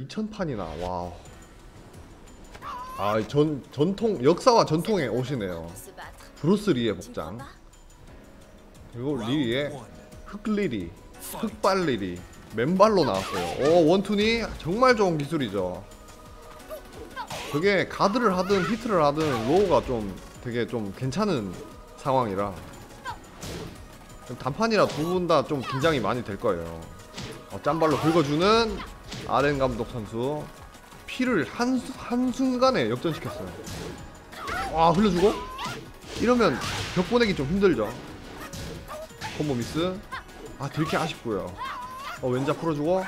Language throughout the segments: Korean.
2000판이나 와우. 아, 전통 역사와 전통의 옷이네요. 브루스 리의 복장. 그리고 리리의 흑리리, 흑발리리 맨발로 나왔어요. 오, 원투니 정말 좋은 기술이죠. 그게 가드를 하든 히트를 하든 로우가 좀 되게 좀 괜찮은 상황이라 단판이라 두 분 다 좀 긴장이 많이 될 거예요. 짠발로 긁어주는 아렌 감독 선수. 피를 한순간에 역전시켰어요. 와, 흘려주고 이러면 벽 보내기 좀 힘들죠. 콤보 미스. 아, 들게 아쉽고요. 왼자 풀어주고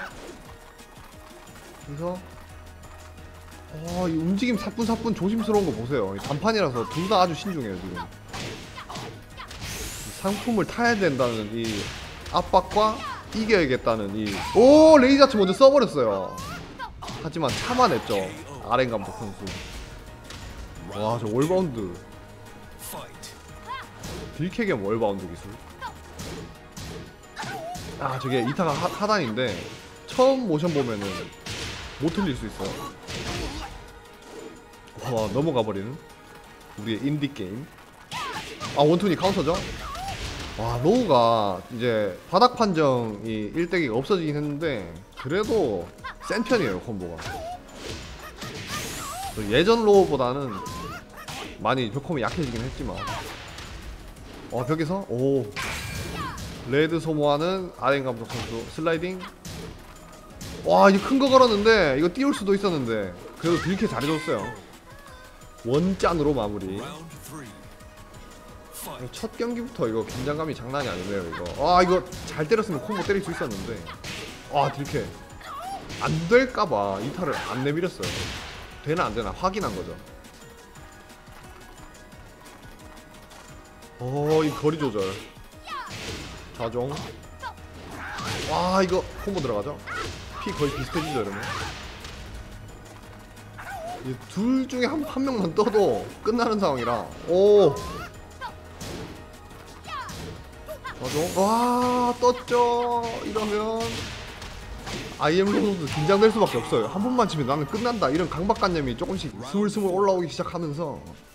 그래서 이 움직임 사뿐사뿐 조심스러운 거 보세요. 단판이라서 둘 다 아주 신중해요. 지금 상품을 타야 된다는 이 압박과 이겨야겠다는 오, 레이저치 먼저 써버렸어요. 하지만 참아냈죠, 아렌 감독 선수. 와, 저 월바운드 딜캐겸 월바운드 기술. 아, 저게 이타가 하단인데 처음 모션 보면은 못 틀릴 수 있어요. 와, 넘어가버리는 우리의 인디게임. 아, 원투니 카운터죠. 와, 로우가 이제 바닥 판정이 1대기가 없어지긴 했는데 그래도 센 편이에요, 콤보가. 예전 로우보다는 많이 벽콤이 약해지긴 했지만 벽에서 오, 레드 소모하는 아렌 감독 선수 슬라이딩. 와, 이거 큰 거 걸었는데 이거 띄울 수도 있었는데 그래도 딜캐 잘해줬어요. 원짠으로 마무리. 첫 경기부터 이거 긴장감이 장난이 아니네요. 이거 이거 잘 때렸으면 콤보 때릴 수 있었는데 딜캐 안 될까봐 이타를 안 내밀었어요. 되나 안 되나 확인한 거죠. 이 거리 조절 자종. 와, 이거 콤보 들어가죠. 피 거의 비슷해지죠, 이러면. 이 둘 중에 한 명만 떠도 끝나는 상황이라. 오, 자종. 와, 떴죠. 이러면 IM 선수 긴장될 수밖에 없어요. 한 번만 치면 나는 끝난다, 이런 강박관념이 조금씩 스물스물 올라오기 시작하면서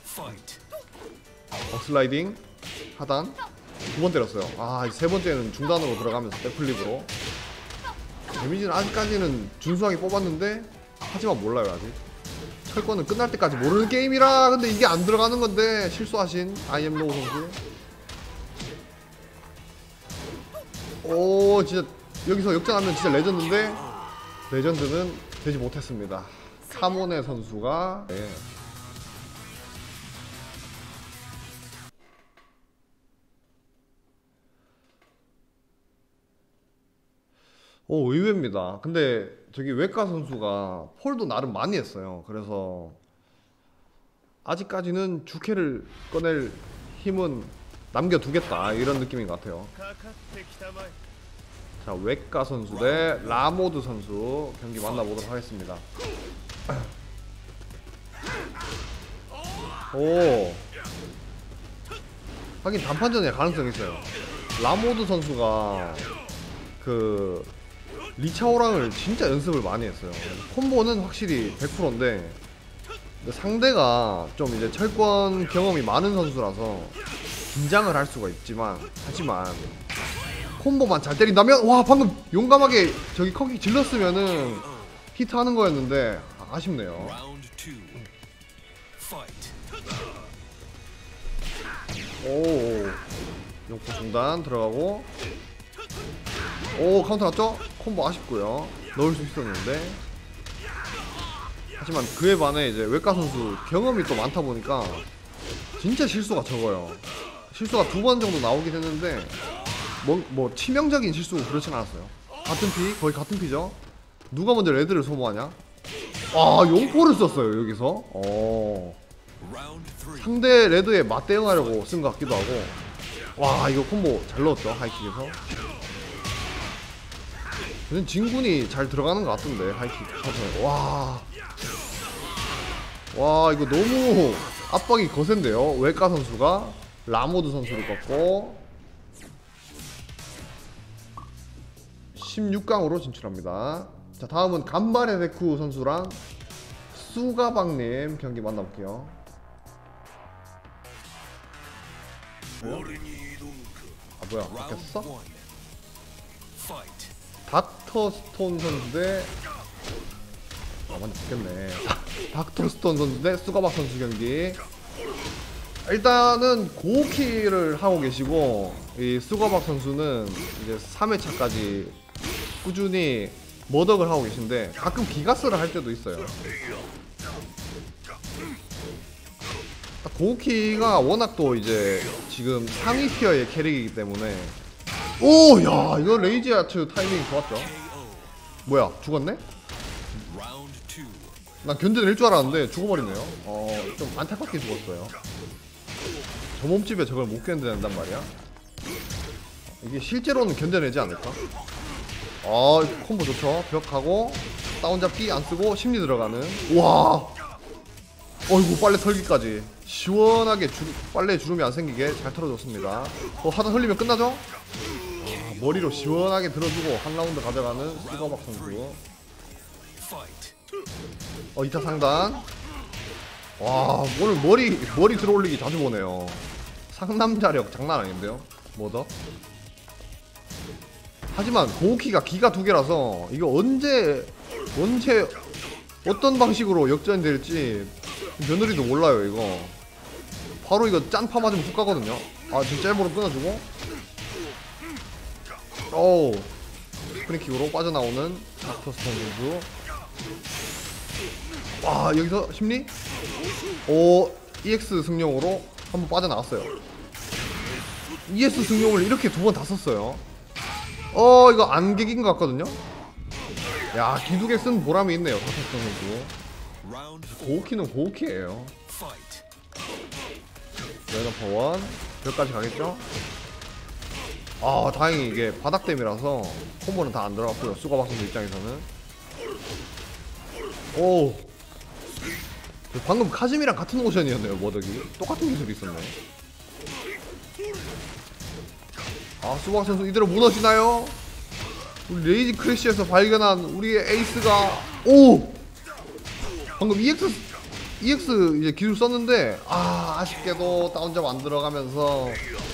슬라이딩 하단 두 번 때렸어요. 세 번째는 중단으로 들어가면서 백플립으로. 데미지는 아직까지는 준수하게 뽑았는데 하지만 몰라요, 아직. 철권은 끝날 때까지 모르는 게임이라. 근데 이게 안 들어가는 건데 실수하신 IM 로우 선수. 오, 진짜 여기서 역전하면 진짜 레전드인데 레전드는 되지 못했습니다. 카모네 선수가. 네. 의외입니다. 근데 저기 외과 선수가 폴도 나름 많이 했어요. 그래서 아직까지는 주캐를 꺼낼 힘은 남겨두겠다, 이런 느낌인 것 같아요. 자, 외과 선수 대 라모드 선수 경기 만나보도록 하겠습니다. 오, 하긴 단판전에 가능성이 있어요. 라모드 선수가 그 리차오랑을 진짜 연습을 많이 했어요. 콤보는 확실히 100%인데 상대가 좀 이제 철권 경험이 많은 선수라서 긴장을 할 수가 있지만, 하지만 콤보만 잘 때린다면, 와, 방금 용감하게 저기 컵킥 질렀으면은 히트하는 거였는데 아쉽네요. 오, 용포 중단 들어가고. 오, 카운터 났죠? 콤보 아쉽고요. 넣을 수 있었는데. 하지만 그에 반해 이제 외과 선수 경험이 또 많다 보니까 진짜 실수가 적어요. 실수가 2번 정도 나오긴 했는데 뭐 치명적인 실수 그렇진 않았어요. 같은 피, 거의 같은 피죠. 누가 먼저 레드를 소모하냐? 용포를 썼어요, 여기서. 상대 레드에 맞대응하려고 쓴 것 같기도 하고. 와, 이거 콤보 잘 넣었죠, 하이킥에서. 저는 진군이 잘 들어가는 것 같던데, 하이킥 쳐서. 와, 이거 너무 압박이 거센데요. 외과 선수가 라모드 선수를 꺾고 16강으로 진출합니다. 자, 다음은 간발의 데쿠 선수랑 수가방님 경기 만나볼게요. 뭐야, 바뀌었어? 닥터 스톤 선수 대 완전 바뀌었네. 닥터 스톤 선수 대 수가박 선수 경기. 일단은 고키를 하고 계시고, 이 수가박 선수는 이제 3회차까지 꾸준히 머덕을 하고 계신데 가끔 기가스를 할 때도 있어요. 고키가 워낙 또 이제 지금 상위 티어의 캐릭이기 때문에. 오, 야, 이거 레이지 아츠 타이밍 좋았죠. 뭐야, 죽었네? 난 견뎌낼 줄 알았는데 죽어버리네요. 좀 안타깝게 죽었어요. 저 몸집에 저걸 못 견뎌낸단 말이야. 이게 실제로는 견뎌내지 않을까? 콤보 좋죠. 벽하고 다운잡기 안쓰고 심리 들어가는. 와, 어이구, 빨래 털기까지 시원하게 빨래에 주름이 안 생기게 잘 털어줬습니다. 하다 흘리면 끝나죠? 머리로 시원하게 들어주고 한 라운드 가져가는 수가박 선수. 2타 상단. 와, 오늘 머리 들어올리기 자주 보네요. 상남자력 장난 아닌데요? 뭐더? 하지만 고우키가 기가 2개라서 이거 언제 어떤 방식으로 역전될지 며느리도 몰라요. 이거 바로 이거 짠파 맞으면 훅 가거든요. 지금 짤보로 끊어주고, 스프링킥으로 빠져나오는 닥터 스톤 선수. 와, 여기서 심리? EX 승용으로 한번 빠져나왔어요. ES 승용을 이렇게 2번 다 썼어요. 이거 안개긴 것 같거든요. 야, 기두개 쓴 보람이 있네요, 닥터 스톤 선수. 고우키는 고우키예요. 레너퍼 1 벽까지 가겠죠? 다행히 이게 바닥댐이라서 콤보는 다 안 들어갔고요, 수가박 선수 입장에서는. 방금 카즈미랑 같은 모션이었네요. 머덕이 똑같은 기술이 있었네. 수가박 선수 이대로 무너지나요? 우리 레이지 크래쉬에서 발견한 우리의 에이스가, 방금 EX 이제 기술 썼는데 아쉽게도 다운잡 안 들어가면서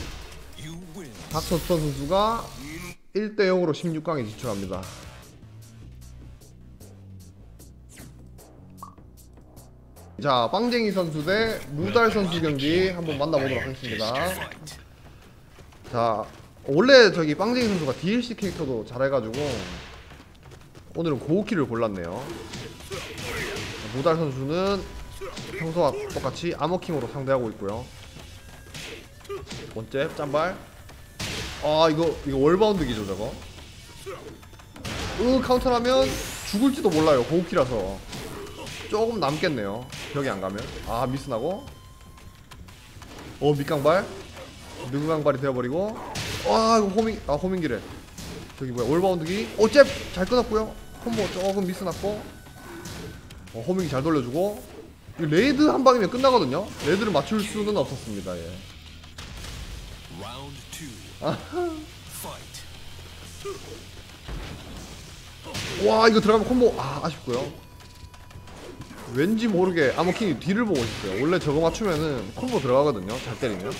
닥터 스톤 선수가 1대0으로 16강에 진출합니다. 자, 빵쟁이 선수 대 무달 선수 경기 한번 만나보도록 하겠습니다. 자, 원래 저기 빵쟁이 선수가 DLC 캐릭터도 잘해가지고 오늘은 고우키를 골랐네요. 무달 선수는 평소와 똑같이 아머킹으로 상대하고 있고요. 번째 짠발. 이거 월바운드기죠 저거. 카운터라면 죽을지도 몰라요. 고우키라서 조금 남겠네요, 벽이 안 가면. 미스나고. 밑강발. 느그강발이 되어버리고. 이거 호밍기래. 저기 뭐야, 올바운드기. 잽! 잘 끊었고요. 콤보 조금 미스났고. 호밍기 잘 돌려주고. 이 레이드 한 방이면 끝나거든요. 레이드를 맞출 수는 없었습니다. 예. 와, 이거 들어가면 콤보. 아쉽고요. 왠지 모르게 아머킹이 뒤를 보고 있었어요. 원래 저거 맞추면은 콤보 들어가거든요, 잘 때리면.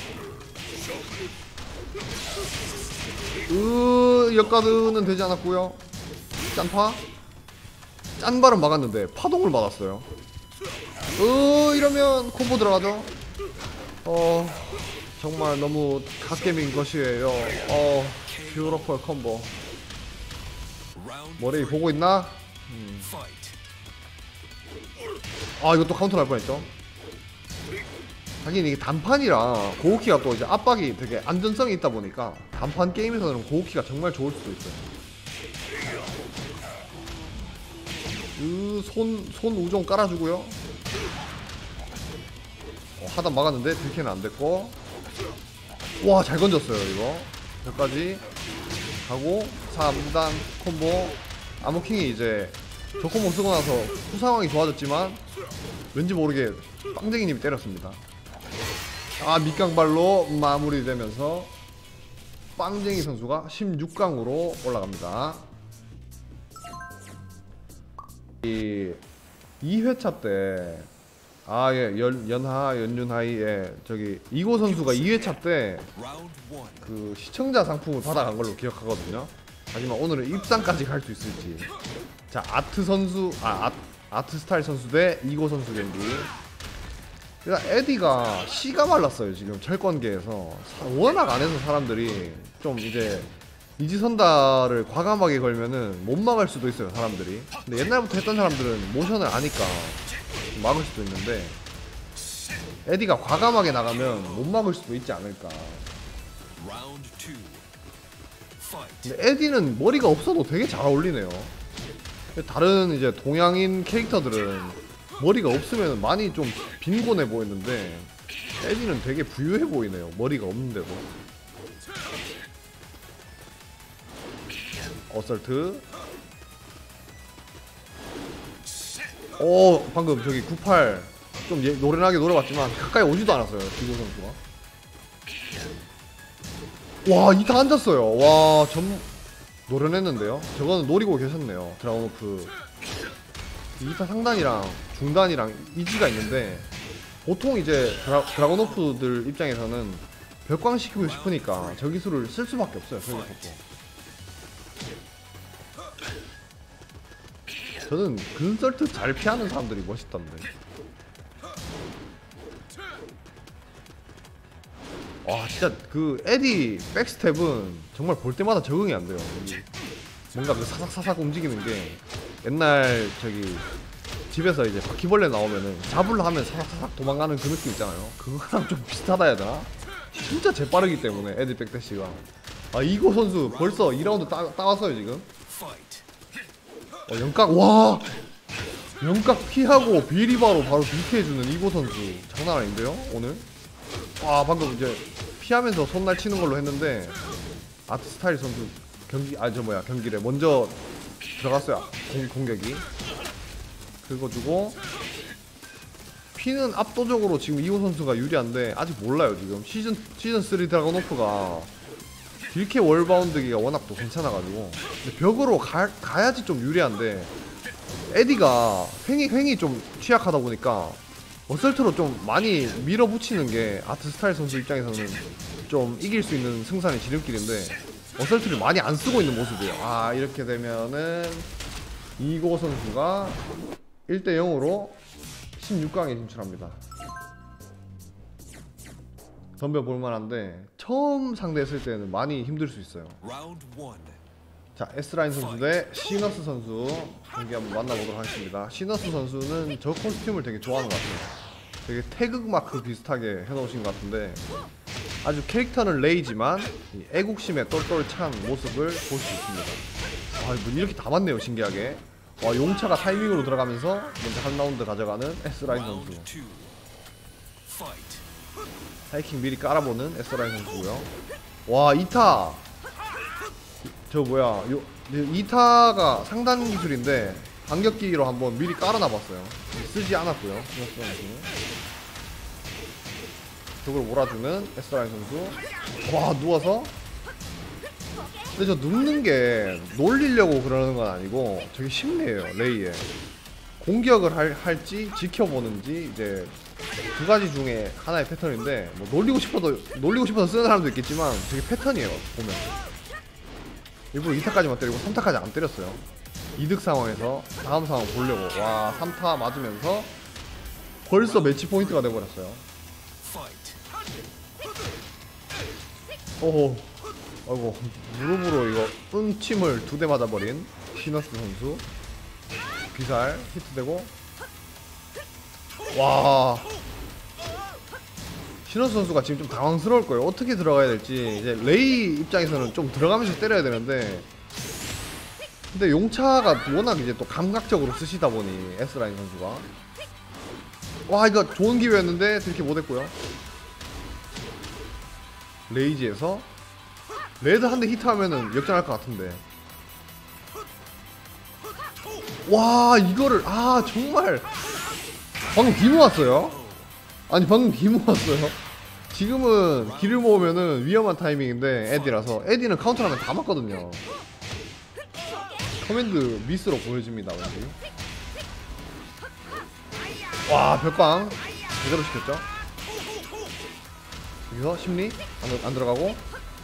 역가드는 되지 않았고요. 짠파. 짠발은 막았는데 파동을 맞았어요. 이러면 콤보 들어가죠. 정말 너무 갓겜인 것이에요. 뷰러펄 콤보. 머리 보고 있나? 이거 또 카운터 날 뻔했죠. 하긴 이게 단판이라 고우키가 또 이제 압박이 되게 안전성이 있다 보니까 단판 게임에서는 고우키가 정말 좋을 수도 있어요. 손 우종 깔아주고요. 하단 막았는데 딜캐는 안 됐고. 와, 잘 건졌어요 이거. 여기까지 가고 3단 콤보. 아머킹이 이제 저 콤보 쓰고 나서 후상황이 좋아졌지만 왠지 모르게 빵쟁이님이 때렸습니다. 밑강발로 마무리되면서 빵쟁이 선수가 16강으로 올라갑니다. 이 2회차 때 예, 연륜하이에 저기 이고 선수가 2회차 때 그 시청자 상품을 받아간 걸로 기억하거든요. 하지만 오늘은 입상까지 갈 수 있을지. 자, 아트 스타일 선수 대 이고 선수 경기. 그러니까 에디가 씨가 말랐어요 지금 철권계에서. 워낙 안에서 사람들이 좀 이제 이지선다를 과감하게 걸면은 못 막을 수도 있어요 사람들이. 근데 옛날부터 했던 사람들은 모션을 아니까 막을 수도 있는데 에디가 과감하게 나가면 못 막을 수도 있지 않을까. 근데 에디는 머리가 없어도 되게 잘 어울리네요. 다른 이제 동양인 캐릭터들은 머리가 없으면 많이 좀 빈곤해 보이는데 에디는 되게 부유해 보이네요. 머리가 없는데도. 어설트. 오, 방금 저기 98 좀 노련하게 노려봤지만 가까이 오지도 않았어요 기고 선수가. 와, 이타 앉았어요. 와, 노련했는데요. 저거는 노리고 계셨네요. 드라곤오프 2타 상단이랑 중단이랑 이지가 있는데 보통 이제 드라곤오프들 입장에서는 벽광시키고 싶으니까 저 기술을 쓸 수밖에 없어요. 저기서도. 저는 근설트 잘 피하는 사람들이 멋있던데. 와, 진짜 그 에디 백스텝은 정말 볼 때마다 적응이 안 돼요. 뭔가 그 사삭사삭 움직이는 게 옛날 저기 집에서 이제 바퀴벌레 나오면은 잡으려 하면 사삭사삭 도망가는 그 느낌 있잖아요. 그거랑 좀 비슷하다 해야 되나? 진짜 재빠르기 때문에 에디 백대시가. 아, 이고 선수 벌써 2라운드 따왔어요 지금. 연각. 와, 연각 피하고 비리바로 바로 BK해주는 이고 선수 장난 아닌데요 오늘. 와, 방금 이제 피하면서 손날 치는 걸로 했는데 아트 스타일 선수 경기래 먼저 들어갔어요. 공격이. 긁어주고 피는 압도적으로 지금 이호 선수가 유리한데 아직 몰라요. 지금 시즌 3 드라곤오프가 딜캐 월바운드기가 워낙 또 괜찮아가지고. 근데 벽으로 가야지 좀 유리한데 에디가 횡이 좀 취약하다 보니까 어설트로 좀 많이 밀어붙이는 게 아트 스타일 선수 입장에서는 좀 이길 수 있는 승산의 지름길인데 어설트를 많이 안 쓰고 있는 모습이에요. 아, 이렇게 되면은 이고 선수가 1대0으로 16강에 진출합니다. 덤벼볼만한데 처음 상대했을 때는 많이 힘들 수 있어요. 자, S라인 선수 대 시너스 선수 경기 한번 만나보도록 하겠습니다. 시너스 선수는 저 코스튬을 되게 좋아하는 것 같아요. 되게 태극 마크 비슷하게 해놓으신 것 같은데 아주 캐릭터는 레이지만 이 애국심에 똘똘 찬 모습을 볼 수 있습니다. 아, 뭐 이렇게 다 맞네요 신기하게. 와, 용차가 타이밍으로 들어가면서 먼저 한 라운드 가져가는 S라인 선수. 하이킹 미리 깔아보는 S라인 선수고요. 와, 2타 저 뭐야 2타가 상단 기술인데 반격기로 한번 미리 깔아놔봤어요. 쓰지 않았고요. 저걸 몰아주는 S라인 선수. 와, 누워서. 근데 저 눕는 게 놀리려고 그러는 건 아니고 저게 심리예요. 레이에 공격을 할지 지켜보는지 이제 두 가지 중에 하나의 패턴인데 뭐 놀리고 싶어서 쓰는 사람도 있겠지만 저게 패턴이에요. 보면 일부러 2타까지만 때리고 3타까지 안 때렸어요. 이득 상황에서 다음 상황 보려고. 와, 3타 맞으면서 벌써 매치 포인트가 돼버렸어요. 오호, 아이고, 무릎으로 이거 응침을 2대 맞아버린 시너스 선수. 비살 히트되고. 와, 시너스 선수가 지금 좀 당황스러울 거예요. 어떻게 들어가야 될지. 이제 레이 입장에서는 좀 들어가면서 때려야 되는데 근데 용차가 워낙 이제 또 감각적으로 쓰시다 보니 S라인 선수가. 와, 이거 좋은 기회였는데 들키 못했고요. 레이지에서 레드 한 대 히트하면은 역전할 것 같은데. 와, 이거를 정말 방금 기 모았어요. 아니, 방금 기 모았어요. 지금은 기를 모으면은 위험한 타이밍인데 에디라서. 에디는 카운터하면 다 맞거든요. 커맨드 미스로 보여집니다. 왠지 와 벽광 제대로 시켰죠. 여기서 심리 안 들어가고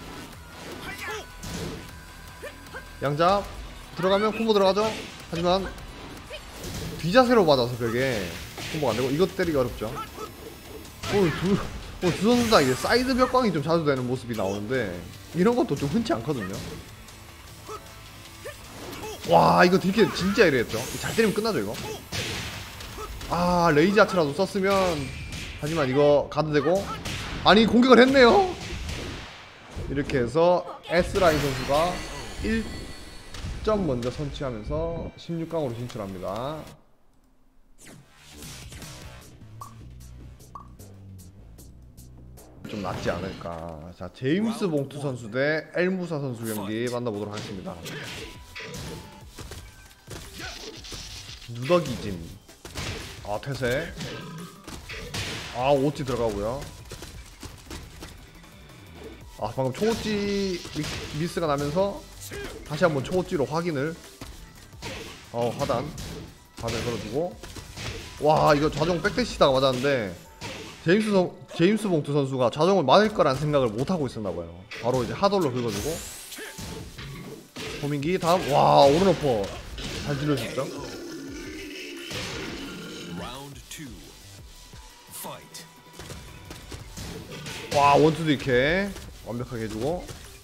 양잡 들어가면 콤보 들어가죠. 하지만 뒤자세로 맞아서 벽에 콤보가 안되고 이것 때리기 어렵죠. 두 선수 다 이게 사이드 벽광이 좀 자주 되는 모습이 나오는데 이런 것도 좀 흔치 않거든요. 와 이거 되게 진짜 이랬죠. 잘 때리면 끝나죠 이거. 아 레이지 아츠라도 썼으면. 하지만 이거 가드되고 아니 공격을 했네요. 이렇게 해서 S라인 선수가 1점 먼저 선취하면서 16강으로 진출합니다. 좀 낫지 않을까. 자 제임스 봉투 선수 대 엘무사 선수 경기 만나보도록 하겠습니다. 누더기진 퇴세 오찌 들어가고요. 방금 초오찌 미스가 나면서 다시 한번 초오찌로 확인을 하단 걸어주고 와 이거 좌정 백대시다가 맞았는데 제임스 봉투 선수가 좌정을 맞을 거란 생각을 못하고 있었나봐요. 바로 이제 하돌로 긁어주고 호민기 다음 와 오른어퍼 잘 찔러주셨죠. 와 원투도 이렇게 완벽하게 해주고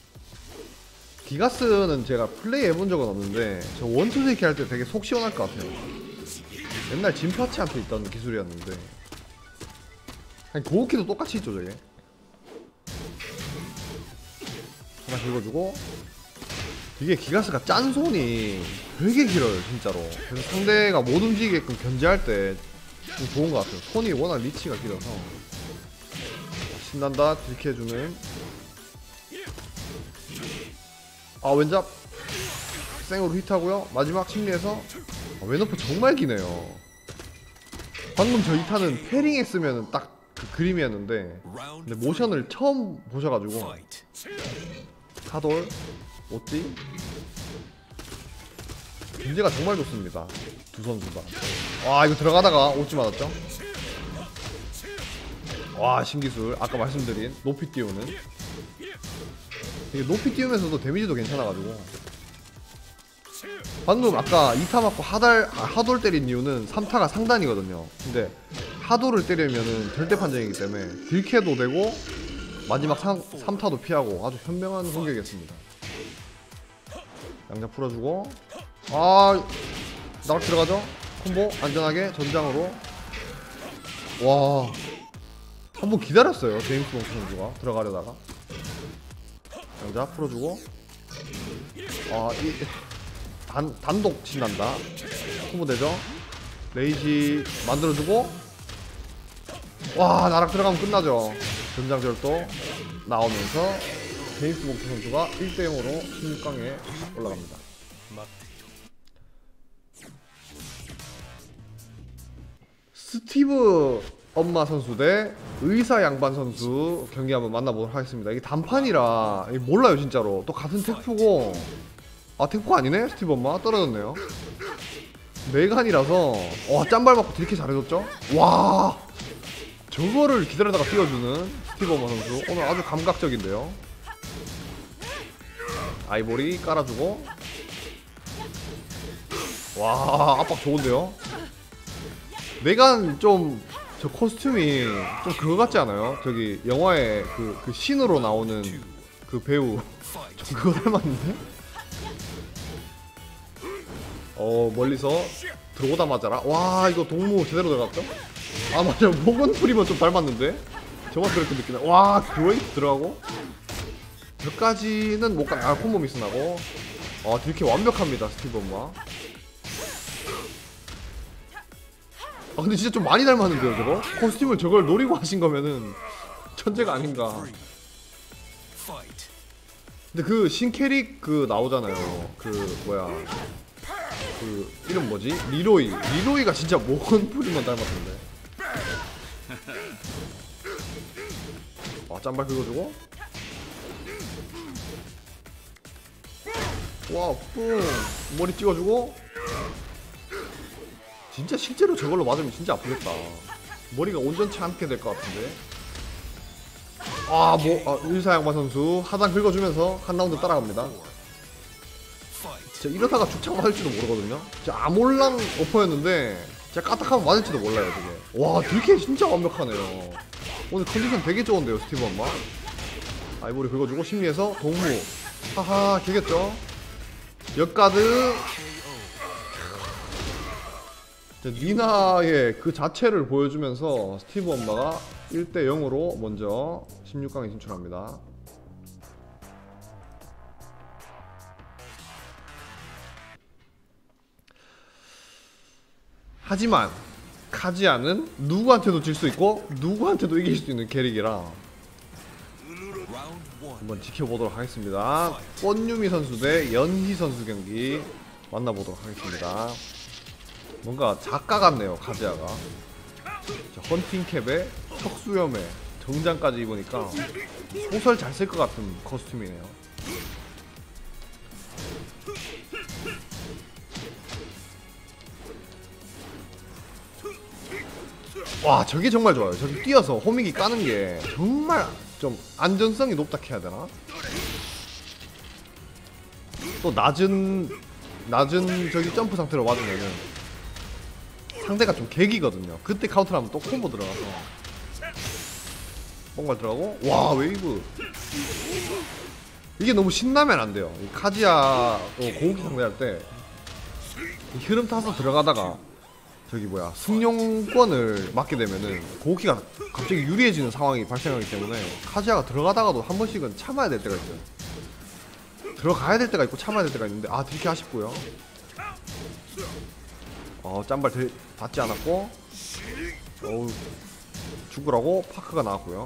기가스는 제가 플레이 해본 적은 없는데 저 원투도 이렇게 할 때 되게 속 시원할 것 같아요. 옛날 진파치한테 있던 기술이었는데 아니 고우키도 똑같이 있죠 저게. 하나 긁어주고 이게 기가스가 짠 손이 되게 길어요 진짜로. 그래서 상대가 못 움직이게끔 견제할 때 좀 좋은 것 같아요. 손이 워낙 리치가 길어서 신난다. 딜캐해주는 왼잡 생으로 히트하고요. 마지막 심리에서 왼오프 정말 기네요. 방금 저 2타는 패링 했으면 딱 그 그림이었는데 근데 모션을 처음 보셔가지고 하돌 오찌 견제가 정말 좋습니다 두 선수 다. 와 이거 들어가다가 오찌 맞았죠. 와 신기술 아까 말씀드린 높이 띄우는 이게 높이 띄우면서도 데미지도 괜찮아가지고 방금 아까 2타 맞고 하돌 때린 이유는 3타가 상단이거든요. 근데 하돌을 때리면은 절대 판정이기 때문에 딜캐도 되고 마지막 3타도 피하고 아주 현명한 공격이었습니다. 양자 풀어주고 나락 들어가죠. 콤보 안전하게 전장으로. 와 한번 기다렸어요 제임스 봉투 선수가 들어가려다가 양자 풀어주고 단독 신난다. 콤보 되죠. 레이지 만들어주고 와 나락 들어가면 끝나죠. 전장절도 나오면서 제임스 봉투 선수가 1대0으로 16강에 올라갑니다. 스티브 엄마 선수 대 의사 양반 선수 경기 한번 만나보도록 하겠습니다. 이게 단판이라 몰라요 진짜로. 또 같은 텍프고 텍프가 아니네? 스티브 엄마 떨어졌네요. 메간이라서 짬발 맞고 되게 잘해줬죠? 와 저거를 기다리다가 띄워주는 스티브 엄마 선수 오늘 아주 감각적인데요. 아이보리 깔아주고 와 압박 좋은데요? 메간 좀 저 코스튬이 좀 그거 같지 않아요? 저기 영화에 그 신으로 나오는 그 배우 좀 그거 닮았는데? 멀리서 들어오다 맞아라. 와 이거 동무 제대로 들어갔죠? 맞아 모건 프리먼 좀 닮았는데? 저만 그렇게 느끼네. 와 그웨이트 들어가고 여기까지는 못 가. 콤보 미스 나고 이렇게 완벽합니다 스티브 엄마. 근데 진짜 좀 많이 닮았는데요 저거? 코스튬을 저걸 노리고 하신 거면은 천재가 아닌가. 근데 그 신캐릭 나오잖아요. 이름 뭐지? 리로이가 진짜 모건 프리먼 닮았던데. 짬발 긁어주고 와 뿡 머리 찍어주고 진짜 실제로 저걸로 맞으면 진짜 아프겠다. 머리가 온전치 않게 될 것 같은데. 일사양마 선수 하단 긁어주면서 한 라운드 따라갑니다. 진짜 이러다가 죽창 맞을지도 모르거든요. 진짜 아몰랑 오퍼였는데 진짜 까딱하면 맞을지도 몰라요 저게. 와 딜캐 진짜 완벽하네요. 오늘 컨디션 되게 좋은데요 스티브 엄마. 아이보리 긁어주고 심리에서 동무. 하하 개겠죠. 역가드. 니나의 그 자체를 보여주면서 스티브 엄마가 1대 0으로 먼저 16강에 진출합니다. 하지만 카지아는 누구한테도 질 수 있고 누구한테도 이길 수 있는 캐릭이라 한번 지켜보도록 하겠습니다. 뻔유미 선수 대 연희 선수 경기 만나보도록 하겠습니다. 뭔가 작가 같네요 카지아가. 헌팅캡에 척수염에 정장까지 입으니까 소설 잘 쓸 것 같은 코스튬이네요. 와 저게 정말 좋아요. 저기 뛰어서 호미기 까는 게 정말 좀 안전성이 높다 해야 되나? 또 낮은 저기 점프 상태로 맞으면은 상대가 좀 개기거든요. 그때 카운터를 하면 또 콤보 들어가서 뽕발 들어가고. 와 웨이브 이게 너무 신나면 안 돼요. 이 카지아 고우기 상대할 때 흐름 타서 들어가다가 저기 뭐야 승용권을 맞게 되면은 고우키가 갑자기 유리해지는 상황이 발생하기 때문에 카지아가 들어가다가도 한 번씩은 참아야 될 때가 있어요. 들어가야 될 때가 있고 참아야 될 때가 있는데 되게 아쉽고요. 짬발 닿지 않았고 죽으라고 파크가 나왔고요.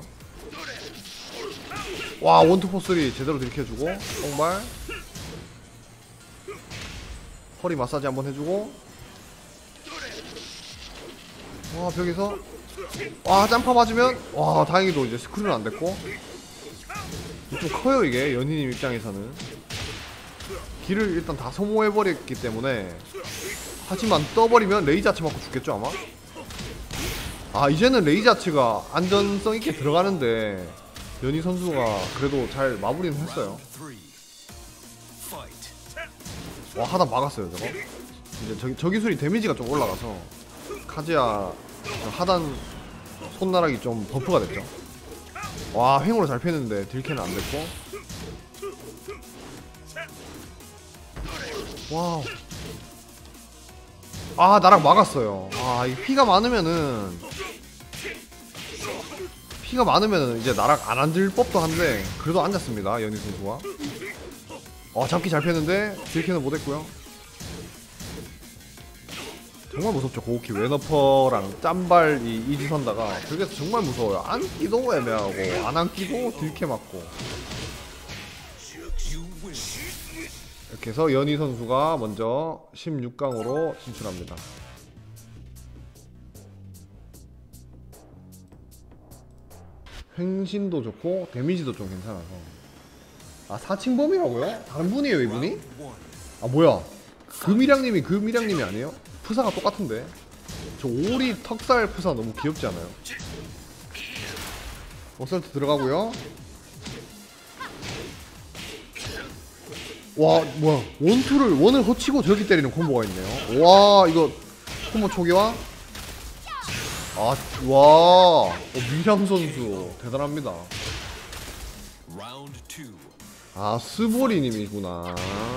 와 원투포3 제대로 들켜주고 뽕발 허리 마사지 한번 해주고. 와 벽에서 짬파 맞으면 다행히도 이제 스크류는 안 됐고. 좀 커요 이게 연희님 입장에서는. 길을 일단 다 소모해버렸기 때문에. 하지만 떠버리면 레이저 아치 맞고 죽겠죠 아마? 이제는 레이저 아치가 안전성 있게 들어가는데 연희 선수가 그래도 잘 마무리는 했어요. 와 하단 막았어요 저거. 이제 저 기술이 데미지가 좀 올라가서 카지아 하단 손나락이 좀 버프가 됐죠. 와 횡으로 잘 피했는데 딜캐는 안 됐고. 와우. 나랑 막았어요. 이 피가 많으면은 이제 나락 안 앉을 법도 한데 그래도 앉았습니다 연희 선수가. 잡기 잘 폈는데 딜캐는 못했고요. 정말 무섭죠 고우키 웨너퍼랑 짬발 이지선다가 저기서 정말 무서워요. 안기도 애매하고 안 안기고 딜캐 맞고. 이렇게 해서 연희 선수가 먼저 16강으로 진출합니다. 횡신도 좋고 데미지도 좀 괜찮아서. 4층범이라고요? 다른 분이에요 이분이? 뭐야 금이량님이 금이량님이 아니에요? 푸사가 똑같은데. 저 오리 턱살 푸사 너무 귀엽지 않아요? 어설트 들어가고요. 와 뭐야 원을 허치고 저기 때리는 콤보가 있네요. 와 이거 콤보 초기화. 미량 선수 대단합니다. 스보리님이구나.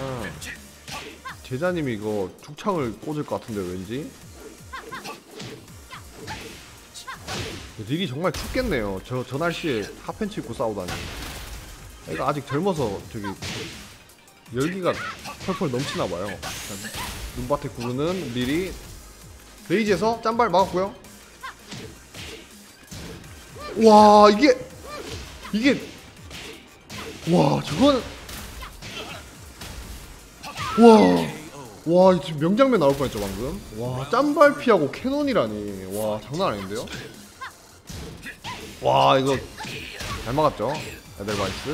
제자님이 이거 죽창을 꽂을 것 같은데 왠지. 딜이 정말 춥겠네요. 저 날씨에 핫팬츠 입고 싸우다니. 애가 아직 젊어서 저기 열기가 펄펄 넘치나봐요. 눈밭에 구르는 미리 레이지에서 짬발 막았고요. 와 이게 와 저건 와 지금 명장면 나올 뻔했죠 방금. 와 짬발 피하고 캐논이라니. 와 장난 아닌데요. 와 이거 잘 막았죠 에델바이스.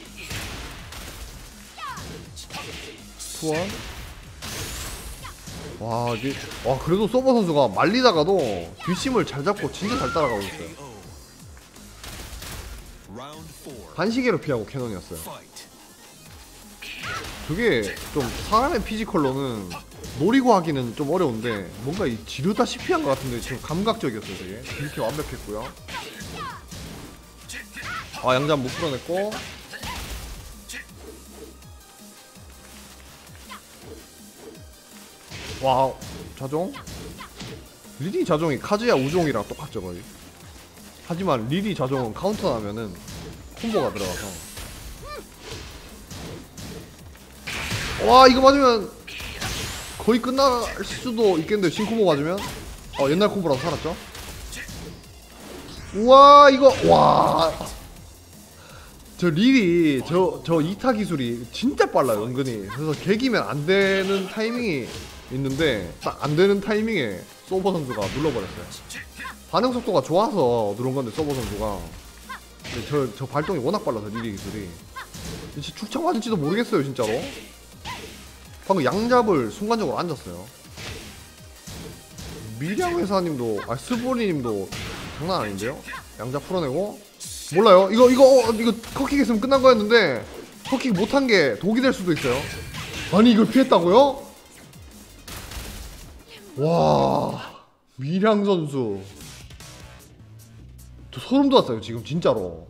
투원. 와, 이게, 와, 그래도 서버 선수가 말리다가도 뒷심을 잘 잡고 진짜 잘 따라가고 있어요. 반시계로 피하고 캐논이었어요. 그게 좀 사람의 피지컬로는 노리고 하기는 좀 어려운데 뭔가 이 지르다시피 한 것 같은데 지금 감각적이었어요. 되게 이렇게 완벽했고요. 아, 양자 못 풀어냈고, 와, 자종? 리리 자종이 카즈야 우종이랑 똑같죠 거의. 하지만 리리 자종은 카운터 나면은 콤보가 들어가서, 와, 이거 맞으면 거의 끝날 수도 있겠는데, 신콤보 맞으면. 옛날 콤보라서 살았죠. 우와, 이거, 와, 저 릴이 저 2타 기술이 진짜 빨라요 은근히. 그래서 개기면 안 되는 타이밍이 있는데 딱 안 되는 타이밍에 소버 선수가 눌러버렸어요. 반응 속도가 좋아서 누른 건데 소버 선수가. 근데 저 발동이 워낙 빨라서 릴이 기술이 진짜 축창 맞을지도 모르겠어요 진짜로. 방금 양잡을 순간적으로 앉았어요. 미량 회사님도, 스보리님도 장난 아닌데요? 양잡 풀어내고, 몰라요. 이거 컷킥 했으면 끝난 거였는데 컷킥 못한 게 독이 될 수도 있어요. 아니, 이걸 피했다고요? 와, 미량 선수, 저 소름 돋았어요 지금 진짜로.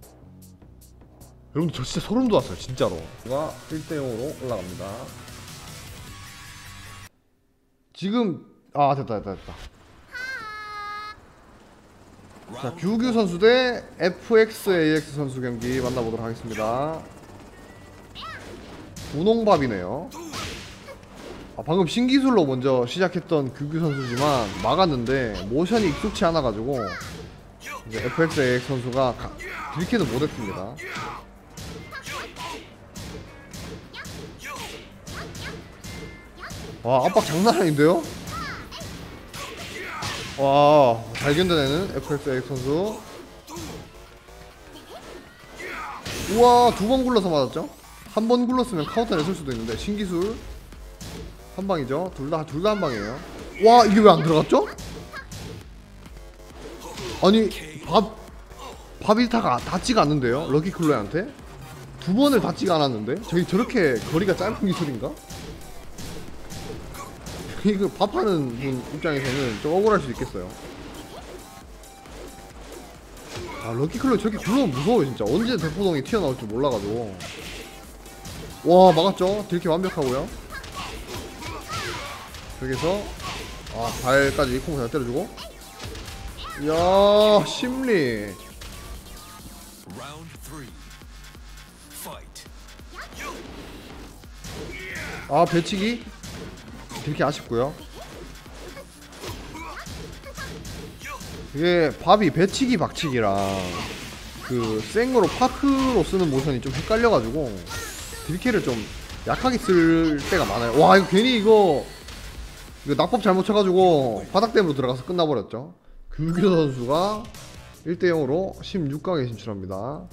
여러분들 저 진짜 소름 돋았어요 진짜로. 가 1대0으로 올라갑니다. 지금 됐다. 자, 규규 선수 대 FXAX 선수 경기 만나보도록 하겠습니다. 분홍밥이네요. 방금 신기술로 먼저 시작했던 규규 선수지만 막았는데 모션이 익숙치 않아가지고 이제 FXAX 선수가 딜캐는 못했습니다. 와, 압박 장난 아닌데요? 와, 잘 견뎌내는 FXAX 선수. 우와, 2번 굴러서 맞았죠? 한 번 굴렀으면 카운터 냈을 수도 있는데 신기술 한 방이죠. 둘 다 한 방이에요. 와, 이게 왜 안 들어갔죠? 아니, 바빌타가 닿지가 않는데요 럭키클로이한테? 2번을 닿지가 않았는데? 저렇게 거리가 짧은 기술인가? 이거 밥하는 분 입장에서는 좀 억울할 수 있겠어요. 럭키클로이 저렇게 굴러면 무서워요 진짜. 언제 대포동이 튀어나올지 몰라가지고. 와, 막았죠? 딜캐 완벽하고요. 여기서 발까지 콩 잘 때려주고. 이야, 심리. 배치기 이렇게 아쉽고요. 이게 밥이 배치기 박치기랑 그 생으로 파크로 쓰는 모션이 좀 헷갈려가지고 딜캐를 좀 약하게 쓸 때가 많아요. 와, 이거 괜히 이거 낙법 잘못 쳐가지고 바닥댐으로 들어가서 끝나버렸죠. 규규 선수가 1대0으로 16강에 진출합니다.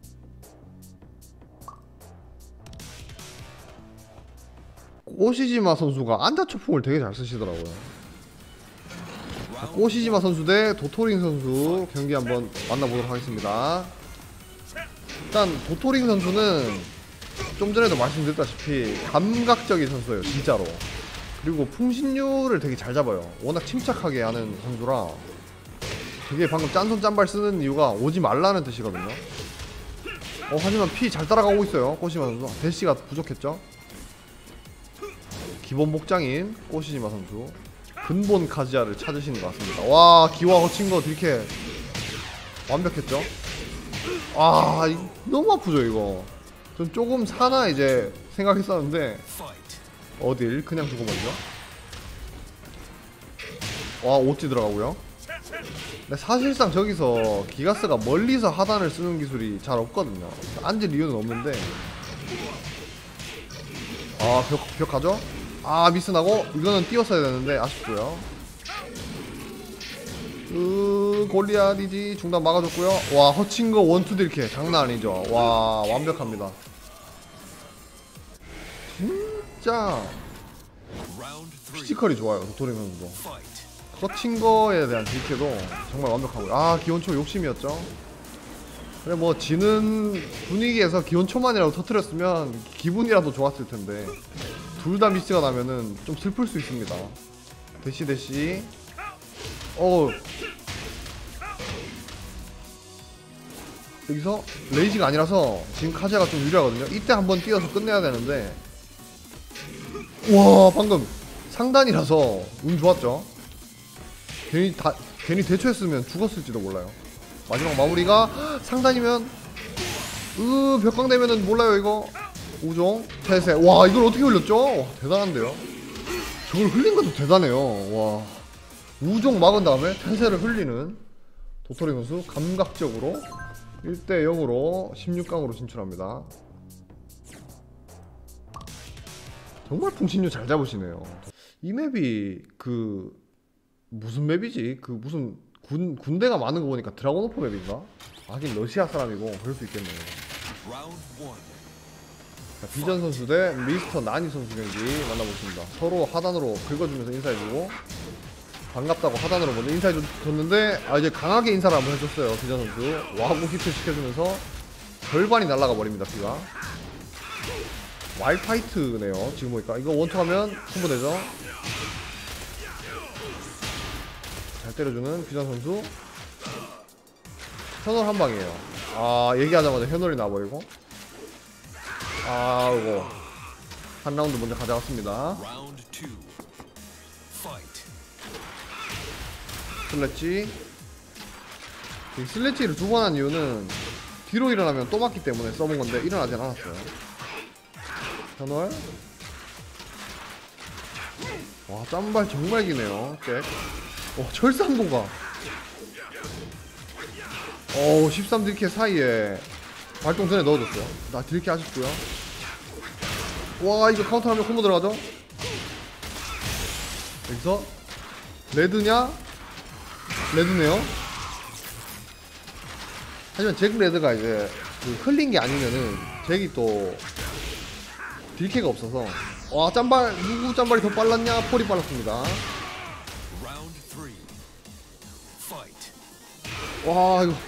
꼬시지마 선수가 안다초풍을 되게 잘 쓰시더라고요. 꼬시지마 선수 대 도토링 선수 경기 한번 만나보도록 하겠습니다. 일단 도토링 선수는 좀 전에도 말씀드렸다시피 감각적인 선수예요 진짜로. 그리고 풍신류를 되게 잘 잡아요. 워낙 침착하게 하는 선수라. 되게 방금 짠손 짠발 쓰는 이유가 오지 말라는 뜻이거든요. 하지만 피 잘 따라가고 있어요 꼬시지마 선수. 대시가 부족했죠. 기본 목장인 꼬시지마 선수 근본 카지아를 찾으시는 것 같습니다. 와, 기와 거친 거 딜캐 완벽했죠. 너무 아프죠 이거. 전 조금 사나 이제 생각했었는데 어딜 그냥 주고 먼저. 와, 오찌 들어가고요. 근데 사실상 저기서 기가스가 멀리서 하단을 쓰는 기술이 잘 없거든요. 앉을 이유는 없는데. 벽 가죠? 미스 나고 이거는 띄웠어야 되는데 아쉽고요. 골리앗이지. 중단 막아줬고요. 와, 허친거 원투 딜캐 장난 아니죠. 와, 완벽합니다. 진짜 피지컬이 좋아요. 도토리 선수도. 터친 거에 대한 딜캐도 정말 완벽하고요. 아, 기온초 욕심이었죠. 그래, 뭐 지는 분위기에서 기온초만이라도 터뜨렸으면 기분이라도 좋았을 텐데 둘 다 미스가 나면은 좀 슬플 수 있습니다. 대시 여기서 레이지가 아니라서 지금 카제가 좀 유리하거든요. 이때 한번 뛰어서 끝내야 되는데, 와, 방금 상단이라서 운 좋았죠. 괜히 대처했으면 죽었을지도 몰라요. 마지막 마무리가 상단이면 벽광되면은 몰라요. 이거 우종 태세. 와, 이걸 어떻게 흘렸죠? 와, 대단한데요. 저걸 흘린 것도 대단해요. 와, 우종 막은 다음에 태세를 흘리는 도토리 선수 감각적으로 1대 0으로 16강으로 진출합니다. 정말 풍신료 잘 잡으시네요. 이 맵이 무슨 맵이지? 무슨 군대가 많은 거 보니까 드라곤오프 맵인가? 하긴 러시아 사람이고 그럴 수 있겠네요. 자, 비전 선수 대 미스터 나니 선수 경기 만나보겠습니다. 서로 하단으로 긁어주면서 인사해주고, 반갑다고 하단으로 먼저 인사해줬는데, 이제 강하게 인사를 한번 해줬어요. 비전 선수 와구 히트 시켜주면서 절반이 날아가 버립니다. 피가 와일파이트네요. 지금 보니까 이거 원투하면 콤보 되죠. 잘 때려주는 비전 선수. 현월 한 방이에요. 얘기하자마자 현월이 나와버리고, 이거 한 라운드 먼저 가져갔습니다. 슬래치. 슬래치를 두 번 한 이유는 뒤로 일어나면 또 맞기 때문에 써본 건데 일어나진 않았어요. 현월. 와, 짬발 정말 기네요. 잭. 철산고가 13딜캐 사이에 발동 전에 넣어줬어요. 나 딜캐 아쉽고요. 와, 이거 카운터하면 콤보 들어가죠? 여기서 레드냐? 레드네요. 하지만 잭 레드가 이제 흘린 게 아니면은 잭이 또 딜캐가 없어서, 와, 짬발, 누구 짬발이 더 빨랐냐? 폴이 빨랐습니다. 와, 이거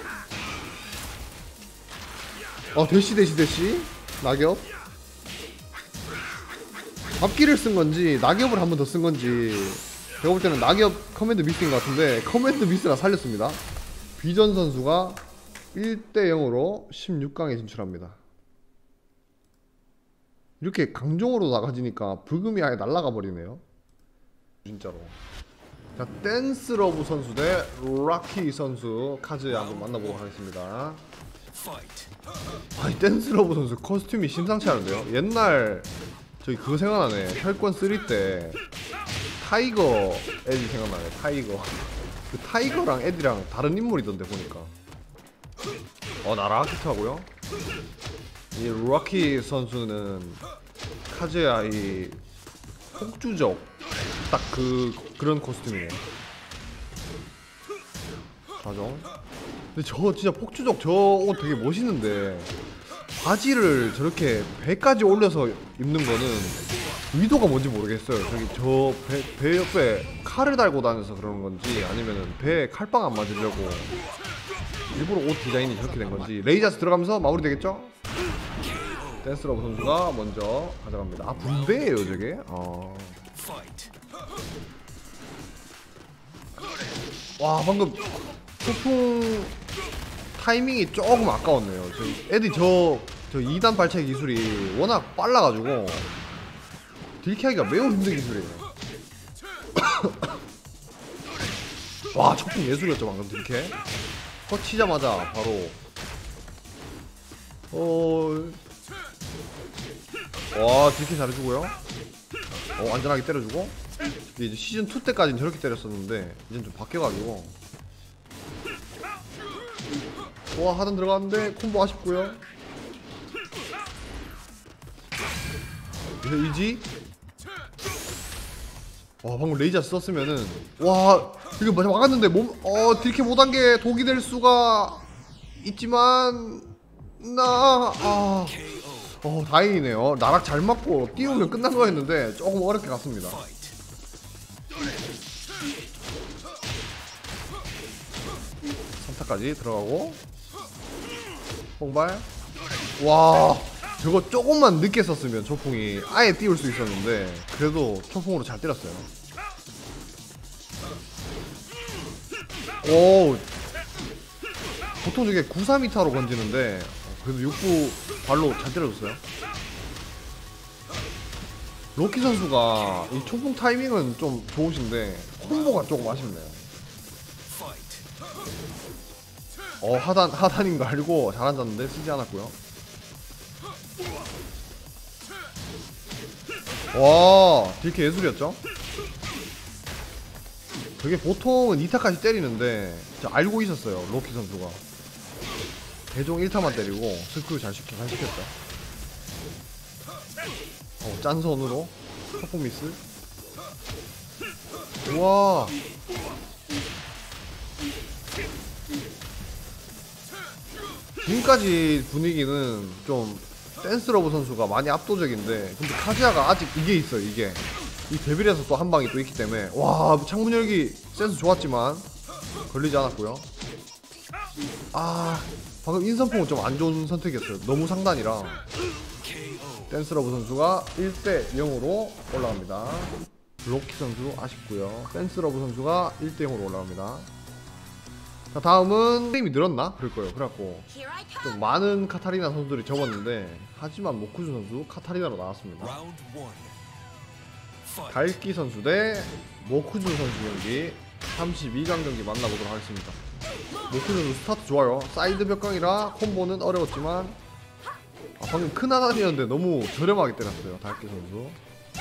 대시 낙엽. 잡기를 쓴 건지 낙엽을 한 번 더 쓴 건지 제가 볼 때는 낙엽 커맨드 미스인 것 같은데 커맨드 미스가 살렸습니다. 비전 선수가 1대 0으로 16강에 진출합니다. 이렇게 강종으로 나가지니까 불금이 아예 날아가 버리네요. 진짜로. 자, 댄스러브 선수 대 락키 선수 카즈 한번 만나보도록 하겠습니다. 이 댄스러브 선수 코스튬이 심상치 않은데요. 옛날 저기 그거 생각나네. 혈권 3 때 타이거 에디 생각나네. 타이거. 그 타이거랑 에디랑 다른 인물이던데 보니까. 나락 히트하고요. 이 락키 선수는 카즈야 이 폭주적 딱 그런 코스튬이에요. 가정. 근데 저 진짜 폭주적 저 옷 되게 멋있는데 바지를 저렇게 배까지 올려서 입는 거는 의도가 뭔지 모르겠어요. 저기 배 옆에 칼을 달고 다녀서 그러는 건지 아니면은 배에 칼빵 안 맞으려고 일부러 옷 디자인이 저렇게 된 건지. 레이저스 들어가면서 마무리 되겠죠? 댄스러브 선수가 먼저 가져갑니다. 분배예요 저게? 와, 방금 소풍 타이밍이 조금 아까웠네요. 애들이 저 2단 발차기 기술이 워낙 빨라가지고 딜캐하기가 매우 힘든 기술이에요. 와, 초풍 예술이었죠 방금 딜캐. 터치자마자 바로 와, 딜캐 잘해주고요. 안전하게 때려주고. 이제 시즌2 때까지는 저렇게 때렸었는데 이젠 좀 바뀌어가지고. 와, 하단 들어갔는데 콤보 아쉽고요. 이지. 와, 방금 레이저 썼으면은, 와, 이거 막았는데 딜캐 못한 게 독이 될 수가 있지만 다행이네요. 나락 잘 맞고 띄우면 끝난 거였는데 조금 어렵게 갔습니다. 3타까지 들어가고 뽕발. 와, 저거 조금만 늦게 썼으면 초풍이 아예 띄울 수 있었는데 그래도 초풍으로 잘 때렸어요. 오, 보통 저게 93m로 건지는데 그래도 6구 발로 잘 때려줬어요. 로키 선수가 이 초풍 타이밍은 좀 좋으신데 콤보가 조금 아쉽네요. 하단인 거 알고 잘 앉았는데 쓰지 않았고요. 와, 딜캐 예술이었죠? 그게 보통은 2타까지 때리는데 알고 있었어요, 로키 선수가. 대종 1타만 때리고 스크류 잘 시켰죠. 짠 손으로 퍼포 미스. 우와, 지금까지 분위기는 좀 댄스러브 선수가 많이 압도적인데 근데 카즈야가 아직 이게 있어요. 이게 이 데빌에서 또 한 방이 또 있기 때문에. 와, 창문 열기 센스 좋았지만 걸리지 않았고요. 아, 방금 인선풍은 좀 안 좋은 선택이었어요. 너무 상단이라. 댄스러브 선수가 1대 0으로 올라갑니다. 로키 선수 아쉽고요. 댄스러브 선수가 1대 0으로 올라갑니다. 자, 다음은 게임이 늘었나? 그럴 거예요. 그래갖고 좀 많은 카타리나 선수들이 접었는데 하지만 모쿠즈 선수 카타리나로 나왔습니다. 달기 선수 대 모쿠즈 선수 경기 32강 경기 만나보도록 하겠습니다. 모쿠즈 선수 스타트 좋아요. 사이드 벽강이라 콤보는 어려웠지만 방금 큰 하단이었는데 너무 저렴하게 때렸어요, 달기 선수.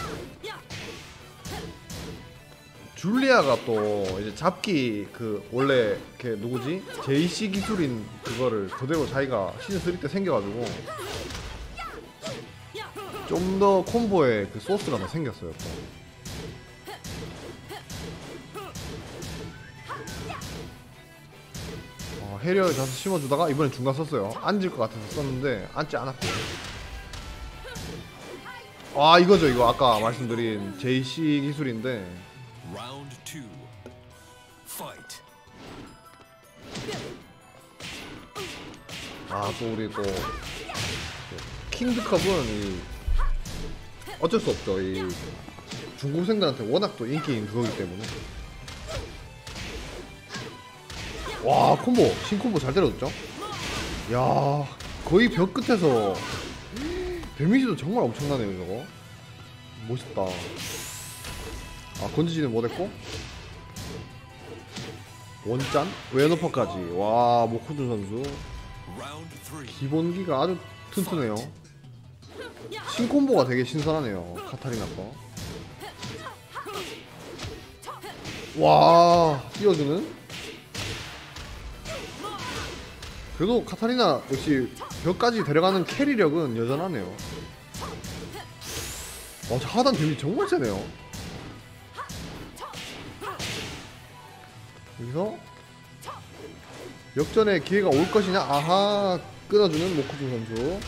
줄리아가 또 이제 잡기 원래 누구지? JC 기술인 그거를 그대로 자기가 시즌 3 때 생겨가지고 좀 더 콤보에 소스가 더 생겼어요. 또. 해리어에 자서 심어주다가 이번엔 중간 썼어요. 앉을 것 같아서 썼는데 앉지 않았고. 이거죠. 이거 아까 말씀드린 JC 기술인데. 또 우리 또 킹드컵은 어쩔 수 없죠. 이 중국생들한테 워낙 또 인기인 그거기 때문에. 와, 콤보 신콤보 잘 때려줬죠. 야, 거의 벽 끝에서 데미지도 정말 엄청나네요. 저거 멋있다. 건지지는 못했고 원짠 웨너퍼까지. 와, 모쿠즈 선수 기본기가 아주 튼튼해요. 신콤보가 되게 신선하네요, 카타리나 거. 와, 띄워주는. 그래도 카타리나 역시 벽까지 데려가는 캐리력은 여전하네요. 와, 저 하단 데미지 정말 세네요. 여기서 역전의 기회가 올 것이냐. 아하, 끊어주는 모쿠즈 선수.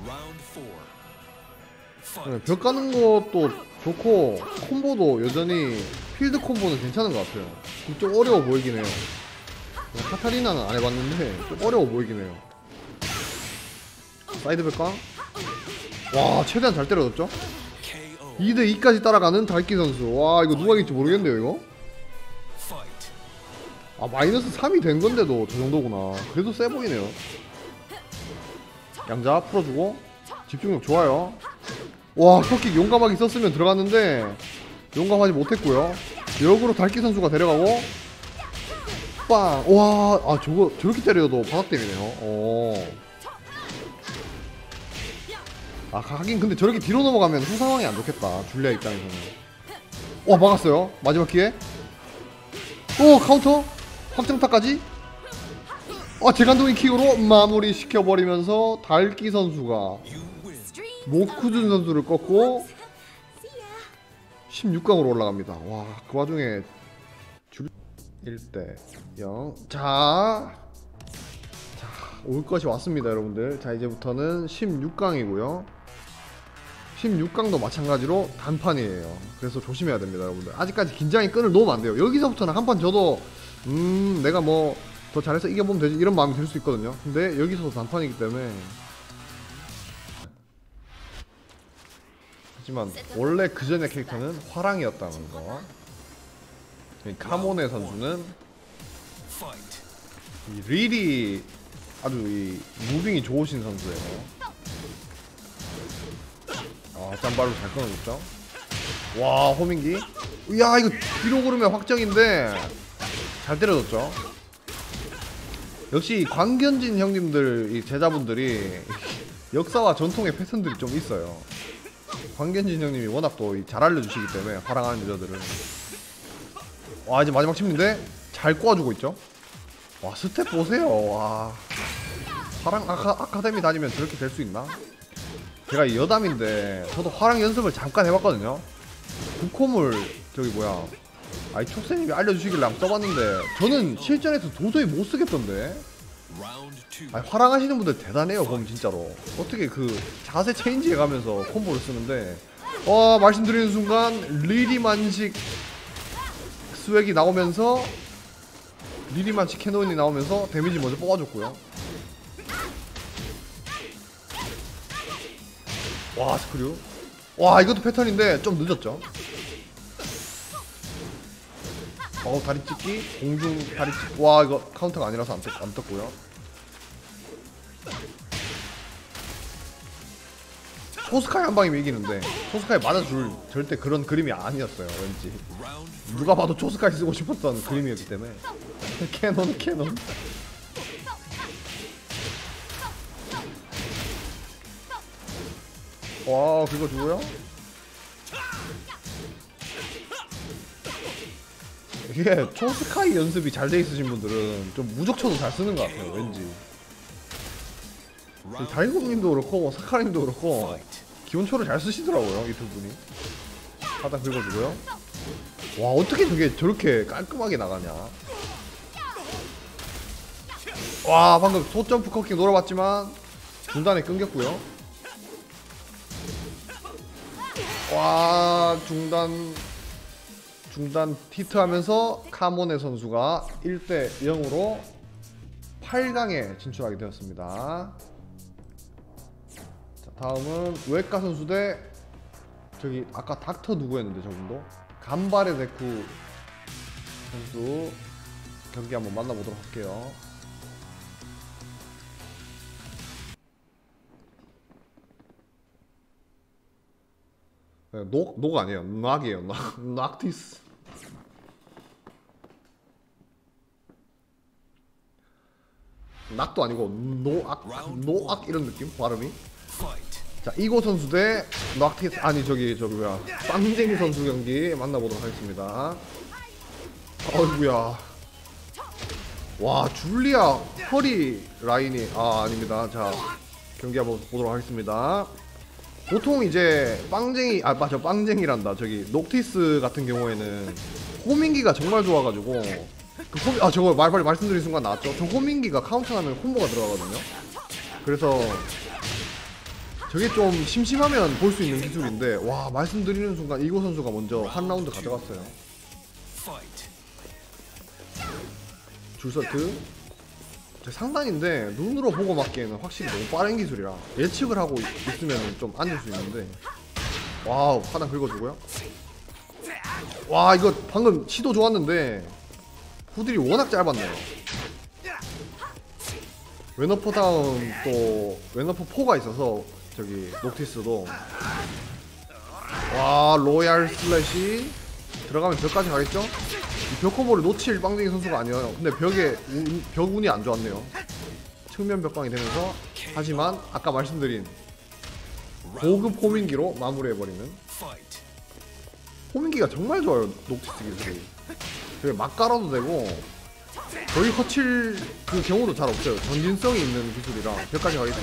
벽 가는 것도 좋고 콤보도 여전히 필드 콤보는 괜찮은 것 같아요. 좀 어려워 보이긴 해요. 카타리나는 안 해봤는데 좀 어려워 보이긴 해요. 사이드 벽강. 와, 최대한 잘 때려줬죠. 2대2까지 따라가는 달기 선수. 와, 이거 누가 이길지 모르겠네요. 이거 마이너스 3이 된 건데도 저 정도구나. 그래도 세 보이네요. 양자 풀어주고 집중력 좋아요. 와, 컷킥 용감하게 썼으면 들어갔는데 용감하지 못했고요. 역으로 달기 선수가 데려가고 빵. 와, 저거 저렇게 때려도 바닥 때리네요. 하긴 근데 저렇게 뒤로 넘어가면 후상황이 안 좋겠다, 줄리아 입장에서는. 막았어요. 마지막 기회. 카운터 확정타까지. 재간동이 킥으로 마무리 시켜버리면서 달기 선수가 모쿠준 선수를 꺾고 16강으로 올라갑니다. 와, 그 와중에 1대 0. 자, 올 것이 왔습니다, 여러분들. 자, 이제부터는 16강이고요. 16강도 마찬가지로 단판이에요. 그래서 조심해야 됩니다, 여러분들. 아직까지 긴장이 끈을 놓으면 안 돼요. 여기서부터는 한 판 져도 내가 뭐 더 잘해서 이겨보면 되지 이런 마음이 들 수 있거든요. 근데 여기서도 단판이기 때문에. 하지만 원래 그 전의 캐릭터는 화랑이었다는 거. 카모네 선수는 이 릴이 아주 이 무빙이 좋으신 선수예요. 아, 짬발로 잘 끊어줬죠. 와, 호밍기. 이야, 이거 뒤로 구르면 확정인데 잘 때려줬죠. 역시 광견진 형님들, 이 제자분들이 역사와 전통의 패턴들이 좀 있어요. 광견진 형님이 워낙 또 잘 알려주시기 때문에 화랑하는 여자들은. 와, 이제 마지막 침인데 잘 꼬아주고 있죠. 와, 스텝 보세요. 와, 화랑 아카데미 다니면 저렇게 될 수 있나? 제가 여담인데 저도 화랑 연습을 잠깐 해봤거든요. 국홈을 저기 뭐야, 아이 촉새님이 알려주시길래 한번 써봤는데 저는 실전에서 도저히 못 쓰겠던데. 아니, 화랑 하시는 분들 대단해요. 보면 진짜로 어떻게 그 자세 체인지 해가면서 콤보를 쓰는데, 와, 말씀드리는 순간 리리만식 스웩이 나오면서, 리리만식 캐논이 나오면서 데미지 먼저 뽑아줬고요. 와, 스크류. 와, 이것도 패턴인데 좀 늦었죠. 다리 찍기, 공중 다리 찍기. 와, 이거 카운터가 아니라서 안 떴고요. 초스카이 한 방이면 이기는데 초스카이 맞아줄 절대 그런 그림이 아니었어요. 왠지 누가 봐도 초스카이 쓰고 싶었던 그림이었기 때문에. 캐논. 와, 그거 주고요. 이게 초스카이 연습이 잘 돼 있으신 분들은 좀 무적초도 잘 쓰는 것 같아요. 왠지 다이곰님도 그렇고 사카님도 그렇고 기본초를 잘 쓰시더라고요, 이 두 분이. 하단 긁어주고요. 와, 어떻게 저렇게 깔끔하게 나가냐. 와, 방금 소점프 커킹 노려봤지만 중단에 끊겼고요. 와, 중단 히트하면서 카모네 선수가 1대 0으로 8강에 진출하게 되었습니다. 자, 다음은 우에카 선수 대 저기 아까 닥터 누구였는데 저분도 간발의 데쿠 선수 경기 한번 만나보도록 할게요. 녹 아니에요. 낙이에요. 낙티스. 낙도 아니고 노악 이런 느낌 발음이. 자, 이고 선수 대 낙티스. 아니 저기 뭐야, 빵쟁이 선수 경기 만나보도록 하겠습니다. 어이구야. 와, 줄리아 허리 라인이 아닙니다. 자, 경기 한번 보도록 하겠습니다. 보통 이제 빵쟁이란다. 저기 녹티스 같은 경우에는 호밍기가 정말 좋아가지고 저거 빨리 말씀드린 순간 나왔죠. 저 호밍기가 카운터하면 콤보가 들어가거든요. 그래서 저게 좀 심심하면 볼 수 있는 기술인데, 와, 말씀드리는 순간 이고 선수가 먼저 한 라운드 가져갔어요. 줄서트 상단인데 눈으로 보고 맞기에는 확실히 너무 빠른 기술이라 예측을 하고 있으면 좀 앉을 수 있는데. 와우, 하단 긁어주고요. 와, 이거 방금 시도 좋았는데 후들이 워낙 짧았네요. 웨너퍼 다음 또 웨너퍼 4가 있어서 저기 녹티스도. 와, 로얄 슬래시 들어가면 벽까지 가겠죠? 이 벽 콤보를 놓칠 빵쟁이 선수가 아니에요. 근데 벽 운이 안 좋았네요. 측면 벽광이 되면서. 하지만 아까 말씀드린 고급 호밍기로 마무리해버리는. 호밍기가 정말 좋아요, 녹티스 기술이. 되게 막 깔아도 되고 거의 거칠 그 경우도 잘 없어요. 전진성이 있는 기술이라. 벽까지 가겠죠?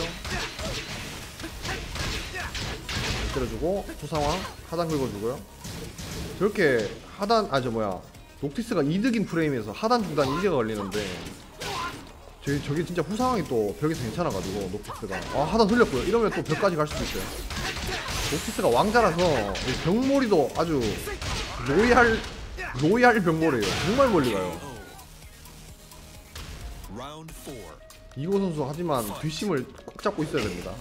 때려주고 초상황 하단 긁어주고요. 저렇게 하단 녹티스가 이득인 프레임에서 하단 중단 이제가 걸리는데 저게 진짜 후상황이 또 벽에서 괜찮아가지고 녹티스가 하단 흘렸고요. 이러면 또 벽까지 갈 수도 있어요. 노티스가 왕자라서 이 병몰이도 아주 로얄 병몰이에요. 정말 멀리 가요. 이고 선수 하지만 뒷심을 꼭 잡고 있어야 됩니다.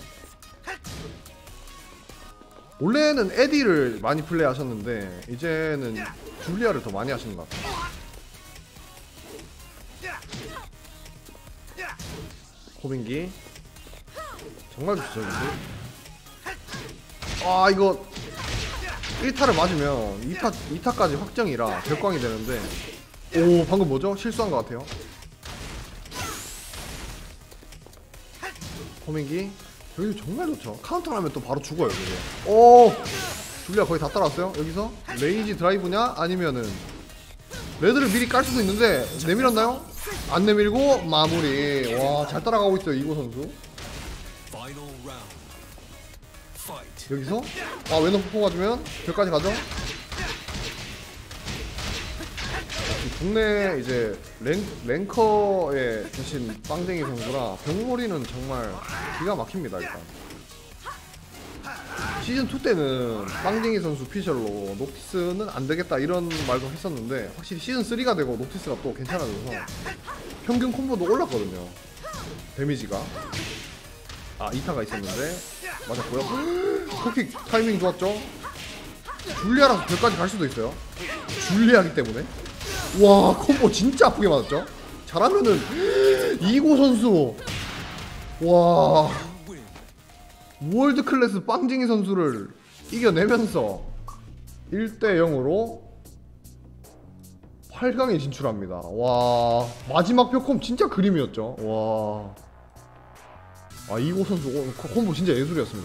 원래는 에디를 많이 플레이하셨는데 이제는 줄리아를 더 많이 하시는 것 같아요. 코빙기 정말 좋죠. 아 이거 1타를 맞으면 2타까지 확정이라 별광이 되는데, 오 방금 뭐죠? 실수한 것 같아요. 코밍기 여기 정말 좋죠. 카운터 하면 또 바로 죽어요. 그게. 오 줄리아 거의 다 따라왔어요. 여기서 레이지 드라이브냐 아니면은 레드를 미리 깔 수도 있는데 내밀었나요? 안 내밀고 마무리. 와 잘 따라가고 있어요 이고 선수. 여기서 왼손 폭포 맞으면 별까지 가죠. 국내 이제 랭커에 계신 빵댕이 선수라 병몰이는 정말 기가 막힙니다. 일단 시즌2 때는 빵댕이 선수 피셜로 노티스는 안되겠다 이런 말도 했었는데, 확실히 시즌3가 되고 노티스가 또 괜찮아져서 평균 콤보도 올랐거든요. 데미지가 2타가 있었는데 맞았고요. 코킥 타이밍 좋았죠. 줄리아라서 별까지 갈 수도 있어요. 줄리아기 때문에. 와 콤보 진짜 아프게 맞았죠. 잘하면은 이고 선수 와 월드 클래스 빵쟁이 선수를 이겨내면서 1대0으로 8강에 진출합니다. 와 마지막 벽콤 진짜 그림이었죠. 와 이고 선수 콤보 진짜 예술이었습니다.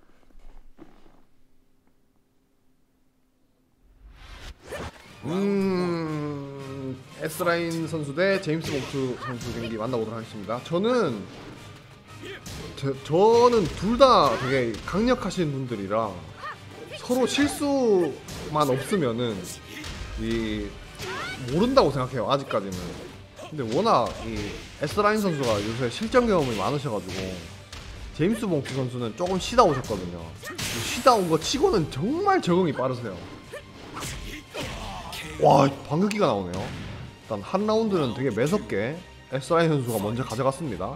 S라인 선수 대 제임스 봉투 선수 경기 만나보도록 하겠습니다. 저는 둘 다 되게 강력하신 분들이라 서로 실수만 없으면은 모른다고 생각해요 아직까지는. 근데 워낙 이 S라인 선수가 요새 실전 경험이 많으셔가지고 제임스 봉투 선수는 조금 쉬다 오셨거든요. 쉬다 온 거 치고는 정말 적응이 빠르세요. 와 반격기가 나오네요. 일단 한 라운드는 되게 매섭게 S라인 선수가 먼저 가져갔습니다.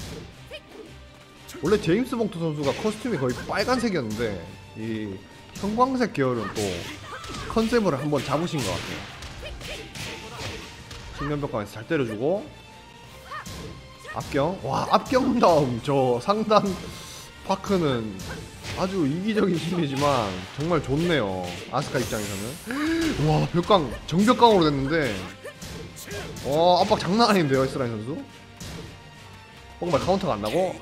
원래 제임스 봉투 선수가 커스튬이 거의 빨간색이었는데 이 형광색 계열은 또 컨셉을 한번 잡으신 것 같아요. 측면벽광에서 잘 때려주고 앞경. 와 앞경 다음 저 상단 파크는 아주 이기적인 심리지만 정말 좋네요 아스카 입장에서는. 와 벽광 정벽광으로 됐는데 압박 장난 아닌데요 S라인 선수. 뽕발 카운터가 안 나고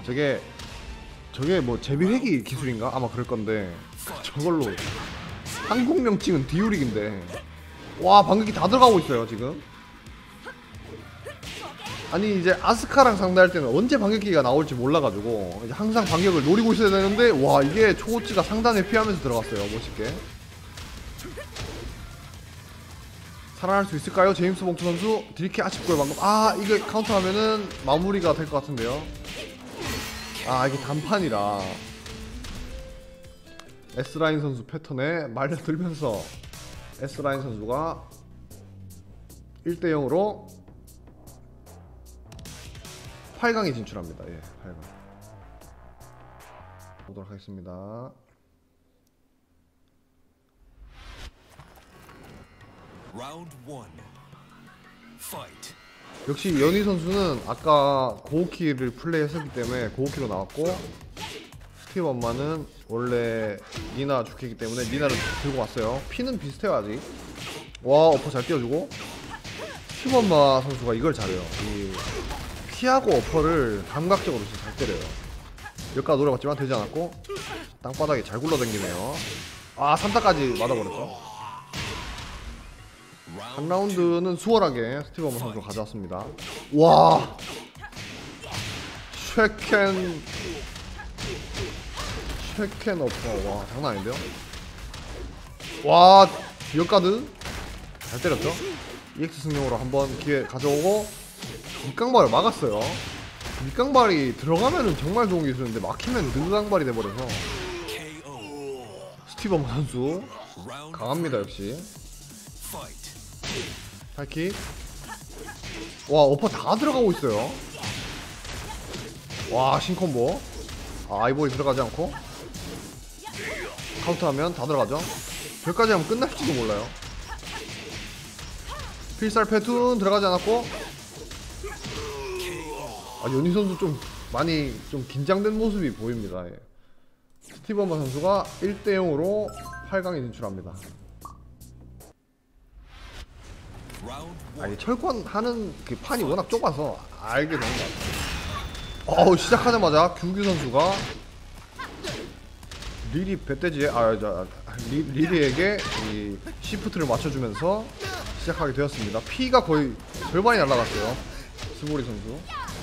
저게 뭐 제비회기 기술인가 아마 그럴 건데 저걸로 한국 명칭은 디우릭인데 와 반격이 다 들어가고 있어요 지금. 아니 이제 아스카랑 상대할 때는 언제 반격기가 나올지 몰라가지고 이제 항상 반격을 노리고 있어야 되는데 와 이게 초호찌가 상단에 피하면서 들어갔어요 멋있게. 살아날 수 있을까요 제임스 봉투 선수? 딜키 아쉽고요 방금. 이게 카운터하면은 마무리가 될 것 같은데요. 이게 단판이라 S라인 선수 패턴에 말려들면서 S라인 선수가 1대0으로 8강에 진출합니다. 예, 8강 보도록 하겠습니다. 역시 연희 선수는 아까 고우키를 플레이했었기 때문에 고우키로 나왔고, 스티브 엄마는 원래 니나 주키이기 때문에 니나를 들고 왔어요. 피는 비슷해요 아직. 와 어퍼 잘 띄워주고. 스티브 엄마 선수가 이걸 잘해요. 피하고 어퍼를 감각적으로 진짜 잘 때려요. 여기까지 노려봤지만 되지 않았고 땅바닥에 잘 굴러다니네요. 3타까지 맞아버렸죠. 한 라운드는 수월하게 스티브 엄마 선수가 가져왔습니다. 와 쉐켄 어퍼. 와 장난 아닌데요? 와 역가드 잘 때렸죠? EX 승용으로 한번 기회 가져오고 밑강발을 막았어요. 밑강발이 들어가면은 정말 좋은 기술인데 막히면 느강발이 돼버려서 스티범 선수 강합니다 역시. 하이킥. 와 어퍼 다 들어가고 있어요. 와 신콤보. 아이보리 들어가지 않고 카운트하면 다 들어가죠. 여기까지 하면 끝날지도 몰라요. 필살 패툰 들어가지 않았고. 연희 선수 좀 많이 좀 긴장된 모습이 보입니다. 예. 스티버머 선수가 1대0으로 8강에 진출합니다. 이 철권하는 그 판이 워낙 좁아서 알게 되는 것 같아요. 시작하자마자 규규 선수가 리리 배떼지에 리리에게 이 시프트를 맞춰주면서 시작하게 되었습니다. 피가 거의 절반이 날라갔어요. 스보리 선수.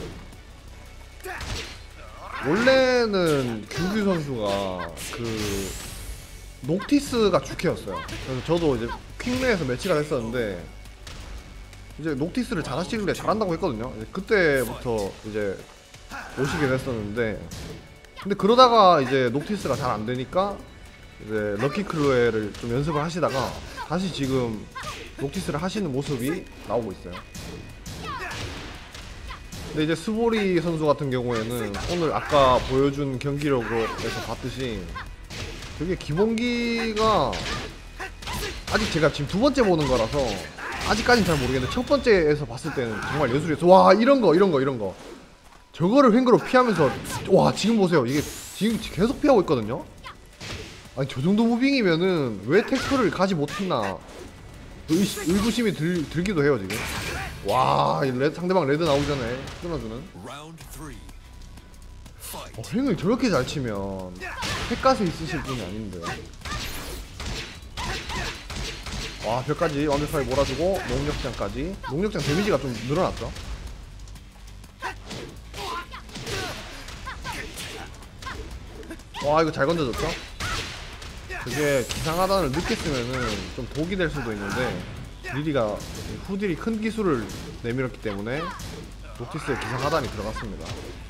원래는 규규 선수가 그 녹티스가 주캐였어요. 그래서 저도 이제 퀵맨에서 매치가 됐었는데 이제 녹티스를 잘하시길래 잘한다고 했거든요. 이제 그때부터 이제 오시게 됐었는데, 근데 그러다가 이제 녹티스가 잘 안되니까 이제 럭키 클로에를 좀 연습을 하시다가 다시 지금 녹티스를 하시는 모습이 나오고 있어요. 근데 이제 스보리 선수 같은 경우에는 오늘 아까 보여준 경기력에서 봤듯이 되게 기본기가 아직 제가 지금 두 번째 보는 거라서 아직까지는 잘 모르겠는데 첫 번째에서 봤을 때는 정말 예술이었어. 와 이런 거 저거를 횡그로 피하면서, 와 지금 보세요. 이게 지금 계속 피하고 있거든요. 아니 저 정도 무빙이면은 왜 태클을 가지 못했나 의구심이 들기도 해요 지금. 와 상대방 레드 나오기 전에 끊어주는. 횡을 저렇게 잘 치면 핵가스 있으실 분이 아닌데. 와 벽까지 완벽하게 몰아주고 농력장까지. 농력장 데미지가 좀 늘어났죠. 와 이거 잘 건져졌죠. 그게 기상하단을 늦게 쓰면은 좀 독이 될 수도 있는데 리리가 후딜이 큰 기술을 내밀었기 때문에 녹티스의 기상하단이 들어갔습니다.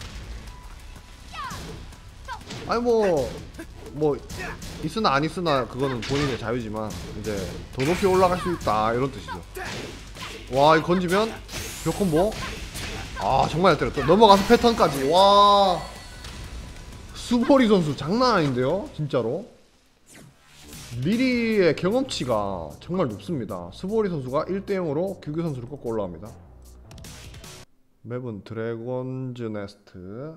아니 뭐 있으나 안 있으나 그거는 본인의 자유지만 이제 더 높이 올라갈 수 있다 이런 뜻이죠. 와 이거 건지면 벽 콤보. 정말 잘 때렸다. 넘어가서 패턴까지. 와 스보리 선수 장난 아닌데요 진짜로. 리리의 경험치가 정말 높습니다. 스보리 선수가 1대0으로 규규 선수를 꺾고 올라옵니다. 맵은 드래곤즈 네스트.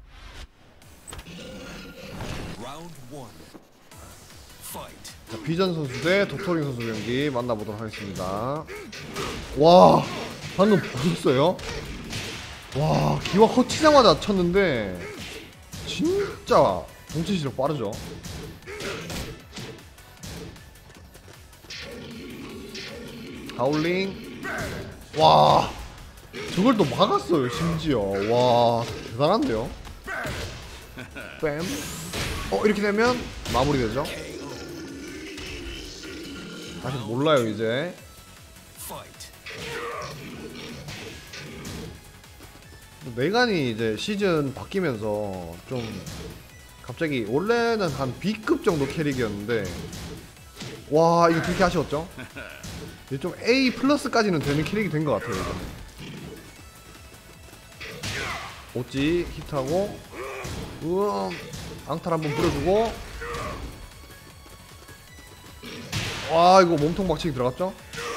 자, 비전 선수 대 도토링 선수 경기 만나보도록 하겠습니다. 와 방금 보셨어요? 와 기와 커치자마자 쳤는데 진짜 동체 시력 빠르죠. 하울링. 와 저걸 또 막았어요 심지어. 와 대단한데요. 뺨. 이렇게 되면 마무리되죠. 아직 몰라요 이제. 메간이 이제 시즌 바뀌면서 좀 갑자기 원래는 한 B급 정도 캐릭이었는데 와 이거 되게 아쉬웠죠. 이제 좀 A 플러스까지는 되는 캐릭이 된 것 같아요 이번에. 오찌 히트하고 앙탈 한번 뿌려주고. 와 이거 몸통 박치기 들어갔죠.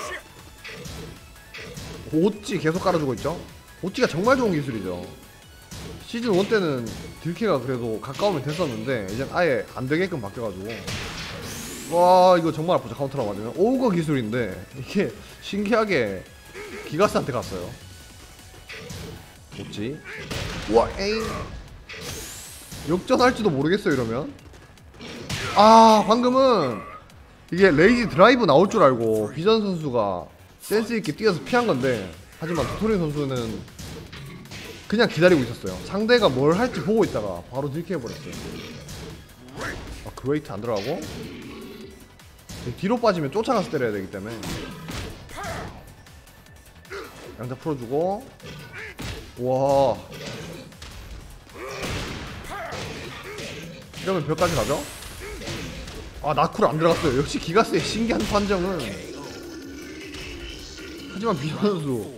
오찌 계속 깔아주고 있죠. 오찌가 정말 좋은 기술이죠. 시즌 1 때는 딜캐가 그래도 가까우면 됐었는데 이젠 아예 안되게끔 바뀌어가지고. 와 이거 정말 아프죠. 카운터라고 맞으면. 오우거 기술인데 이게 신기하게 기가스한테 갔어요. 오찌. 와 에잉. 역전할지도 모르겠어요 이러면. 방금은 이게 레이지 드라이브 나올 줄 알고 비전 선수가 센스있게 뛰어서 피한 건데, 하지만 도토리 선수는 그냥 기다리고 있었어요. 상대가 뭘 할지 보고 있다가 바로 딜캐해버렸어요. 그웨이트 안 들어가고 뒤로 빠지면 쫓아가서 때려야 되기 때문에 양자 풀어주고. 와 이러면 벽까지 가죠. 아 나쿨 안 들어갔어요. 역시 기가스의 신기한 판정은. 하지만 비전 선수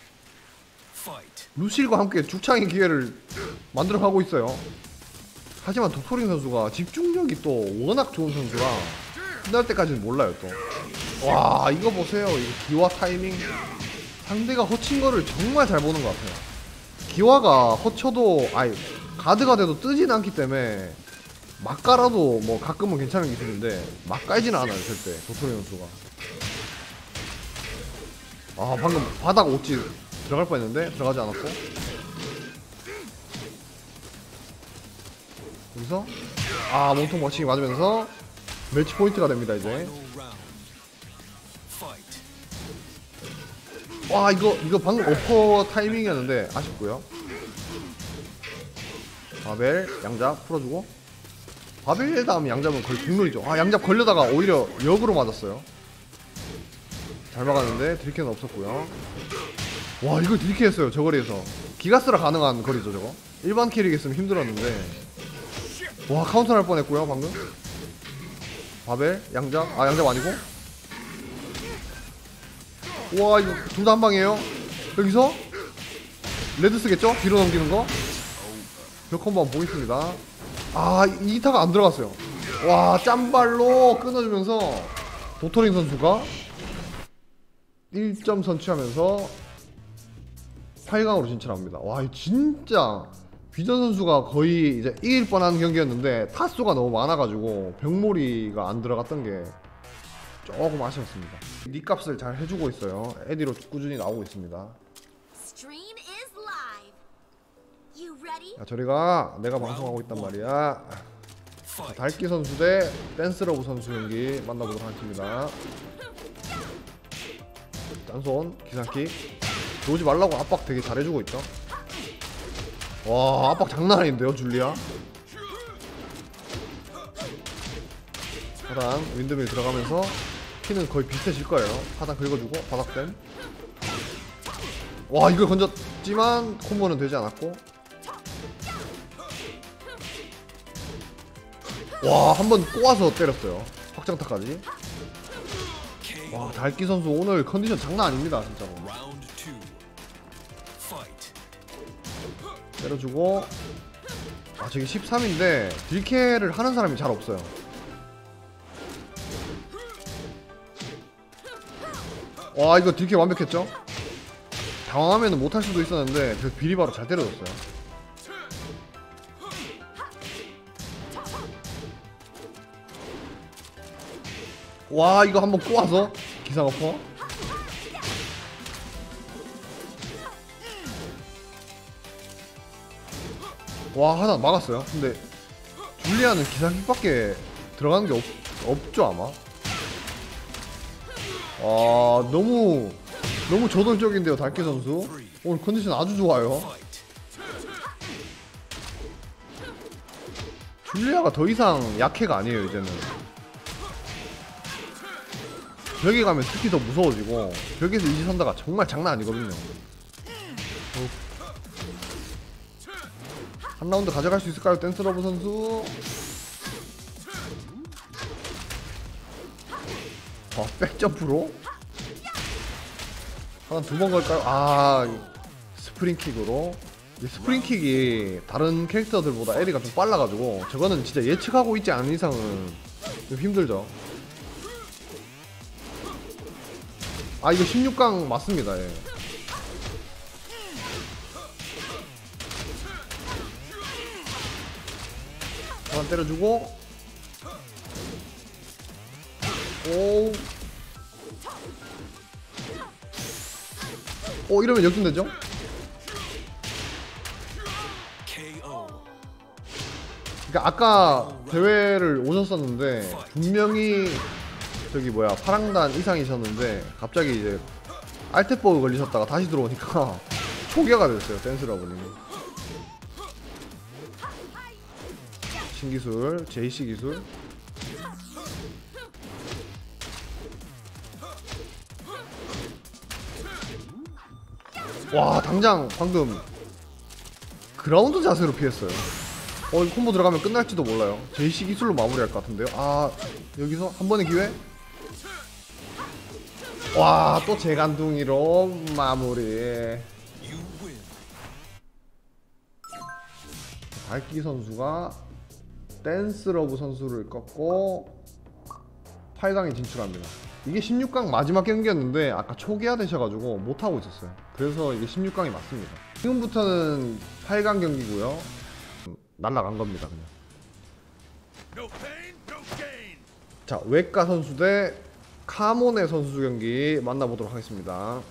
루실과 함께 죽창의 기회를 만들어가고 있어요. 하지만 도토링 선수가 집중력이 또 워낙 좋은 선수라 끝날 때까지는 몰라요 또. 와 이거 보세요. 이거 기와 타이밍. 상대가 허친 거를 정말 잘 보는 것 같아요. 기와가 허쳐도 아니 가드가 돼도 뜨진 않기 때문에 막 깔아도 뭐 가끔은 괜찮은 기술인데 막 깔지는 않아요 절대 도토리 선수가. 아 방금 바닥 옥지 들어갈 뻔했는데 들어가지 않았고 여기서 아 몸통 멋지게 맞으면서 매치 포인트가 됩니다 이제. 와 이거 방금 어퍼 타이밍이었는데 아쉽고요. 바벨 양잡 풀어주고 바벨 다음 양잡은 거의 국룰이죠. 아 양잡 걸려다가 오히려 역으로 맞았어요. 잘 막았는데 딜캐는 없었고요. 와 이거 딜캐 했어요 저 거리에서. 기가스라 가능한 거리죠 저거. 일반 캐릭 했으면 힘들었는데. 와 카운터 날 뻔했고요 방금. 바벨 양잡 아 양잡 아니고. 와 이거 둘 다 한방이에요. 여기서 레드 쓰겠죠? 뒤로 넘기는 거. 벽 콤보 한번 보겠습니다. 아 2타가 안 들어갔어요. 와 짬발로 끊어주면서 도토링 선수가 1점 선취하면서 8강으로 진출합니다. 와 진짜 비전 선수가 거의 이제 이길 뻔한 경기였는데 타수가 너무 많아가지고 병몰이가 안 들어갔던 게 조금 아쉬웠습니다. 니 값을 잘 해주고 있어요. 에디로 꾸준히 나오고 있습니다. 야 저리가. 내가 방송하고 있단 말이야. 자, 달기 선수 대 댄스러브 선수 경기 만나보도록 하겠습니다. 짠손 기상킥 들어오지 말라고 압박 되게 잘해주고 있죠. 와 압박 장난 아닌데요 줄리아. 하단 윈드밀 들어가면서 키는 거의 비슷해질 거예요. 하단 긁어주고 바닥댐. 와 이걸 건졌지만 콤보는 되지 않았고. 와 한번 꼬아서 때렸어요. 확장타까지. 와 달기 선수 오늘 컨디션 장난 아닙니다 진짜로. 때려주고. 아 저기 13인데 딜캐를 하는 사람이 잘 없어요. 와 이거 딜캐 완벽했죠? 당황하면 못할 수도 있었는데 그래서 비리바로 잘 때려줬어요. 와 이거 한번 꼬아서 기상어퍼. 와 하나 막았어요. 근데 줄리아는 기상킥밖에 들어가는 게 없죠 아마. 와 너무 저돌적인데요 달기 선수. 오늘 컨디션 아주 좋아요. 줄리아가 더 이상 약해가 아니에요 이제는. 벽에 가면 특히 더 무서워지고 벽에서 이지선다가 정말 장난 아니거든요. 한 라운드 가져갈 수 있을까요 댄스러브 선수? 백점프로? 하나 두 번 걸까요? 아 스프링킥으로. 이 스프링킥이 다른 캐릭터들보다 에리가 좀 빨라가지고 저거는 진짜 예측하고 있지 않은 이상은 좀 힘들죠. 아 이거 16강 맞습니다. 예. 하나 때려주고. 오 이러면 역전되죠? 그러니까 아까 대회를 오셨었는데 분명히 저기 뭐야 파랑단 이상이셨는데 갑자기 이제 알테버그 걸리셨다가 다시 들어오니까 초기화가 됐어요 댄스러브님이. 신기술 JC 기술. 와 당장 방금 그라운드 자세로 피했어요. 이 콤보 들어가면 끝날지도 몰라요. 제이씨 기술로 마무리할 것 같은데요. 아, 여기서 한 번의 기회. 와, 또 재간둥이로 마무리. 발기 선수가 댄스러브 선수를 꺾고 8강에 진출합니다. 이게 16강 마지막 경기였는데 아까 초기화 되셔가지고 못하고 있었어요. 그래서 이게 16강이 맞습니다. 지금부터는 8강 경기고요. 날라간 겁니다 그냥. 자, 웨카 선수 대 카모네 선수 경기 만나보도록 하겠습니다.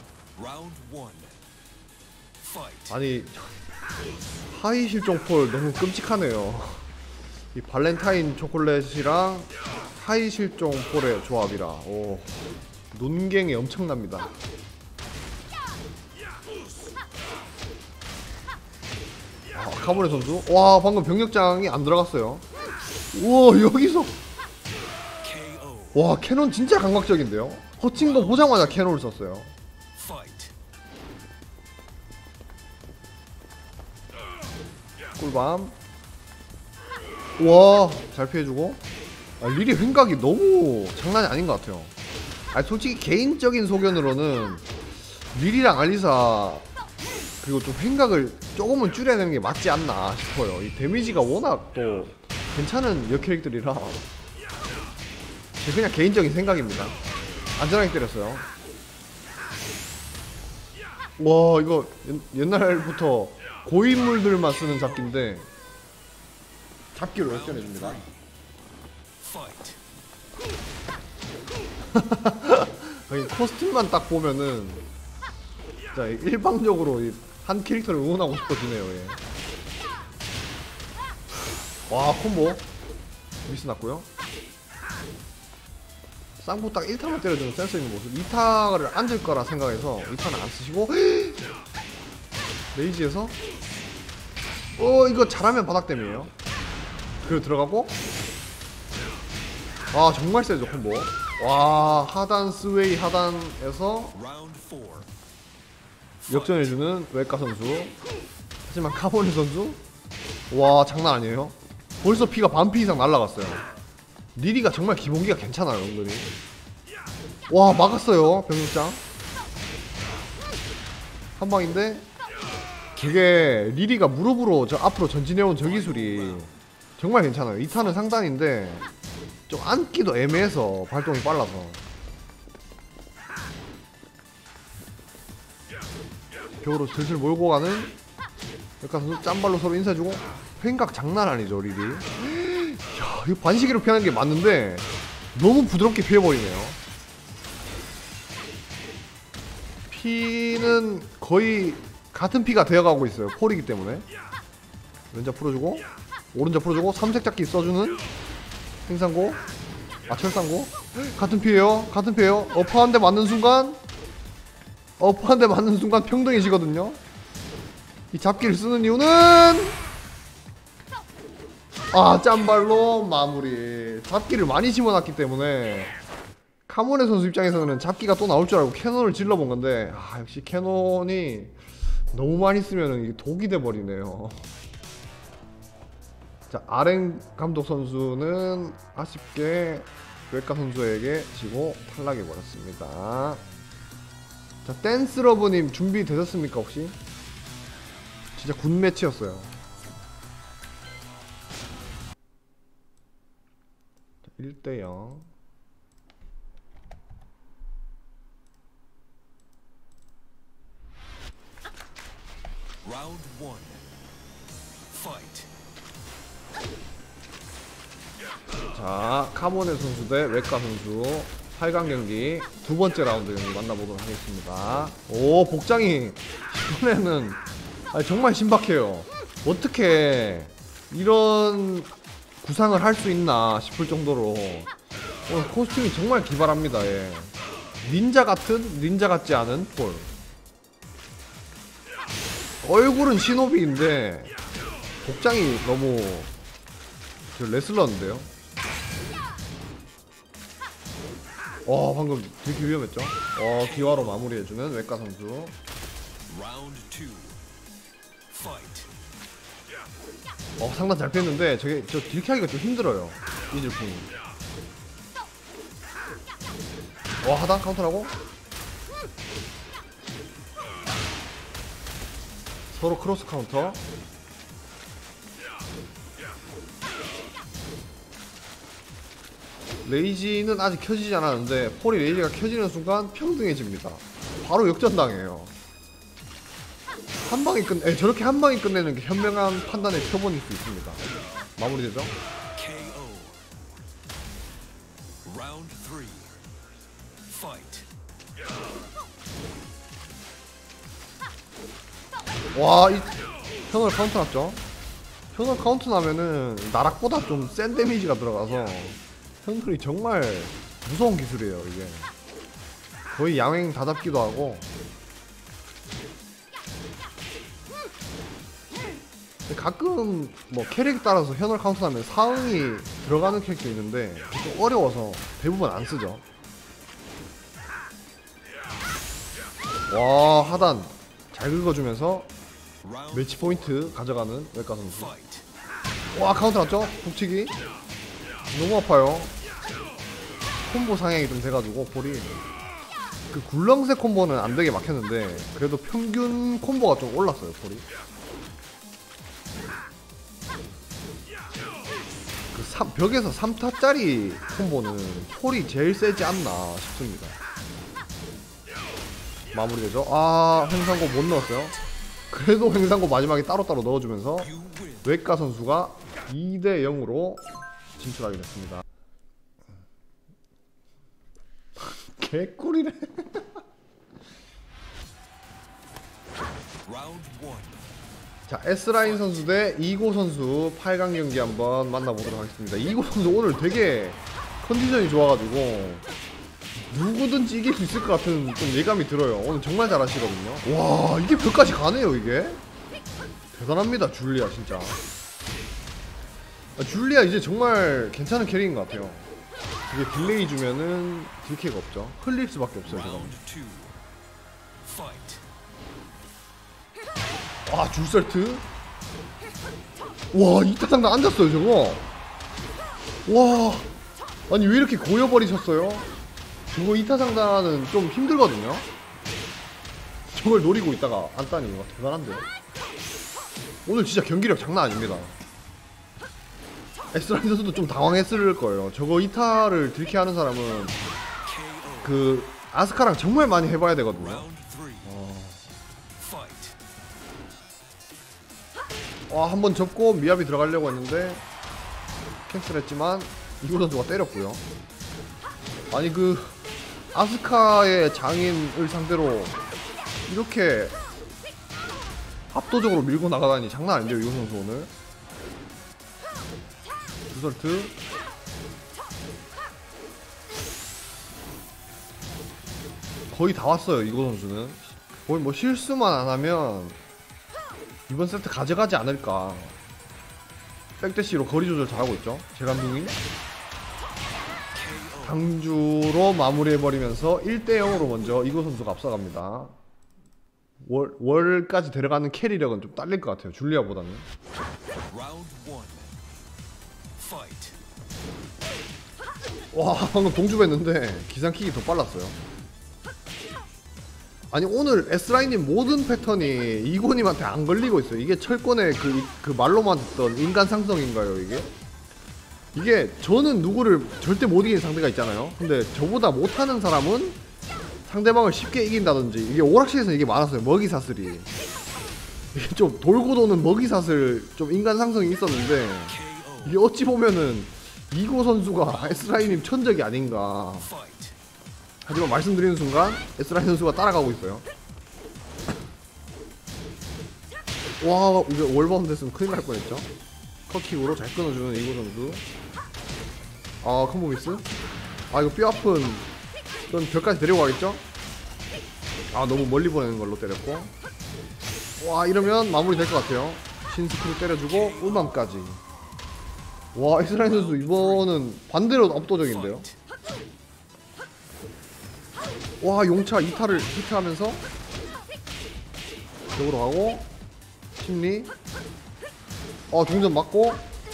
아니, 하이 실종 폴 너무 끔찍하네요. 이 발렌타인 초콜릿이랑 하이 실종 폴의 조합이라, 오, 논갱이 엄청납니다. 아, 카모네 선수, 와, 방금 병력장이 안 들어갔어요. 우와, 여기서, 와, 캐논 진짜 감각적인데요. 허친 거 보자마자 캐논을 썼어요. 꿀밤. 와, 잘 피해주고. 아, 리리 횡각이 너무 장난이 아닌 것 같아요. 아니, 솔직히 개인적인 소견으로는 리리랑 알리사 그리고 좀 횡각을 조금은 줄여야 되는 게 맞지 않나 싶어요. 이 데미지가 워낙 또 괜찮은 역캐릭들이라. 제 그냥 개인적인 생각입니다. 안전하게 때렸어요. 와, 이거 옛날부터 고인물들만 쓰는 잡기인데 잡기로 역전해줍니다. 아니, 코스튬만 딱 보면은 진짜 일방적으로 한 캐릭터를 응원하고 싶어지네요. 예. 와, 콤보 미스 났고요. 쌍부 딱 1타만 때려주는 센스 있는 모습. 2타를 앉을 거라 생각해서 2타는 안 쓰시고 레이지에서 이거 잘하면 바닥댐이에요. 그리고 들어가고, 와, 정말 세죠 콤보. 와, 하단 스웨이 하단에서 역전해주는 웨카 선수. 하지만 카모네 선수, 와, 장난 아니에요. 벌써 피가 반피 이상 날라갔어요. 리리가 정말 기본기가 괜찮아요 은근히. 와, 막았어요 병력장 한 방인데. 그게 리리가 무릎으로 저 앞으로 전진해온 저 기술이 정말 괜찮아요. 2타는 상단인데 좀 앉기도 애매해서 발동이 빨라서. 벽으로 슬슬 몰고 가는 웨카 선수. 짬발로 서로 인사해주고. 횡각 장난 아니죠 리리. 야, 이거 반시계로 피하는 게 맞는데 너무 부드럽게 피해버리네요. 피는 거의 같은 피가 되어가고 있어요. 폴이기 때문에. 왼자 풀어주고 오른자 풀어주고 삼색 잡기 써주는 생산고. 아, 철상고. 같은 피해요. 같은 피해요. 어퍼 한 대 맞는 순간 평등해지거든요. 이 잡기를 쓰는 이유는, 아, 짬발로 마무리. 잡기를 많이 집어놨기 때문에 카모네 선수 입장에서는 잡기가 또 나올 줄 알고 캐논을 질러본 건데, 아, 역시 캐논이 너무 많이 쓰면 이게 독이 돼버리네요. 자, 아렌 감독 선수는 아쉽게 웨카 선수에게 지고 탈락해버렸습니다. 자, 댄스러브님 준비되셨습니까 혹시? 진짜 굿 매치였어요. 1대0. 라운드 1 파이트. 자, 카모네 선수 대 웨카 선수 8강 경기 두 번째 라운드 경기 만나보도록 하겠습니다. 오, 복장이 이번에는 정말 신박해요. 어떻게 이런 구상을 할 수 있나 싶을 정도로 코스튬이 정말 기발합니다. 예. 닌자 같은, 닌자 같지 않은 폴. 얼굴은 시노비인데 복장이 너무 레슬러인데요. 방금 되게 위험했죠. 기화로 마무리해주는 웨카 선수. 라운드 2 파이트. 상단 잘 뺐는데 저게 저 딜캐하기가 좀 힘들어요 이 질풍이. 하단 카운터라고? 서로 크로스 카운터. 레이지는 아직 켜지지 않았는데 폴이 레이지가 켜지는 순간 평등해집니다. 바로 역전당해요. 저렇게 한 방에 끝내는 게 현명한 판단의 표본일 수 있습니다. 마무리되죠? KO. Round 3. Fight. 와, 이 현월 카운터 났죠? 현월 카운터 나면은 나락보다 좀 센 데미지가 들어가서 현월이 정말 무서운 기술이에요. 이게 거의 양행 다 잡기도 하고. 가끔 뭐 캐릭에 따라서 현월 카운터 나면 사응이 들어가는 캐릭터 있는데 좀 어려워서 대부분 안 쓰죠. 와, 하단 잘 긁어주면서 매치 포인트 가져가는 외과 선수. 와, 카운터 났죠? 북치기 너무 아파요. 콤보 상향이 좀 돼가지고 볼이 그 굴렁쇠 콤보는 안되게 막혔는데 그래도 평균 콤보가 좀 올랐어요. 볼이 그 벽에서 3타짜리 콤보는 폴이 제일 세지 않나 싶습니다. 마무리되죠? 횡상고 못 넣었어요. 그래도 횡상고 마지막에 따로따로 넣어주면서 외과 선수가 2대 0으로 진출하게 됐습니다. 개꿀이네. 자, S라인 선수 대 이고 선수 8강 경기 한번 만나보도록 하겠습니다. 이고 선수 오늘 되게 컨디션이 좋아가지고 누구든지 이길 수 있을 것 같은 좀 예감이 들어요. 오늘 정말 잘하시거든요. 와, 이게 벽까지 가네요. 이게 대단합니다. 줄리아 진짜. 줄리아 이제 정말 괜찮은 캐릭인 것 같아요. 이게 딜레이 주면은 딜캐가 없죠. 흘릴 수밖에 없어요. 제가. 와, 줄설트. 와, 이타상단 앉았어요 저거. 와, 아니 왜 이렇게 고여버리셨어요? 저거 이타상단은 좀 힘들거든요. 저걸 노리고 있다가 안다니 와, 대단한데요. 오늘 진짜 경기력 장난 아닙니다. 엑스라인 선수도 좀 당황했을 거예요. 저거 이타를 딜캐하는 사람은 그 아스카랑 정말 많이 해봐야 되거든요. 와, 한번 접고 미압이 들어가려고 했는데 캔슬했지만 이고 선수가 때렸고요. 아니 그 아스카의 장인을 상대로 이렇게 압도적으로 밀고 나가다니 장난 아닌데요. 이고 선수 오늘 두설트. 거의 다 왔어요. 이고 선수는 거의 뭐 실수만 안 하면 이번 세트 가져가지 않을까. 백대시로 거리 조절 잘하고 있죠. 재간둥이 강주로 마무리해버리면서 1대 0으로 먼저 이고 선수가 앞서갑니다. 월까지 데려가는 캐리력은 좀 딸릴 것 같아요. 줄리아보다는. 와, 방금 동주했는데 기상킥이 더 빨랐어요. 아니 오늘 S라인님 모든 패턴이 이고님한테 안 걸리고 있어요. 이게 철권의 그 말로만 듣던 인간 상성인가요? 이게 저는 누구를 절대 못 이기는 상대가 있잖아요. 근데 저보다 못하는 사람은 상대방을 쉽게 이긴다든지, 이게 오락실에서 이게 많았어요. 먹이사슬이. 이게 좀 돌고 도는 먹이사슬, 좀 인간 상성이 있었는데 이게 어찌 보면은 이고 선수가 S라인님 천적이 아닌가. 하지만 말씀드리는 순간 S라인 선수가 따라가고 있어요. 와, 이거 월바운드 됐으면 큰일 날 뻔했죠. 컷킥으로 잘 끊어주는 이고 선수. 콤보 미스. 이거 뼈 아픈 이건 벽까지 데리고 가겠죠? 너무 멀리 보내는 걸로 때렸고. 와, 이러면 마무리 될 것 같아요. 신스크루 때려주고 울맘까지. 와, S라인 선수 이번은 반대로 압도적인데요. 와, 용차 2타를 히트하면서 벽으로 가고 심리. 동전 맞고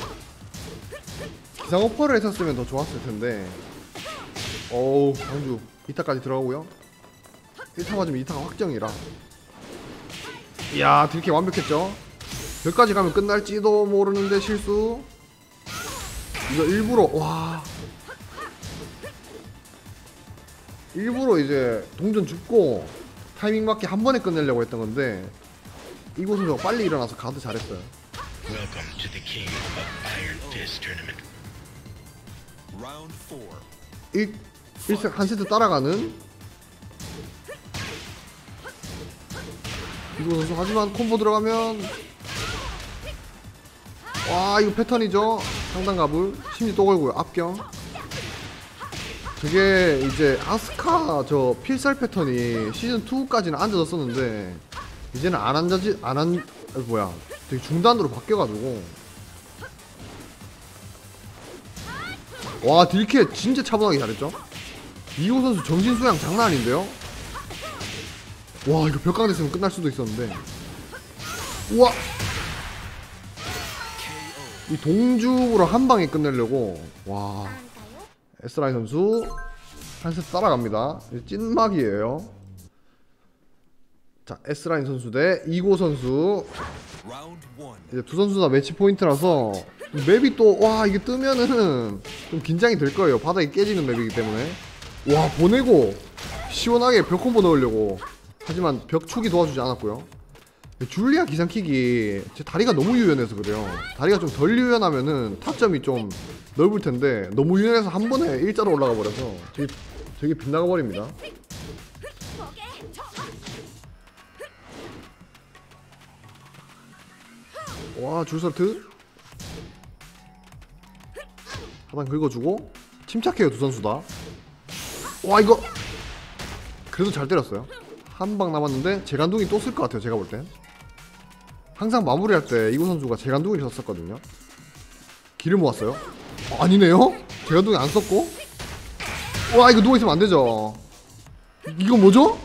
기상 오퍼를 했었으면 더 좋았을 텐데. 어우, 광주 2타까지 들어가고요. 1타 맞으면 2타가 확정이라. 이야, 딜캐 완벽했죠. 여기까지 가면 끝날지도 모르는데 실수. 이거 일부러, 와, 일부러 이제 동전 줍고 타이밍 맞게 한 번에 끝내려고 했던 건데 이곳에서 빨리 일어나서 가드 잘했어요. Welcome to the King of Iron Fist tournament. Round 4. 1한 세트 따라가는 이거 선수. 하지만 콤보 들어가면, 와, 이거 패턴이죠. 상단 가불 심리 또 걸고요. 앞경. 저게 이제 아스카 저 필살 패턴이 시즌 2까지는 앉아졌었는데 이제는 안 앉아지 뭐야, 되게 중단으로 바뀌어가지고. 와, 딜캐 진짜 차분하게 잘했죠. 이호 선수 정신 수양 장난 아닌데요. 와, 이거 벽강 됐으면 끝날 수도 있었는데. 우와, 이 동죽으로 한 방에 끝내려고. 와, S라인 선수 한 세트 따라갑니다. 찐막이에요. 자, S라인 선수 대 이고 선수. Round 1. 이제 두 선수 다 매치 포인트라서 맵이 또, 와, 이게 뜨면은 좀 긴장이 될 거예요. 바닥이 깨지는 맵이기 때문에. 와, 보내고 시원하게 벽 콤보 넣으려고. 하지만 벽 축이 도와주지 않았고요. 줄리아 기상킥이 제 다리가 너무 유연해서 그래요. 다리가 좀 덜 유연하면은 타점이 좀 넓을 텐데 너무 유연해서 한 번에 일자로 올라가 버려서 되게 빗나가 버립니다. 와, 줄서트 하단 긁어주고 침착해요, 두 선수 다. 와, 이거 그래도 잘 때렸어요. 한 방 남았는데 재간둥이 또 쓸 것 같아요. 제가 볼 땐 항상 마무리할 때 이구 선수가 재간둥이를 썼었거든요. 기를 모았어요. 아니네요? 재간둥이 안 썼고. 와, 이거 누워있으면 안 되죠. 이거 뭐죠?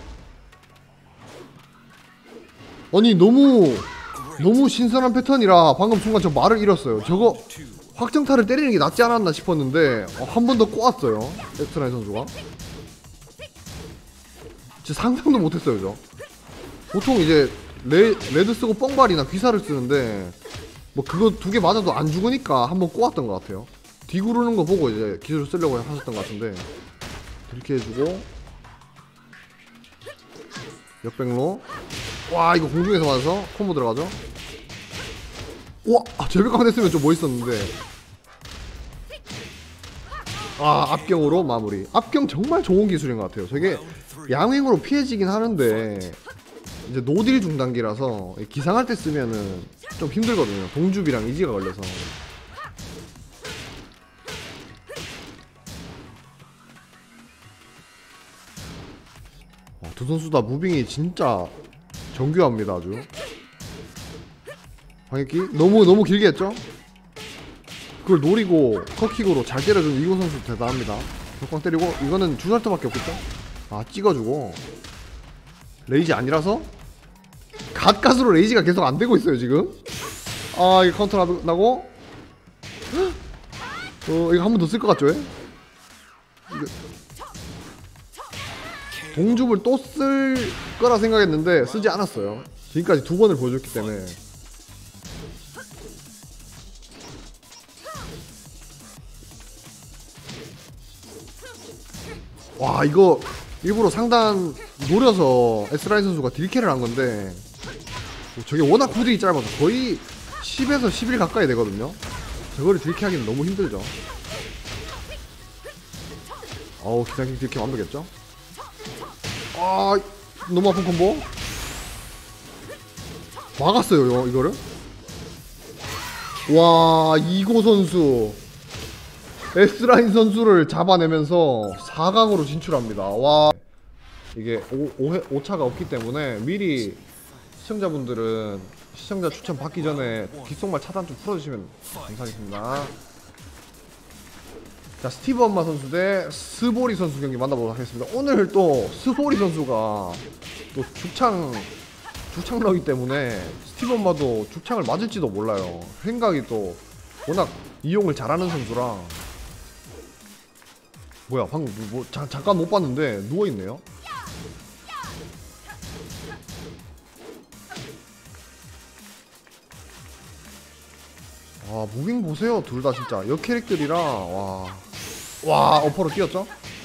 아니, 너무 신선한 패턴이라 방금 순간 저 말을 잃었어요. 저거 확정타를 때리는 게 낫지 않았나 싶었는데 한 번 더 꼬았어요, 엑스라인 선수가. 진짜 상상도 못했어요. 저 보통 이제 레드 쓰고 뻥발이나 귀사를 쓰는데 뭐 그거 두 개 맞아도 안 죽으니까 한 번 꼬았던 것 같아요. 뒤구르는 거 보고 이제 기술 쓰려고 하셨던 것 같은데. 이렇게 해주고 역백로. 와, 이거 공중에서 맞아서 콤보 들어가죠. 우와, 절벽강 됐으면 좀 멋있었는데. 앞경으로 마무리. 앞경 정말 좋은 기술인 것 같아요. 저게 양행으로 피해지긴 하는데 이제 노딜 중단기라서 기상할 때 쓰면은 좀 힘들거든요. 동줍이랑 이지가 걸려서. 두 선수 다 무빙이 진짜 정교합니다. 아주 방역기 너무 길게 했죠. 그걸 노리고 컷킥으로 잘 때려준 이고 선수 대단합니다. 벽광 때리고. 이거는 주설트밖에 없겠죠. 찍어주고. 레이지 아니라서 갓갓으로 레이지가 계속 안 되고 있어요 지금. 이거 카운터 나고. 이거 한 번 더 쓸 것 같죠? 동줍을 또 쓸 거라 생각했는데 쓰지 않았어요. 지금까지 두 번을 보여줬기 때문에. 와, 이거 일부러 상단 노려서 S라인 선수가 딜캐를 한 건데 저게 워낙 후딜이 짧아서 거의 10에서 11 가까이 되거든요. 저거를 딜캐하기는 너무 힘들죠. 기상킥 딜캐 완벽했죠. 너무 아픈 콤보 막았어요 이거를. 와, 이고 선수 S라인 선수를 잡아내면서 4강으로 진출합니다. 와, 이게 5차가 없기 때문에 미리 시청자분들은 시청자 추천 받기 전에 귓속말 차단 좀 풀어주시면 감사하겠습니다. 자, 스티브 엄마 선수 대 스보리 선수 경기 만나보도록 하겠습니다. 오늘 또 스보리 선수가 또 죽창 죽창러기 때문에 스티브 엄마도 죽창을 맞을지도 몰라요. 생각이 또 워낙 이용을 잘하는 선수라. 뭐야 방금 잠깐 못 봤는데 누워있네요. 와 무빙 보세요. 둘 다 진짜 역캐릭들이라. 와 어퍼로 뛰었죠.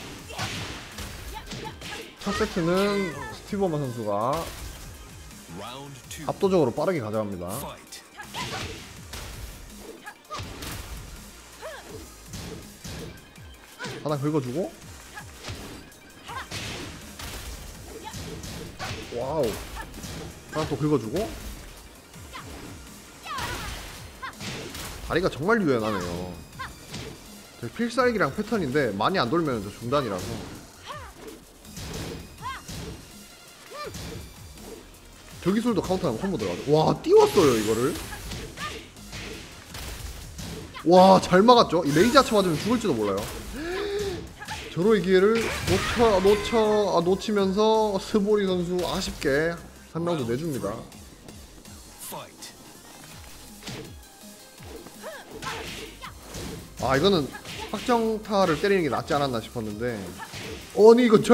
첫 세트는 스티브 엄마 선수가 Round 2. 압도적으로 빠르게 가져갑니다. Fight. 하나 긁어주고, 와우, 하나 또 긁어주고. 다리가 정말 유연하네요. 필살기랑 패턴인데 많이 안 돌면 저 중단이라서. 저 기술도 카운터하면 콤보 들어가죠. 와 띄웠어요 이거를. 와 잘 막았죠. 이 레이저 아치 맞으면 죽을지도 몰라요. 저로의 기회를 놓치면서 스보리 선수 아쉽게 3라운드 내줍니다. Fight. 아 이거는 확정타를 때리는 게 낫지 않았나 싶었는데, 아니 이거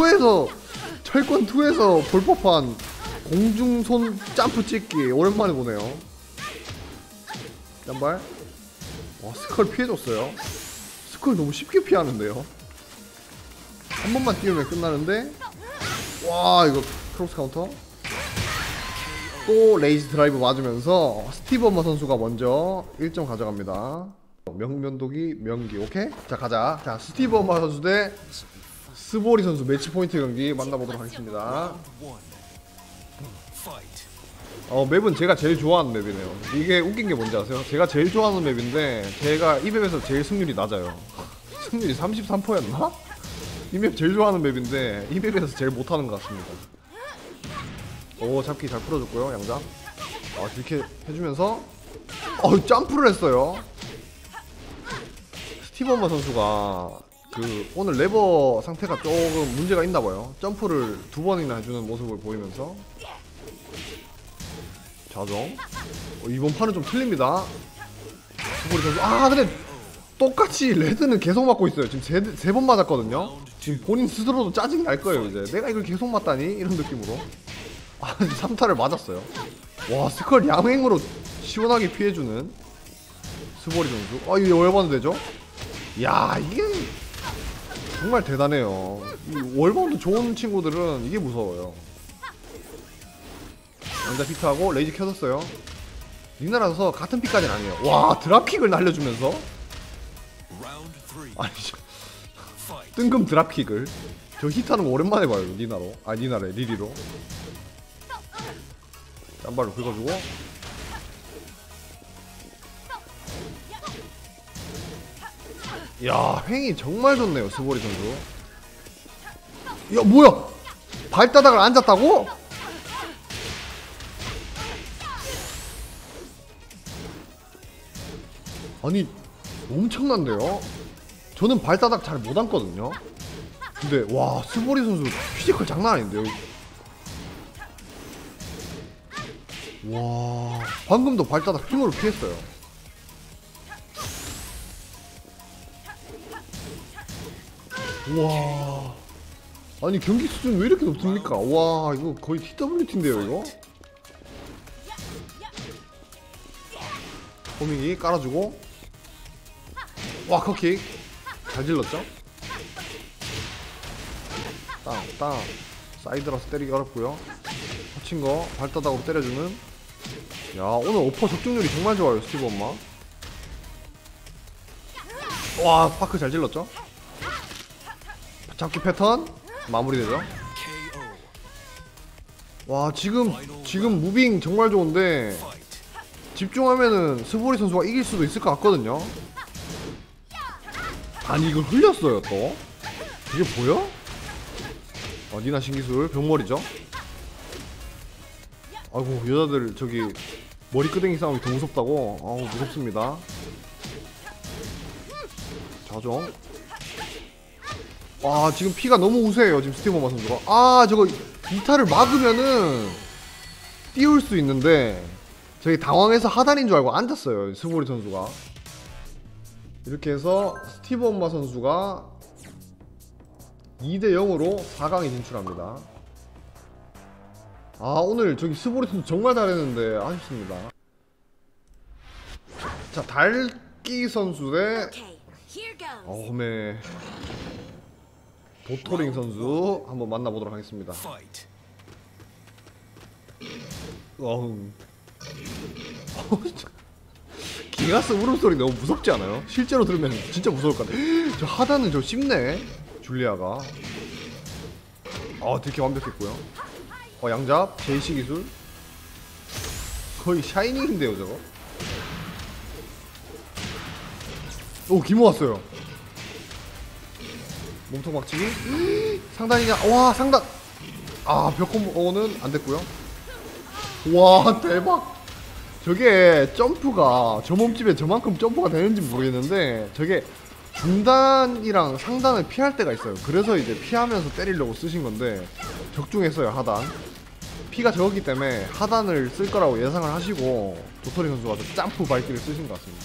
철권2에서 볼 법한 공중손 점프 찍기 오랜만에 보네요. 짠발. 와 스컬 피해줬어요. 스컬 너무 쉽게 피하는데요. 한 번만 띄우면 끝나는데. 와 이거 크로스 카운터. 또 레이지 드라이브 맞으면서 스티브 엄마 선수가 먼저 1점 가져갑니다. 명면도기 명기. 오케이 자 가자. 자 스티브 엄마 선수 대 스보리 선수 매치 포인트 경기 만나보도록 하겠습니다. Round 1. Fight. 맵은 제가 제일 좋아하는 맵이네요. 이게 웃긴 게 뭔지 아세요? 제가 제일 좋아하는 맵인데 제가 이 맵에서 제일 승률이 낮아요. 승률이 33%였나? 이 맵 제일 좋아하는 맵인데 이 맵에서 제일 못하는 것 같습니다. 오 잡기 잘 풀어줬고요 양장. 이렇게 해주면서 점프를 했어요. 스티브 엄마 선수가 오늘 레버 상태가 조금 문제가 있나봐요. 점프를 2번이나 해주는 모습을 보이면서 자정. 이번 판은 좀 틀립니다. 스보리 선수. 근데 똑같이 레드는 계속 맞고 있어요. 지금 세 번 맞았거든요. 지금 본인 스스로도 짜증이 날 거예요. 이제 내가 이걸 계속 맞다니 이런 느낌으로. 3타를 맞았어요. 와 스컬 양행으로 시원하게 피해주는 스보리 선수. 이게 월바운드 되죠? 야 이게 정말 대단해요. 이 월바운드 좋은 친구들은 이게 무서워요. 남자 피트하고 레이지 켜졌어요. 리나라서 같은 피까지는 아니에요. 와 드랍킥을 날려주면서. Round 3. 아니 Fight. 뜬금 드랍킥을. 저 히트하는 거 오랜만에 봐요. 리나로. 리나래 리리로. 짠발로 긁어주고. 야 횡이 정말 좋네요 스보리 선수. 야 뭐야 발바닥을 앉았다고? 아니 엄청난데요? 저는 발바닥 잘 못 앉거든요. 근데 와 스보리 선수 피지컬 장난 아닌데요. 와 방금도 발바닥 힘으로 피했어요. 와 아니 경기 수준 왜 이렇게 높습니까? 와 이거 거의 TWT인데요 이거? 호밍이 깔아주고. 와 컷킥 잘 질렀죠? 땅 사이드라서 때리기 어렵고요. 터친거 발바닥으로 때려주는. 야 오늘 오퍼 적중률이 정말 좋아요 스티브 엄마. 와 파크 잘 질렀죠? 잡기 패턴 마무리되죠? KO. 와 지금 무빙 정말 좋은데 Fight. 집중하면은 스보리 선수가 이길 수도 있을 것 같거든요. 아니 이걸 흘렸어요 또. 이게 보여? 니나 신기술 병머리죠? 아이고 여자들 저기 머리끄댕이 싸움이 더 무섭다고? 무섭습니다. 자정. 지금 피가 너무 우세해요 지금 스티브 엄마 선수가. 저거 2타를 막으면은 띄울 수 있는데 저기 당황해서 하단인 줄 알고 앉았어요, 스보리 선수가. 이렇게 해서 스티브 엄마 선수가 2대 0으로 4강에 진출합니다. 아, 오늘 저기 스보리 선수 정말 잘했는데 아쉽습니다. 자, 달기 선수 대 홈의 도토링 선수 한번 만나보도록 하겠습니다. Fight. 기가스 울음소리 너무 무섭지 않아요? 실제로 들으면 진짜 무서울 것 같아. 저 하단은 저 씹네, 줄리아가. 되게 완벽했고요. 양잡, 제이시 기술. 거의 샤이닝인데요, 저거. 오, 기모 왔어요. 몸통 박치기. 상단이냐? 와, 상단. 벽콤보는 안 됐고요. 와, 대박. 저게 점프가 저 몸집에 저만큼 점프가 되는지 모르겠는데 저게 중단이랑 상단을 피할 때가 있어요. 그래서 이제 피하면서 때리려고 쓰신 건데 적중했어요. 하단 피가 적었기 때문에 하단을 쓸 거라고 예상을 하시고 도토리 선수가 저 점프 발길을 쓰신 것 같습니다.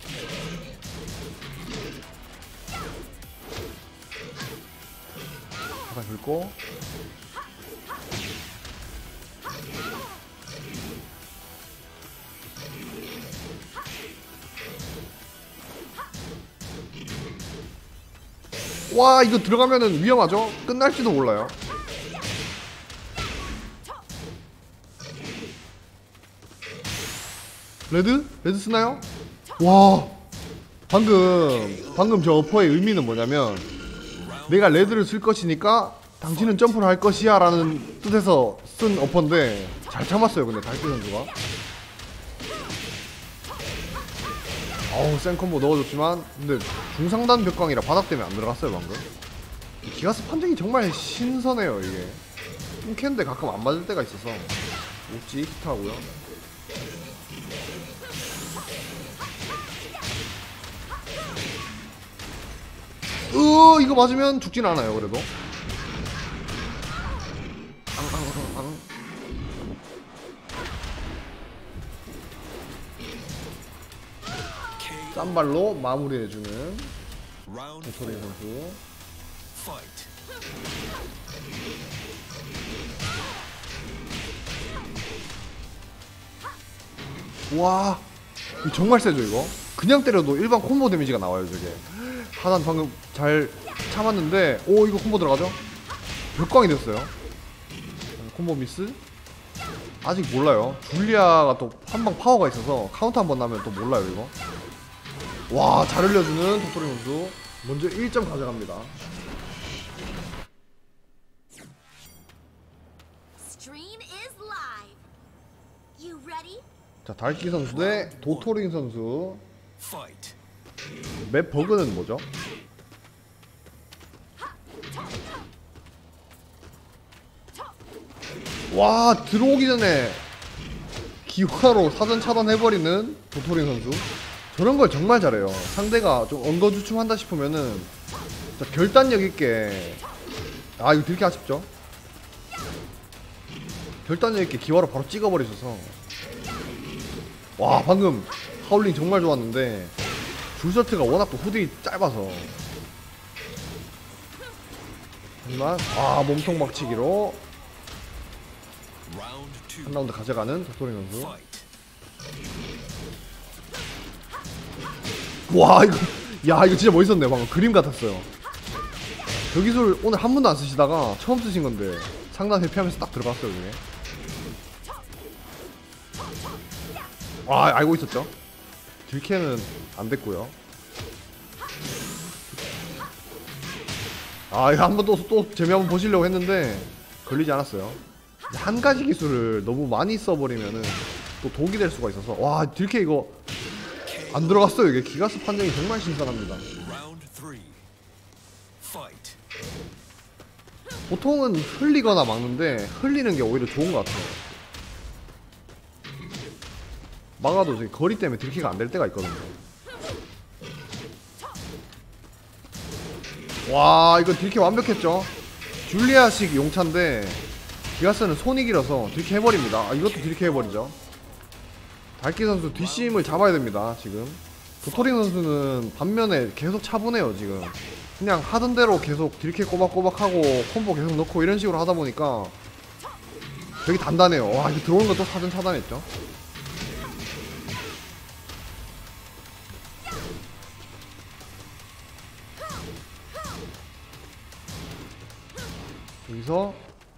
하단 긁고 와, 이거 들어가면은 위험하죠? 끝날지도 몰라요. 레드? 레드 쓰나요? 와, 방금 저 어퍼의 의미는 뭐냐면 내가 레드를 쓸 것이니까 당신은 점프를 할 것이야 라는 뜻에서 쓴 어퍼인데 잘 참았어요. 근데 달기 선수가 센 콤보 넣어줬지만 근데 중상단 벽광이라 바닥 때문에 안 들어갔어요. 방금 기가스 판정이 정말 신선해요. 이게 뚱캔데 가끔 안 맞을 때가 있어서 옥지 히트하고요. 이거 맞으면 죽진 않아요. 그래도 싼 발로 마무리해주는 Round 도토리 4. 선수. Fight. 와, 이거 정말 세죠. 이거 그냥 때려도 일반 콤보 데미지가 나와요. 저게 하단 방금 잘 참았는데 이거 콤보 들어가죠? 벽광이 됐어요. 콤보 미스? 아직 몰라요. 줄리아가 또 한방 파워가 있어서 카운터 한번 나면 또 몰라요. 이거 와, 잘 흘려주는 도토리 선수 먼저 1점 가져갑니다. 자, 달기 선수 대 도토링 선수. Fight. 맵 버그는 뭐죠? 와, 들어오기 전에 기화로 사전 차단해버리는 도토링 선수. 저런 걸 정말 잘해요. 상대가 좀 엉거주춤한다 싶으면은 결단력 있게 이거 되게 아쉽죠? 결단력 있게 기화로 바로 찍어버리셔서 와, 방금 하울링 정말 좋았는데 줄셔트가 워낙 또 후딜이 짧아서 하지만 몸통 박치기로 Round 2. 한 라운드 가져가는 도토리 선수. Fight. 와, 이거 진짜 멋있었네. 방금 그림 같았어요. 저 기술 오늘 한 번도 안 쓰시다가 처음 쓰신 건데 상단 회피하면서 딱 들어갔어요. 그게 알고 있었죠? 딜캐는 안 됐고요. 이거 한번 또 재미 한번 보시려고 했는데 걸리지 않았어요. 한 가지 기술을 너무 많이 써버리면은 또 독이 될 수가 있어서 딜캐 이거 안 들어갔어요. 이게 기가스 판정이 정말 신선합니다. Round 3. Fight. 보통은 흘리거나 막는데 흘리는 게 오히려 좋은 것 같아요. 막아도 저기 거리 때문에 딜캐가 안 될 때가 있거든요. 와, 이거 딜캐 완벽했죠? 줄리아식 용차인데 기가스는 손이 길어서 딜캐 해버립니다. 아, 이것도 딜캐 해버리죠. 달기 선수 뒷심을 잡아야 됩니다. 지금 도토리 선수는 반면에 계속 차분해요. 지금 그냥 하던 대로 계속 딜캐 꼬박꼬박 하고 콤보 계속 넣고 이런 식으로 하다 보니까 되게 단단해요. 와, 이거 들어오는 것도 사전 차단했죠. 여기서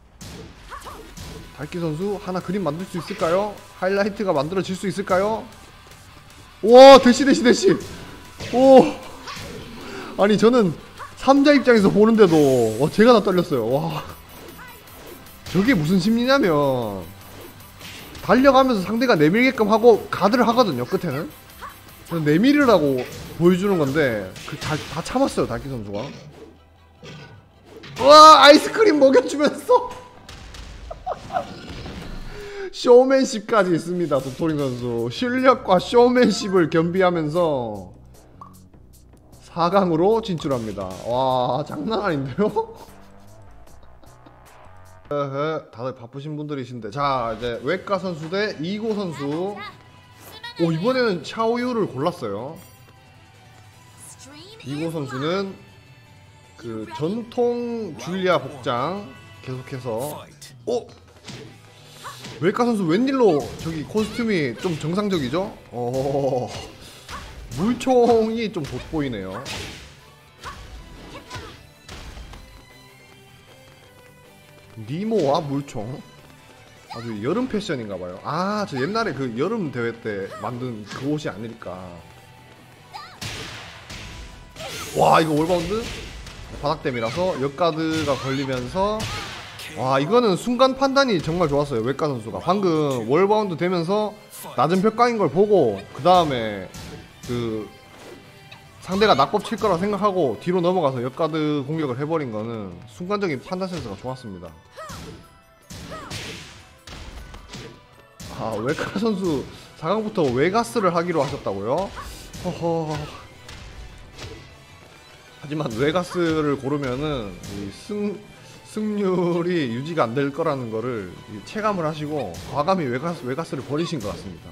달기 선수 하나 그림 만들 수 있을까요? 하이라이트가 만들어질 수 있을까요? 와, 대시. 오, 아니 저는 3자 입장에서 보는데도 제가 다 떨렸어요. 와, 저게 무슨 심리냐면 달려가면서 상대가 내밀게끔 하고 가드를 하거든요. 끝에는 내밀으라고 보여주는 건데 다 참았어요. 달기 선수가. 와, 아이스크림 먹여주면서 쇼맨십까지 있습니다. 도토리 선수 실력과 쇼맨십을 겸비하면서 4강으로 진출합니다. 와, 장난 아닌데요? 다들 바쁘신 분들이신데, 자 이제 웨카 선수 대 이고 선수. 오, 이번에는 샤오유를 골랐어요. 이고 선수는 그 전통 줄리아 복장 계속해서. 오! 웨카 선수 웬일로 저기 코스튬이 좀 정상적이죠? 물총이 좀 돋보이네요. 니모와 물총. 아주 여름 패션인가봐요. 아, 저 옛날에 그 여름 대회 때 만든 그 옷이 아닐까. 와, 이거 올바운드? 바닥댐이라서 역가드가 걸리면서, 와, 이거는 순간 판단이 정말 좋았어요. 웨카 선수가 방금 월바운드 되면서 낮은 벽광인 걸 보고 그 다음에 그 상대가 낙법 칠 거라 생각하고 뒤로 넘어가서 역가드 공격을 해버린 거는 순간적인 판단 센스가 좋았습니다. 아, 웨카 선수 4강부터 웨가스를 하기로 하셨다고요? 허허. 하지만 웨가스를 고르면은 이 승률이 유지가 안 될 거라는 거를 체감을 하시고 과감히 웨가스를 버리신 것 같습니다.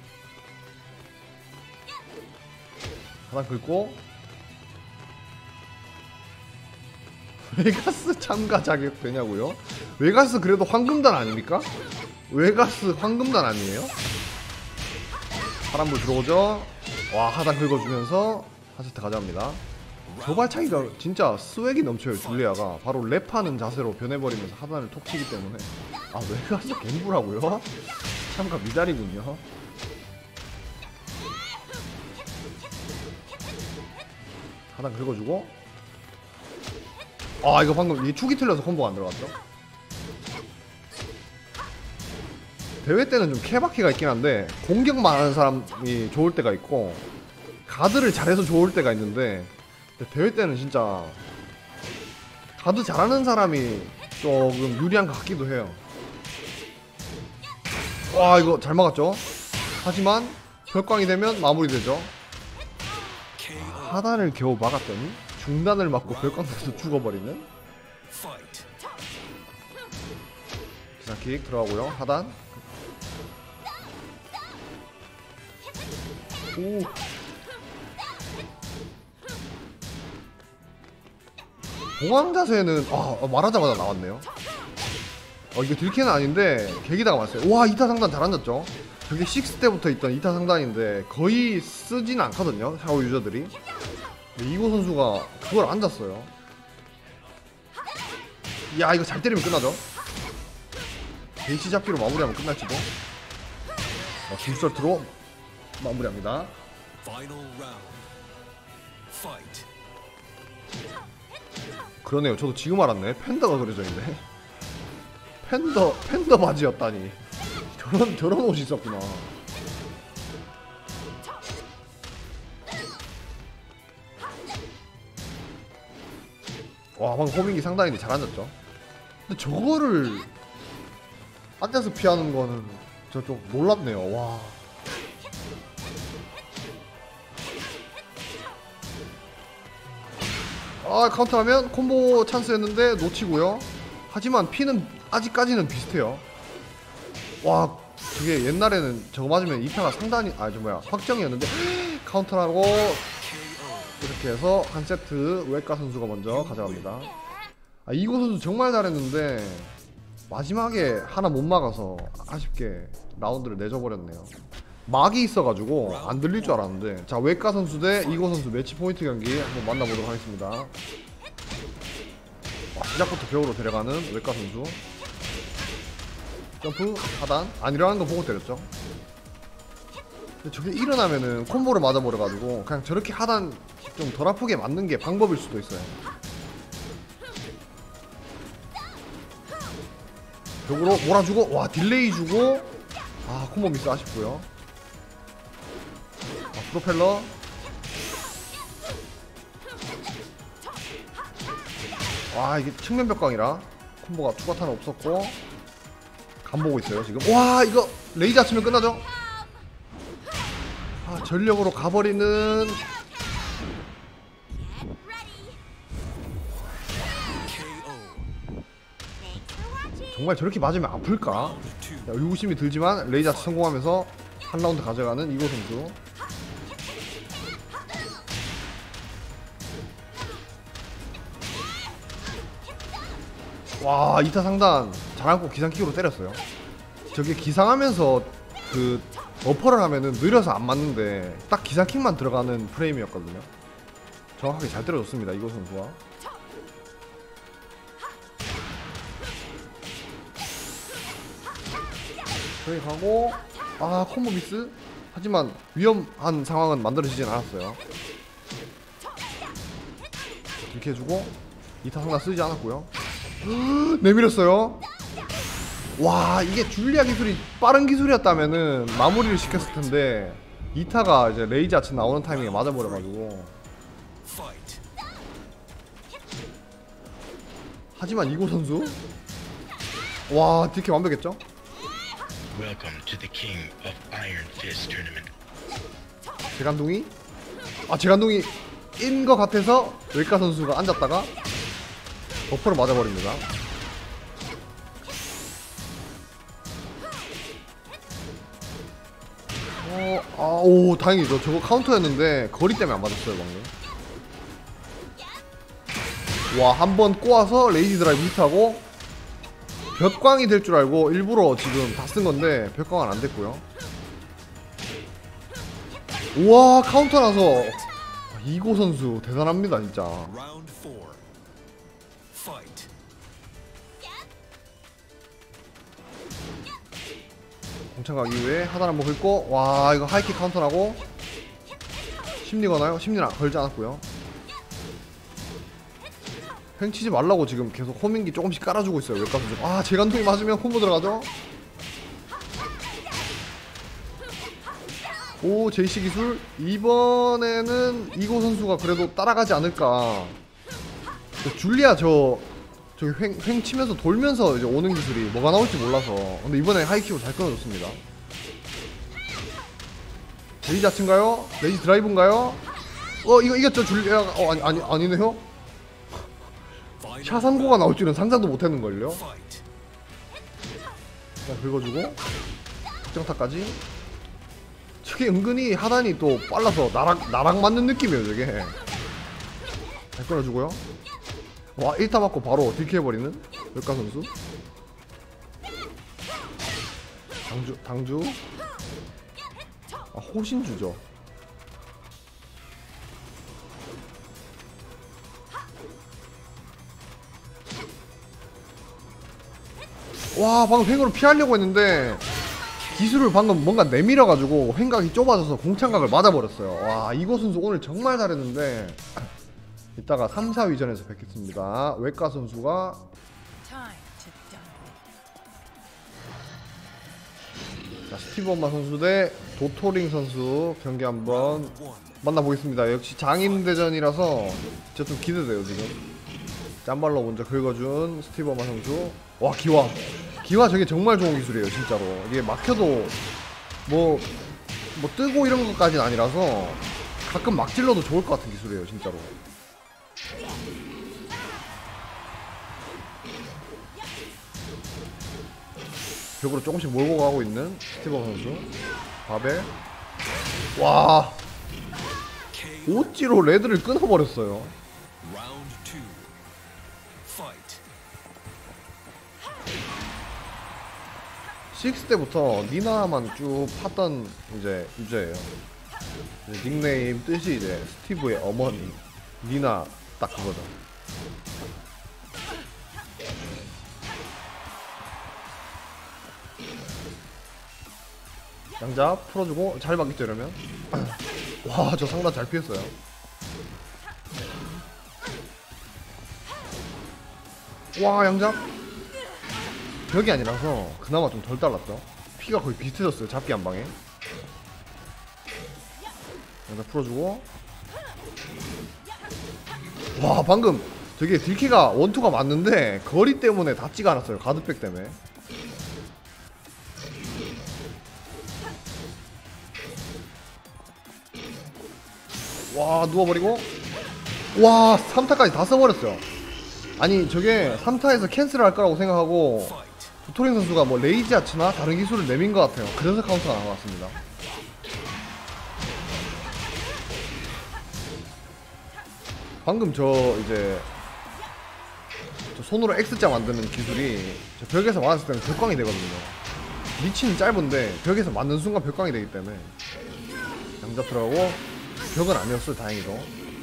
하나 긁고 웨가스 참가 자격 되냐고요? 웨가스 그래도 황금단 아닙니까? 웨가스 황금단 아니에요? 파란불 들어오죠? 와, 하단 긁어주면서 하세트 가져갑니다. 저 발차기가 진짜 스웩이 넘쳐요. 줄리아가 바로 랩하는 자세로 변해버리면서 하단을 톡 치기 때문에. 아, 웨가스 갬부라고요? 참가 미달이군요. 하단 긁어주고. 아, 이거 방금 이 축이 틀려서 콤보가 안 들어갔죠? 대회 때는 좀 케바퀴가 있긴 한데 공격만 하는 사람이 좋을 때가 있고 가드를 잘해서 좋을 때가 있는데, 대회 때는 진짜 가드 잘하는 사람이 조금 유리한 것 같기도 해요. 와, 이거 잘 막았죠? 하지만 벽광이 되면 마무리되죠. 하단을 겨우 막았더니 중단을 맞고 벽광에서 죽어버리는. 기사킥 들어가고요. 하단. 오. 공황 자세는 말하자마자 나왔네요. 이거 딜캐는 아닌데 계기다가 왔어요. 와, 2타 상단 잘 앉았죠? 저게 6 때부터 있던 2타 상단인데 거의 쓰지는 않거든요, 샤오 유저들이. 근데 이고 선수가 그걸 앉았어요. 야, 이거 잘 때리면 끝나죠? 베이시 잡기로 마무리하면 끝날지도. 줄서트로 마무리합니다. 그러네요. 저도 지금 알았네. 팬더가 그려져 있네. 팬더 바지였다니. 저런 옷이 있었구나. 와, 방금 호밍기 상당히 잘 앉았죠. 근데 저거를 앉아서 피하는 거는 저 좀 놀랍네요. 와. 카운터하면 콤보 찬스였는데 놓치고요. 하지만 피는 아직까지는 비슷해요. 와, 저게 옛날에는 저거 맞으면 2타가 상단이 확정이었는데 카운터하고 이렇게 해서 한 세트 우에카 선수가 먼저 가져갑니다. 이고 선수 정말 잘했는데 마지막에 하나 못 막아서 아쉽게 라운드를 내줘버렸네요. 막이 있어가지고 안 들릴 줄 알았는데. 자, 우에카 선수 대 이고 선수 매치 포인트 경기 한번 만나보도록 하겠습니다. 시작부터 벽으로 데려가는 우에카 선수. 점프, 하단. 안 일어나는 거 보고 때렸죠. 근데 저게 일어나면은 콤보를 맞아버려가지고 그냥 저렇게 하단 좀 덜 아프게 맞는 게 방법일 수도 있어요. 벽으로 몰아주고, 와, 딜레이 주고, 콤보 미스 아쉽고요. 프로펠러. 와, 이게 측면 벽광이라 콤보가 추가 타는 없었고. 간 보고 있어요 지금. 와, 이거 레이저 치면 끝나죠? 전력으로 가버리는. 정말 저렇게 맞으면 아플까? 의구심이 들지만 레이저 성공하면서 한 라운드 가져가는 이고 선수. 와, 2타 상단 잘안고 기상킥으로 때렸어요. 저게 기상하면서 그 어퍼를 하면은 느려서 안 맞는데 딱 기상킥만 들어가는 프레임이었거든요. 정확하게 잘 때려줬습니다 이고 선수가. 저기 가고, 콤보 미스. 하지만 위험한 상황은 만들어지진 않았어요. 이렇게 해주고 2타 상단 쓰지 않았고요. 내밀었어요. 와, 이게 줄리아 기술이 빠른 기술이었다면은 마무리를 시켰을 텐데 2타가 이제 레이저 아치 나오는 타이밍에 맞아버려가지고. 하지만 이고 선수, 와, DK 완벽했죠? Welcome to the King of Iron Fist tournament. 재간동이? 재간동이 인 것 같아서 웰카 선수가 앉았다가 버퍼를 맞아버립니다. 오, 다행이죠. 저거 카운터였는데 거리 때문에 안 맞았어요 방금. 와, 한번 꼬아서 레이지 드라이브 히트하고 벽광이 될 줄 알고 일부러 지금 다 쓴 건데 벽광은 안 됐고요. 우와, 카운터 나서 이고 선수 대단합니다 진짜. Round 4. Fight. 공차각 이후에 하단 한번 긁고, 와, 이거 하이킥 카운터 나고 심리 거나요? 심리는 걸지 않았고요. 횡치지 말라고 지금 계속 호밍기 조금씩 깔아주고 있어요 웰카 선수. 재간통이 맞으면 콤보 들어가죠. 오, 제이씨 기술. 이번에는 이고 선수가 그래도 따라가지 않을까. 줄리아 저기 횡 치면서 돌면서 이제 오는 기술이 뭐가 나올지 몰라서. 근데 이번에 하이킥으로 잘 끊어줬습니다. 레이지 아치인가요? 레이지 드라이브인가요? 이거 이겼죠 줄리아. 아니네요. 샤산고가 나올 줄은 상상도 못했는걸요. 자, 긁어주고 특정타까지. 저게 은근히 하단이 또 빨라서 나락 맞는 느낌이에요 저게. 잘 끊어주고요. 와, 1타 맞고 바로 딜킬 해버리는 웰카 선수. 당주. 호신주죠. 와, 방금 횡으로 피하려고 했는데 기술을 방금 뭔가 내밀어가지고 횡각이 좁아져서 공창각을 맞아버렸어요. 와, 이고 선수 오늘 정말 잘했는데 이따가 3, 4위전에서 뵙겠습니다. 웰카 선수가 스티브 엄마 선수 대 도토링 선수 경기 한번 만나보겠습니다. 역시 장인대전이라서 진짜 좀 기대돼요 지금. 짬발로 먼저 긁어준 스티브 엄마 선수. 와, 기와 저게 정말 좋은 기술이에요 진짜로. 이게 막혀도 뭐 뜨고 이런 것까지는 아니라서 가끔 막 찔러도 좋을 것 같은 기술이에요 진짜로. 벽으로 조금씩 몰고 가고 있는 스티븐 선수. 바벨. 와, KO. 오찌로 레드를 끊어버렸어요. Round 2. Fight. 6 때부터 니나만 쭉 팠던 이제 유저예요. 이제 닉네임 뜻이 이제 스티브의 어머니 니나, 딱 그거죠. 양잡 풀어주고 잘 맞겠죠 이러면. 와, 저 상단 잘 피했어요. 와, 양잡 벽이 아니라서 그나마 좀 덜 달랐죠. 피가 거의 비슷해졌어요, 잡기 한 방에. 양잡 풀어주고. 와, 방금 되게 딜키가 원투가 맞는데 거리 때문에 닿지가 않았어요, 가드백 때문에. 와, 누워버리고. 와, 3타까지 다 써버렸어요. 아니, 저게 3타에서 캔슬을 할 거라고 생각하고 Fight. 도토링 선수가 뭐 레이지 아츠나 다른 기술을 내민 것 같아요. 그래서 카운터가 나온 것 같습니다. 방금 이제 저 손으로 X자 만드는 기술이 저 벽에서 맞았을 때는 벽광이 되거든요. 리치는 짧은데 벽에서 맞는 순간 벽광이 되기 때문에. 양잡 들어가고. 벽은 아니었어요, 다행히도.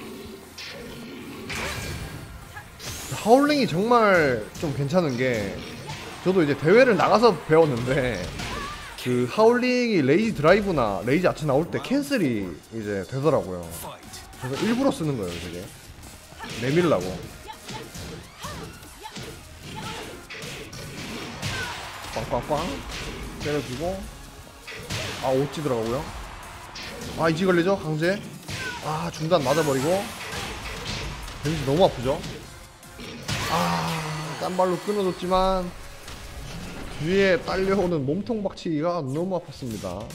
하울링이 정말 좀 괜찮은 게, 저도 이제 대회를 나가서 배웠는데 그 하울링이 레이지 드라이브나 레이지 아치 나올 때 캔슬이 이제 되더라고요. Fight. 그래서 일부러 쓰는 거예요, 되게 내밀라고. 꽝꽝꽝 때려주고. 아, 오찌 들어가고요. 아, 이지 걸리죠, 강제. 아, 중단 맞아버리고. 데미지 너무 아프죠. 아, 딴발로 끊어줬지만 뒤에 딸려오는 몸통 박치기가 너무 아팠습니다.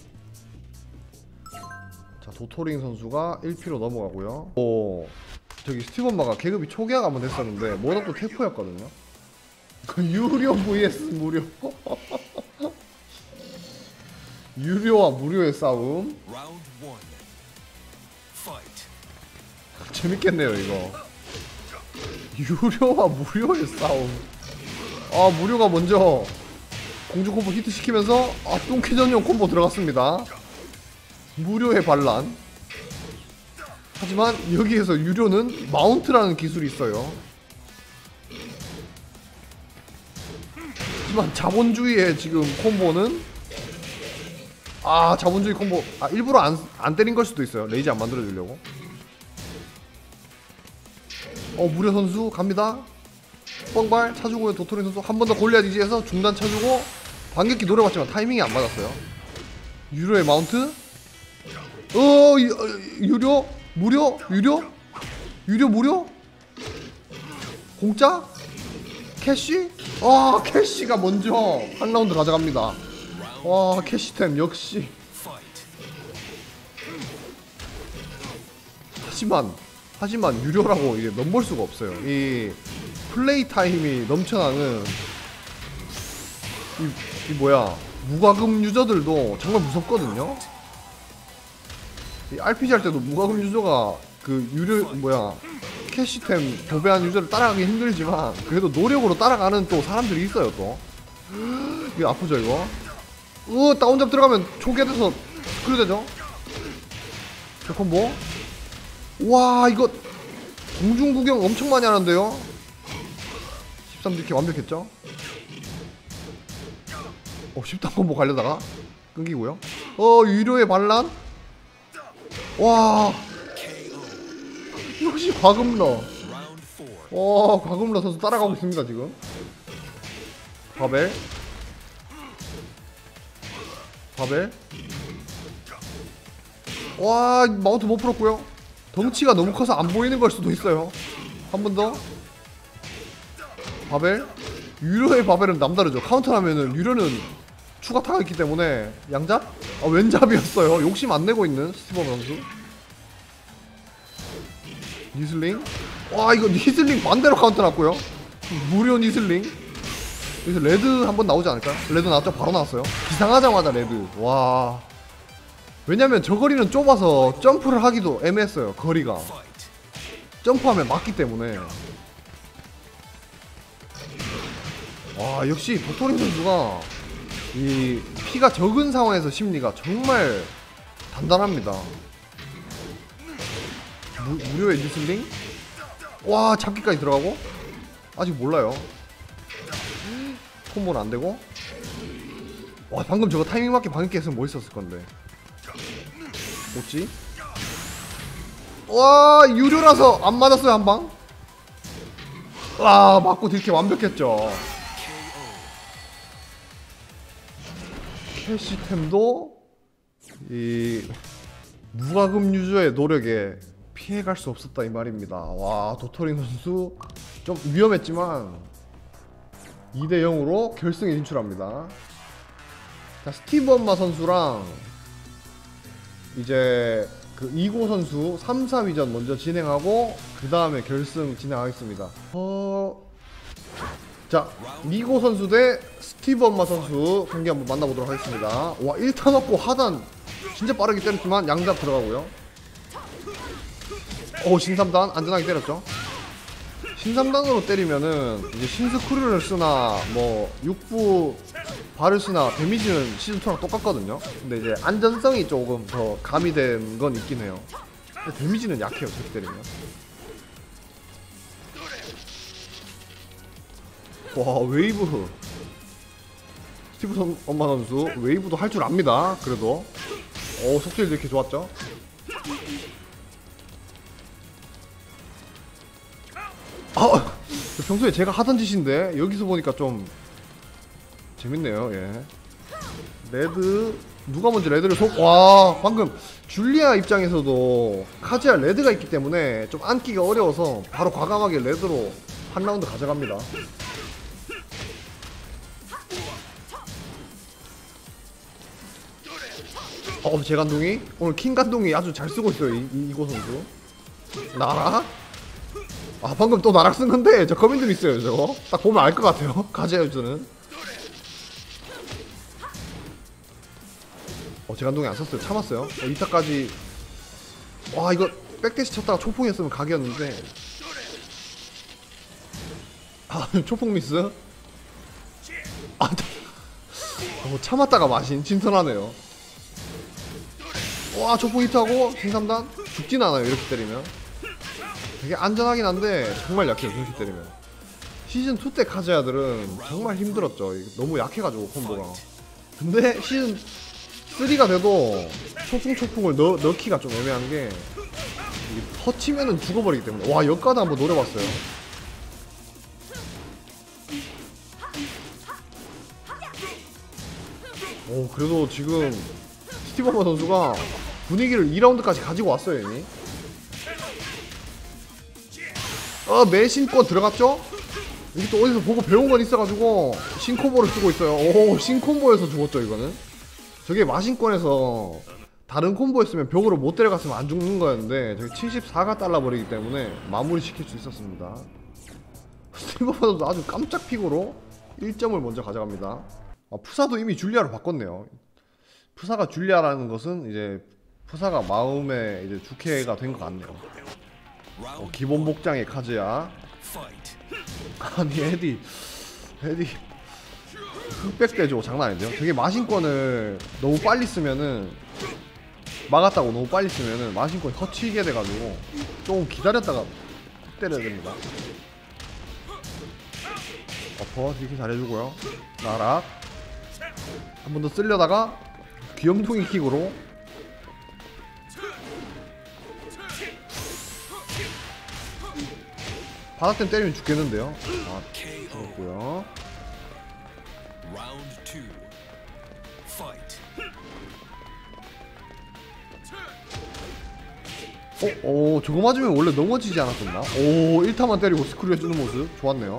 자, 도토링 선수가 1피로 넘어가고요. 오, 저기 스티븐마가 계급이 초기화가 한번 됐었는데 뭐다 또 태포였거든요. 그 유료 vs 무료. 유료와 무료의 싸움. Round 1. Fight. 재밌겠네요, 이거. 유료와 무료의 싸움. 아, 무료가 먼저 공중 콤보 히트 시키면서 똥키 전용 콤보 들어갔습니다. 무료의 반란. 하지만 여기에서 유료는 마운트라는 기술이 있어요. 하지만 자본주의의 지금 콤보는, 자본주의 콤보, 일부러 안 때린 걸 수도 있어요. 레이지 안 만들어주려고. 무료 선수 갑니다. 뻥발 차주고요. 도토리 선수 한 번 더 골리앗 이지에서 중단 차주고. 반격기 노려봤지만 타이밍이 안 맞았어요. 유료의 마운트. 유료? 무료? 유료? 유료 무료? 공짜? 캐시? 캐시가 먼저 한 라운드 가져갑니다. 와, 캐시템 역시. Fight. 하지만 유료라고 이게 넘볼 수가 없어요. 이 플레이 타임이 넘쳐나는 이 뭐야, 무과금 유저들도 정말 무섭거든요. 이 RPG 할 때도 무과금 유저가 그 유료 캐시템 도배한 유저를 따라가기 힘들지만 그래도 노력으로 따라가는 또 사람들이 있어요. 또 이게 아프죠 이거. 다운잡 들어가면 초기화돼서 스크류되죠. 저 콤보. 와, 이거 공중 구경 엄청 많이 하는데요. 13딜키 완벽했죠. 10단 콤보 가려다가 끊기고요. 유료의 반란. 와, 역시 과금러. Round 4. 과금러 선수 따라가고 있습니다 지금. 바벨. 와, 마운트 못 풀었고요. 덩치가 너무 커서 안 보이는 걸 수도 있어요. 한 번 더. 바벨. 유료의 바벨은 남다르죠. 카운터하면은 유료는 추가 타가 있기 때문에. 양잡? 왼잡이었어요. 욕심 안 내고 있는 스티븐 선수. 니슬링. 와, 이거 니슬링 반대로 카운터 났고요. 무료 니슬링. 여기서 레드 한번 나오지 않을까요? 레드 나왔죠? 바로 나왔어요. 기상하자마자 레드. 와. 왜냐면 저 거리는 좁아서 점프를 하기도 애매했어요. 거리가. Fight. 점프하면 맞기 때문에. 와, 역시 도토리 선수가 이 피가 적은 상황에서 심리가 정말 단단합니다. 무료의 뉴슬링? 와, 잡기까지 들어가고? 아직 몰라요. 콤보는 안되고. 와, 방금 저거 타이밍 맞게 방귀 깼으면 멋있었을 건데. 뭐지? 와, 유료라서 안 맞았어요, 한 방? 와, 맞고 딜캐 완벽했죠. 캐시템도 이 무과금 유저의 노력에 피해갈 수 없었다 이 말입니다. 와, 도토리 선수 좀 위험했지만 2대 0으로 결승에 진출합니다. 자, 스티브 엄마 선수랑 이제 그 2고 선수 3, 4위전 먼저 진행하고 그 다음에 결승 진행하겠습니다. 자, 2고 선수 대 스티브 엄마 선수 경기 한번 만나보도록 하겠습니다. 와, 1타 맞고 하단 진짜 빠르게 때렸지만 양잡 들어가고요. 오, 신삼단 안전하게 때렸죠. 신삼단으로 때리면은 이제 신스크류를 쓰나 뭐 육부 발을 쓰나 데미지는 시즌2랑 똑같거든요. 근데 이제 안전성이 조금 더 가미된 건 있긴 해요. 근데 데미지는 약해요, 저렇게 때리면. 와, 웨이브. 스티브 엄마 선수 웨이브도 할 줄 압니다. 그래도 속도도 이렇게 좋았죠. 아, 평소에 제가 하던 짓인데 여기서 보니까 좀 재밌네요. 예. 레드 누가 먼저 레드를 와, 방금 줄리아 입장에서도 카즈야 레드가 있기 때문에 좀 안기가 어려워서 바로 과감하게 레드로 한 라운드 가져갑니다. 제간둥이 오늘 킹간둥이 아주 잘 쓰고 있어요. 이고 선수 나라. 아, 방금 또 나락 쓴 건데 저 커맨드 있어요. 저거 딱 보면 알 것 같아요. 가제야 유저는. 제간둥이 안 썼어요. 참았어요. 2타까지. 와, 이거 백대시 쳤다가 초풍이었으면 각이었는데. 아, 초풍 미스. 아, 참았다가 마신 신선하네요. 와, 초풍 히트하고 신삼단 죽진 않아요. 이렇게 때리면 되게 안전하긴 한데 정말 약해요. 이렇게 때리면. 시즌2 때 카즈야들은 정말 힘들었죠. 너무 약해가지고 콤보가. 근데 시즌3가 돼도 초풍을 넣기가 좀 애매한게 터치면은 죽어버리기 때문에. 와, 여기까지 한번 노려봤어요. 그래도 지금 스티브 엄마 선수가 분위기를 2라운드까지 가지고 왔어요. 이미 매신권 들어갔죠? 여기 또 어디서 보고 배운 건 있어가지고 신콤보를 쓰고 있어요. 오, 신콤보에서 죽었죠. 이거는 저게 마신권에서 다른 콤보였으면 벽으로 못 데려갔으면 안 죽는 거였는데 저기 74가 달라버리기 때문에 마무리 시킬 수 있었습니다. 스티브 엄마 선수 아주 깜짝 픽으로 1점을 먼저 가져갑니다. 푸사도 이미 줄리아로 바꿨네요. 푸사가 줄리아라는 것은 이제 푸사가 마음의 이제 주캐가 된 것 같네요. 기본 복장의 카즈야. 아니, 헤디 흑백대죠. 장난 아닌데요. 되게 마신권을 너무 빨리 쓰면은 막았다고 너무 빨리 쓰면은 마신권이 터치게 돼가지고 조금 기다렸다가 때려야 됩니다. 어퍼 이렇게 잘해주고요. 나락 한 번 더 쓸려다가 귀염둥이 킥으로. 바닥댐 때리면 죽겠는데요. 죽었고요. 저거 맞으면 원래 넘어지지 않았었나? 1타만 때리고 스크류 해주는 모습 좋았네요.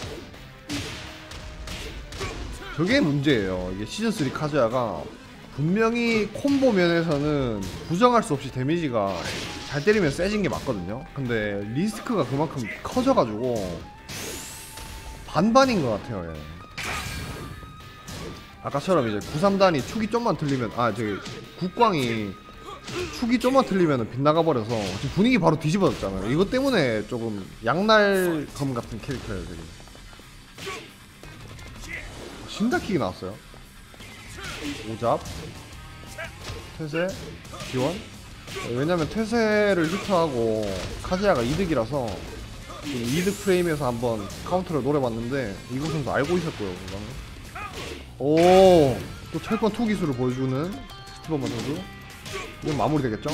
저게 문제예요. 이게 시즌3 카즈야가 분명히 콤보 면에서는 부정할 수 없이 데미지가 잘 때리면 세진 게 맞거든요. 근데 리스크가 그만큼 커져가지고 반반인 것 같아요. 예. 아까처럼 이제 93단이 축이 좀만 틀리면 저기 국광이 축이 좀만 틀리면 빗나가 버려서 지금 분위기 바로 뒤집어졌잖아요. 이것 때문에 조금 양날검 같은 캐릭터예요. 되게 신다킥이 나왔어요. 오잡 퇴세 기원. 왜냐면 퇴세를 히트하고 카즈야가 이득이라서 이득 프레임에서 한번 카운터를 노려봤는데 이곳 선수 알고 있었고요. 오, 또 철권 투 기술을 보여주는 스티븐 선수. 이건 마무리 되겠죠?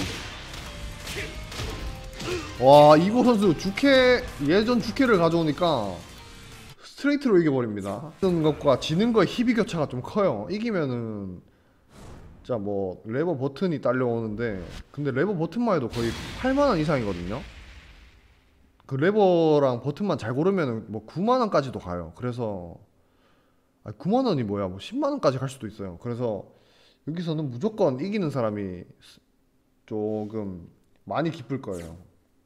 와, 이고 선수 예전 주캐를 가져오니까 스트레이트로 이겨버립니다. 이기는 것과 지는 거의 희비 격차가 좀 커요. 이기면은 진짜 뭐 레버 버튼이 딸려오는데, 근데 레버 버튼만 해도 거의 8만원 이상이거든요. 그 레버랑 버튼만 잘 고르면은 뭐 9만원까지도 가요. 그래서 9만원이 뭐야, 뭐 10만원까지 갈 수도 있어요. 그래서 여기서는 무조건 이기는 사람이 조금 많이 기쁠 거예요.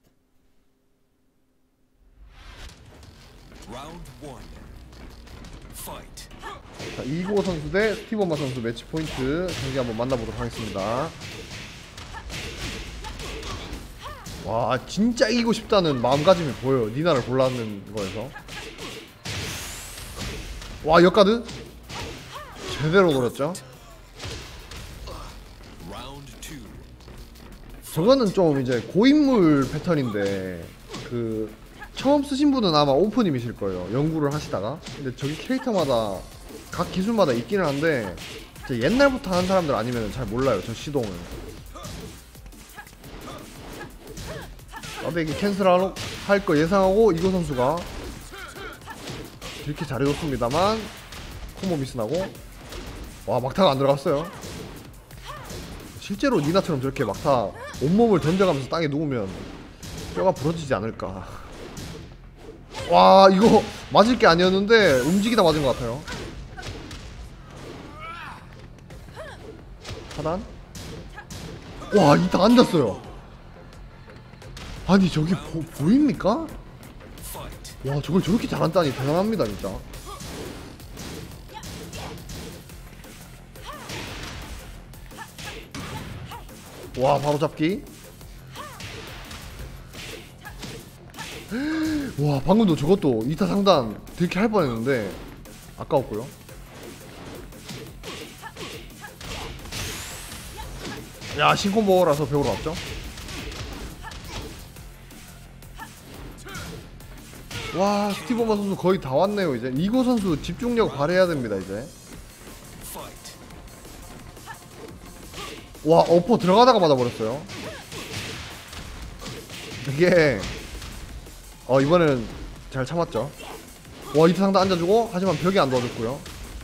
Round 1. Fight. 자, 이고 선수 대 스티븐 마 선수 매치 포인트 경기 한번 만나보도록 하겠습니다. 와, 진짜 이기고 싶다는 마음가짐이 보여요. 니나를 골라는 거에서. 와, 역가드 제대로 노렸죠. Round 2. 저거는 좀 이제 고인물 패턴인데, 그 처음 쓰신 분은 아마 오프님이실 거예요. 연구를 하시다가. 근데 저기 캐릭터마다 각 기술마다 있기는 한데 이제 옛날부터 하는 사람들 아니면 잘 몰라요, 저 시동을. 나도 이게 캔슬할 거 예상하고 이고 선수가 이렇게 잘해줬습니다만 콤보 미스나고. 와, 막타가 안 들어갔어요. 실제로 니나처럼 저렇게 막타 온몸을 던져가면서 땅에 누우면 뼈가 부러지지 않을까. 와, 이거 맞을 게 아니었는데 움직이다 맞은 것 같아요. 하단. 와, 이 다 앉았어요. 아니, 저기 보입니까? Fight. 와, 저걸 저렇게 잘한다니 대단합니다 진짜. 와, 바로 잡기. 와, 방금도 저것도 2타 상단 들게 할 뻔했는데 아까웠고요. 야, 신콤보라서 배우러 왔죠. 와, 스티븐 마 선수 거의 다 왔네요. 이제 이고 선수 집중력 발휘해야 됩니다 이제. Fight. 와, 어퍼 들어가다가 맞아버렸어요. 이게 이번에는 잘 참았죠. 와, 이타 상단 앉아주고, 하지만 벽이 안 도와줬고요.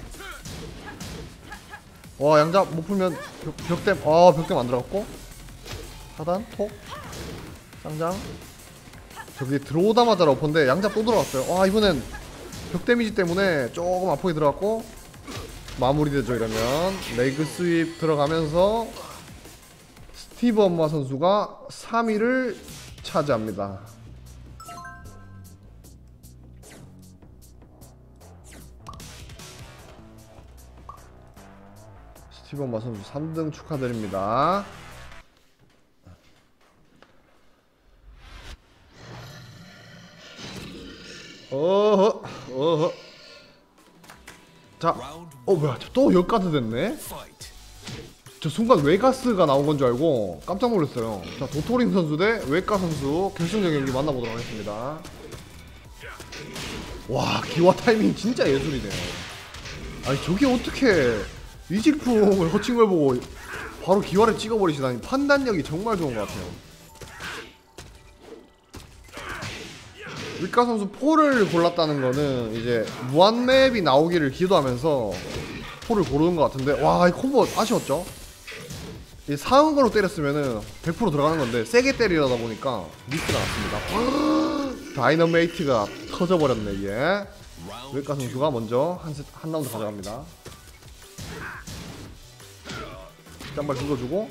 와, 양잡 못 풀면 벽댐. 벽댐 안 들어갔고. 하단 톡 짱장. 저기 들어오다마자 러퍼인데 양잡 또 들어갔어요. 와, 이번엔 벽 데미지 때문에 조금 아프게 들어갔고 마무리되죠. 이러면 레그 스윕 들어가면서 스티븐 마 선수가 3위를 차지합니다. 스티븐 마 선수 3등 축하드립니다. 어허. 자, 뭐야, 또 역가드 됐네? Fight. 저 순간 웨가스가 나온 건 줄 알고 깜짝 놀랐어요. 자, 도토링 선수 대 웨가 선수 결승전 경기 만나보도록 하겠습니다. 와, 기와 타이밍 진짜 예술이네요. 아니, 저게 어떻게 이직품을 허칭 걸 보고 바로 기와를 찍어버리시다니 판단력이 정말 좋은 것 같아요. 웨가 선수 포를 골랐다는 거는 이제 무한맵이 나오기를 기도하면서 포를 고르는 것 같은데, 와, 이 콤보 아쉬웠죠? 이 상은거로 때렸으면은 100% 들어가는 건데 세게 때리려다 보니까 미스가 났습니다. 다이너메이트가 터져버렸네 이게. 웨가 선수가 먼저 한 라운드 가져갑니다. 짱발 긁어주고.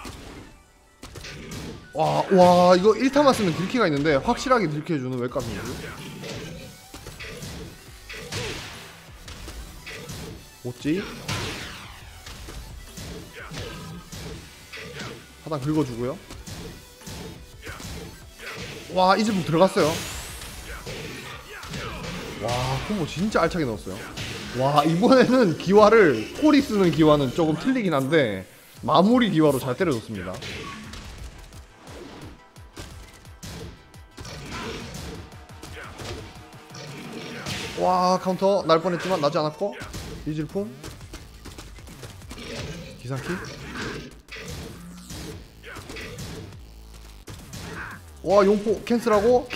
와, 이거 1타만 쓰면 딜키가 있는데 확실하게 딜키해주는 웨가 선수. 오찌 하단 긁어주고요. 와 이즈북 들어갔어요. 와 콤보 진짜 알차게 넣었어요. 와 이번에는 기와를 콜이 쓰는 기와는 조금 틀리긴 한데 마무리 기와로 잘 때려줬습니다. 와 카운터 날 뻔했지만 나지 않았고 이질풍 기상키. 와 용포 캔슬하고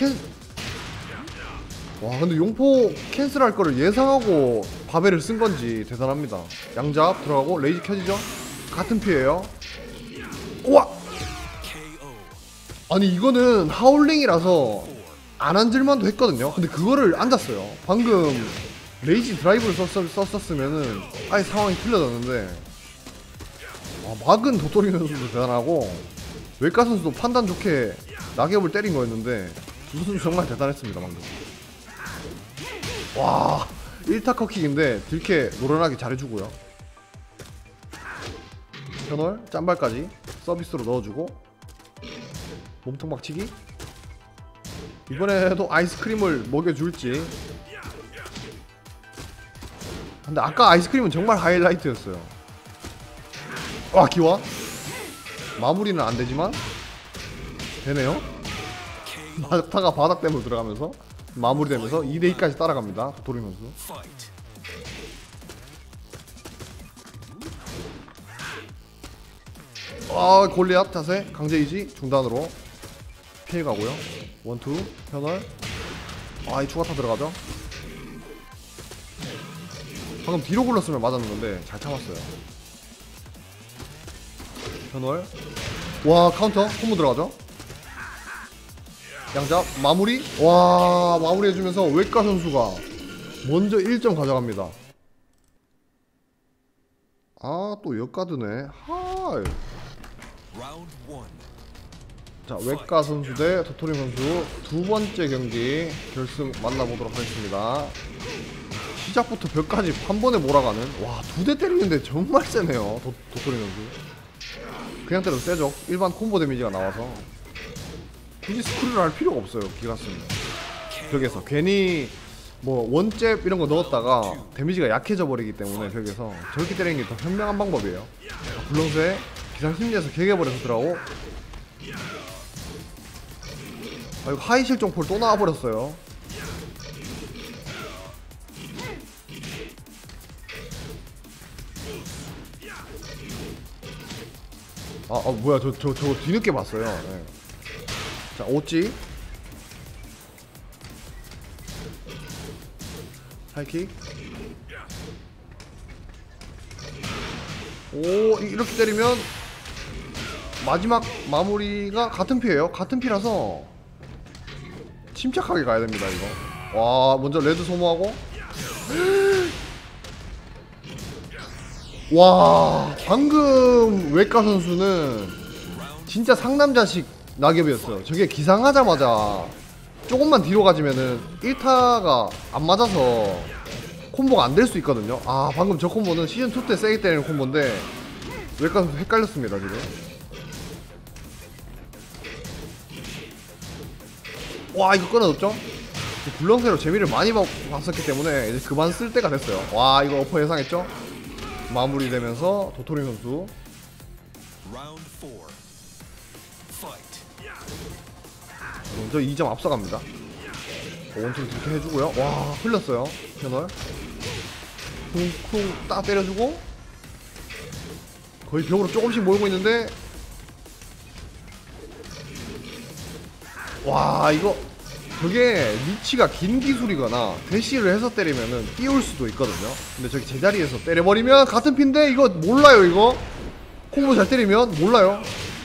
와 근데 용포 캔슬할 거를 예상하고 바벨을 쓴 건지 대단합니다. 양잡 들어가고 레이지 켜지죠? 같은 피해요. 우와! KO. 아니 이거는 하울링이라서 안 앉을만도 했거든요. 근데 그거를 앉았어요. 방금 레이지 드라이브를 썼었으면은 아예 상황이 틀려졌는데 막은 도토리 선수도 대단하고 외과 선수도 판단 좋게 낙엽을 때린 거였는데 두 선수 정말 대단했습니다 방금. 와 1타 컷킥인데 딜케 노련하게 잘해주고요. 편월 짬발까지 서비스로 넣어주고 몸통 박치기. 이번에도 아이스크림을 먹여줄지. 근데 아까 아이스크림은 정말 하이라이트였어요. 와 기와 마무리는 안되지만 되네요. 마타가 바닥댐으로 들어가면서 마무리되면서 2대2까지 따라갑니다 도토리 선수. Fight. 아 골리앗 자세 강제이지 중단으로 피해가고요. 원투 편월. 아 이 추가타 들어가죠. 방금 뒤로 굴렀으면 맞았는 건데 잘 참았어요. 편월. 와 카운터 콤보 들어가죠. 양잡 마무리. 와 마무리 해주면서 외과 선수가 먼저 1점 가져갑니다. 아 또 역가드네. 하이. Round 1. 자 외과 선수 대 도토리 선수 두 번째 경기 결승 만나보도록 하겠습니다. 시작부터 벽까지 한 번에 몰아가는. 와 두 대 때리는데 정말 세네요 도토리 선수. 그냥 때려도 세죠. 일반 콤보 데미지가 나와서 굳이 스크류를 할 필요가 없어요. 기가스는 벽에서 괜히 뭐 원잽 이런 거 넣었다가 데미지가 약해져 버리기 때문에 벽에서 저렇게 때리는 게 더 현명한 방법이에요. 불렁쇠 기상 심리에서 개개버려서 들어가고. 아 이거 하이 실종폴 또 나와버렸어요. 뭐야 저거 뒤늦게 봤어요. 네. 자 오찌 하이킥. 오 이렇게 때리면 마지막 마무리가 같은 피예요. 같은 피라서 침착하게 가야 됩니다 이거. 와 먼저 레드 소모하고. 와 방금 외과 선수는 진짜 상남자식 낙엽이었어요. 저게 기상하자마자 조금만 뒤로 가지면은 1타가 안 맞아서 콤보가 안 될 수 있거든요. 아 방금 저 콤보는 시즌2 때 세게 때리는 콤보인데 외과 선수 헷갈렸습니다 지금. 와 이거 끊어졌죠? 굴렁쇠로 재미를 많이 봤었기 때문에 이제 그만 쓸 때가 됐어요. 와 이거 어퍼 예상했죠? 마무리되면서 도토리 선수. Round 4. Fight. 먼저 2점 앞서갑니다. 원투 이렇게 해주고요. 와 흘렸어요 패널. 쿵쿵 딱 때려주고 거의 벽으로 조금씩 몰고 있는데. 와 이거 저게 위치가 긴 기술이거나 대시를 해서 때리면은 띄울 수도 있거든요. 근데 저기 제자리에서 때려버리면 같은 핀데 이거 몰라요. 이거 콤보 잘 때리면 몰라요.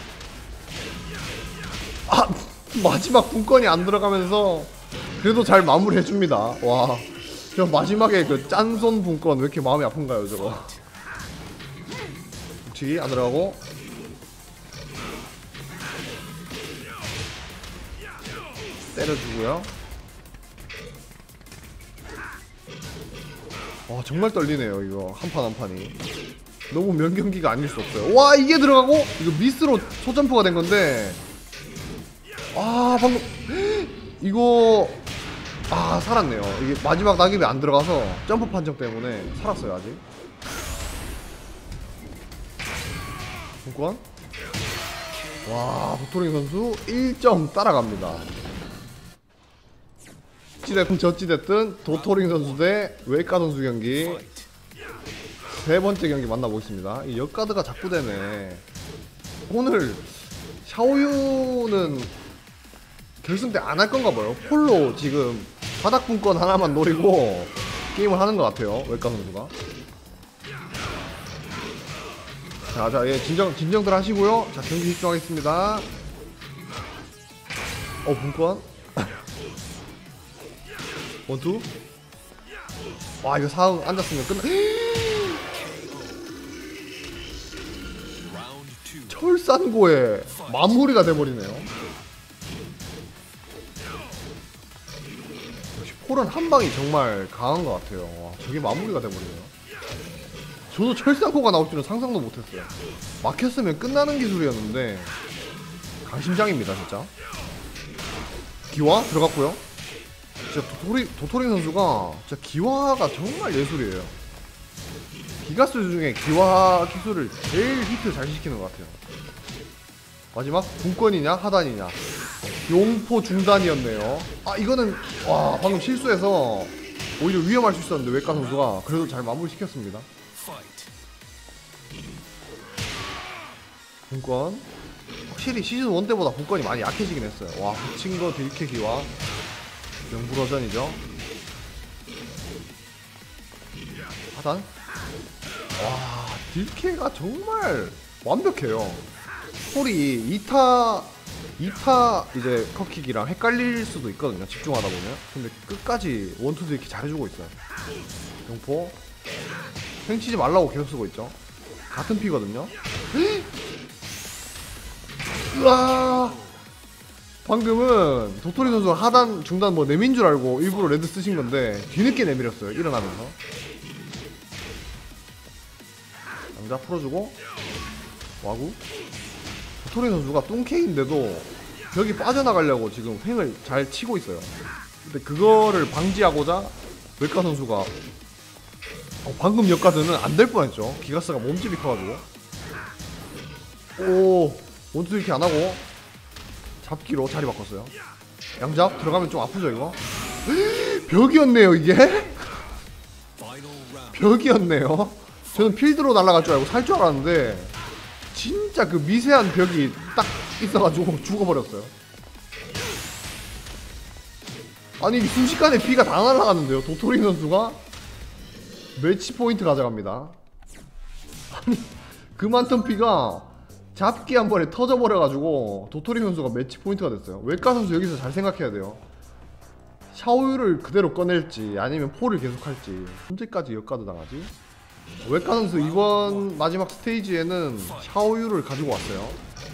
아 마지막 분건이 안 들어가면서 그래도 잘 마무리해줍니다. 와 저 마지막에 그 짠손 분건 왜 이렇게 마음이 아픈가요 저거. 뒤 안 들어가고 때려주고요. 와 정말 떨리네요 이거 한 판 한 판이. 너무 명경기가 아닐 수 없어요. 와 이게 들어가고 이거 미스로 초점프가 된 건데 아 방금 이거 아 살았네요. 이게 마지막 낙입이 안 들어가서 점프 판정 때문에 살았어요 아직. 잠깐. 와 도토리 선수 1점 따라갑니다. 어찌됐든 저찌됐든 도토링 선수 대 웨이카 선수 경기 세 번째 경기 만나보겠습니다. 이 역가드가 자꾸 되네. 오늘 샤오유는 결승 때 안 할 건가 봐요. 폴로 지금 바닥 분권 하나만 노리고 게임을 하는 것 같아요. 웨이카 선수가. 자, 예, 진정들 하시고요. 자, 경기 집중하겠습니다. 분권. 원투. 와, 이거 상황 앉았으면 끝나. 철산고에 마무리가 돼버리네요. 역시 폴은 한 방이 정말 강한 것 같아요. 와, 저게 마무리가 돼버리네요. 저도 철산고가 나올 줄은 상상도 못했어요. 막혔으면 끝나는 기술이었는데 강심장입니다 진짜. 기와 들어갔고요. 진짜 도토리 선수가 진짜 기와가 정말 예술이에요. 기가스 중에 기와 기술을 제일 히트 잘 시키는 것 같아요. 마지막 분권이냐 하단이냐 용포 중단이었네요. 아 이거는 와 방금 실수해서 오히려 위험할 수 있었는데 웨이카 선수가 그래도 잘 마무리 시켰습니다. 분권 확실히 시즌 1 때보다 분권이 많이 약해지긴 했어요. 와 붙인거 딜캐 기와 명불허전이죠. 하단. 와 딜캐가 정말 완벽해요. 폴이 2타 이제 컵킥이랑 헷갈릴 수도 있거든요 집중하다 보면. 근데 끝까지 원투 딜캐 잘해주고 있어요. 용포 횡치지 말라고 계속 쓰고 있죠. 같은 피거든요. 으아 방금은 도토리 선수 하단 중단 뭐 내민 줄 알고 일부러 레드 쓰신 건데 뒤늦게 내밀었어요 일어나면서. 양자 풀어주고 와구. 도토리 선수가 뚱케인데도 벽이 빠져나가려고 지금 횡을 잘 치고 있어요. 근데 그거를 방지하고자 웨이카 선수가 방금 역가드는 안 될 뻔했죠. 기가스가 몸집이 커가지고. 오 원투 이렇게 안하고 잡기로 자리 바꿨어요. 양잡 들어가면 좀 아프죠 이거. 벽이었네요 이게. 벽이었네요. 저는 필드로 날아갈 줄 알고 살 줄 알았는데 진짜 그 미세한 벽이 딱 있어가지고 죽어버렸어요. 아니 순식간에 피가 다 날아갔는데요. 도토리 선수가 매치 포인트 가져갑니다. 아니 그 많던 피가 잡기 한 번에 터져버려가지고 도토리 선수가 매치 포인트가 됐어요. 웨이카 선수 여기서 잘 생각해야 돼요. 샤오유를 그대로 꺼낼지 아니면 폴을 계속할지. 언제까지 역가드 당하지? 웨이카 선수 이번 마지막 스테이지에는 샤오유를 가지고 왔어요.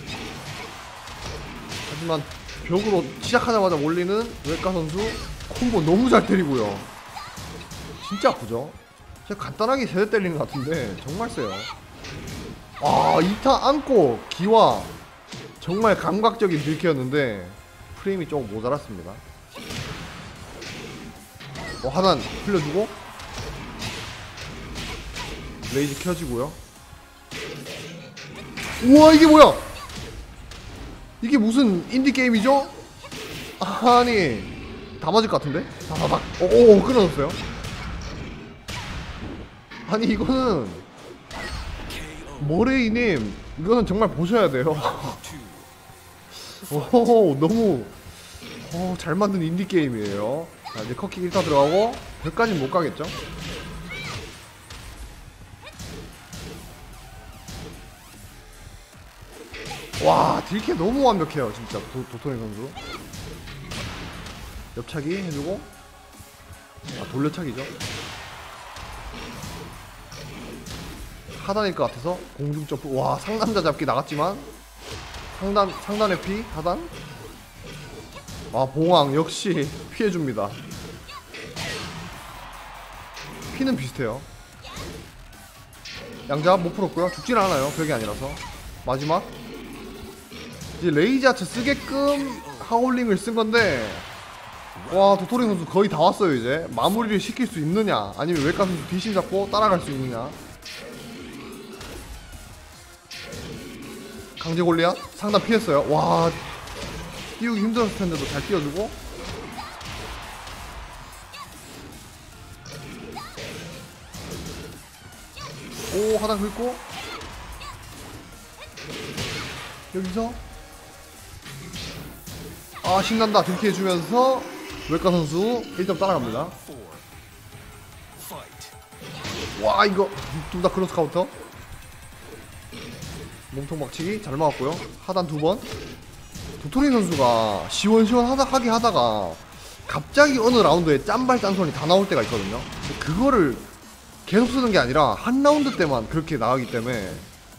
하지만 벽으로 시작하자마자 몰리는 웨이카 선수 콤보 너무 잘 때리고요. 진짜 아프죠? 진짜 간단하게 제대 때리는 것 같은데 정말 세요. 아 2타 안고 기와 정말 감각적인 딜캐였는데 프레임이 조금 모자랐습니다. 하단 흘려주고 레이지 켜지고요. 우와 이게 뭐야? 이게 무슨 인디게임이죠? 아니 다 맞을 것 같은데? 다다닥 오 끊어졌어요. 아니 이거는 모레이님 이거는 정말 보셔야 돼요. 오 너무 잘 만든 인디게임이에요. 자 이제 컵킥 1타 들어가고 벽까지는 못 가겠죠? 와 딜캐 너무 완벽해요 진짜 도토리 선수. 옆차기 해주고 돌려차기죠. 하단일 것 같아서 공중 점프. 와 상남자 잡기 나갔지만 상단의 피 하단. 봉황 역시 피해줍니다. 피는 비슷해요. 양잡 못 풀었고요. 죽진 않아요. 벽이 아니라서. 마지막 이제 레이지 아츠 쓰게끔 하울링을 쓴 건데, 와 도토리 선수 거의 다 왔어요. 이제 마무리를 시킬 수 있느냐, 아니면 외과 선수 뒤심 잡고 따라갈 수 있느냐. 강제 골리앗 상단 피했어요. 와 띄우기 힘들었을 텐데도 잘 띄워주고. 오 하단 긁고 여기서 아 신난다. 들키해주면서 외과 선수 1점 따라갑니다. 4. Fight. 와 이거 둘 다 크로스 카운터. 몸통 박치기 잘 막았고요. 하단 2번. 도토리 선수가 시원시원하게 하다가 갑자기 어느 라운드에 짠발 짠손이 다 나올 때가 있거든요. 그거를 계속 쓰는 게 아니라 한 라운드 때만 그렇게 나가기 때문에,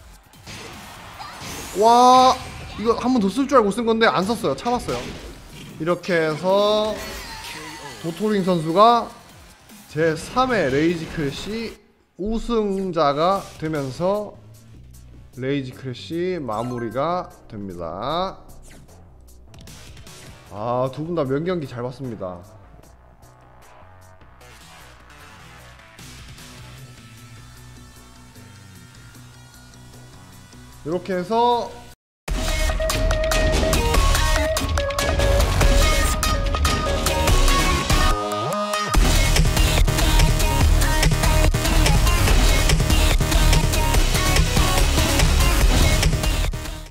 와 이거 한 번 더 쓸 줄 알고 쓴 건데 안 썼어요. 참았어요. 이렇게 해서 도토링 선수가 제3회 레이지 크래시 우승자가 되면서 레이지 크래시 마무리가 됩니다. 아, 두 분 다 명경기 잘 봤습니다. 이렇게 해서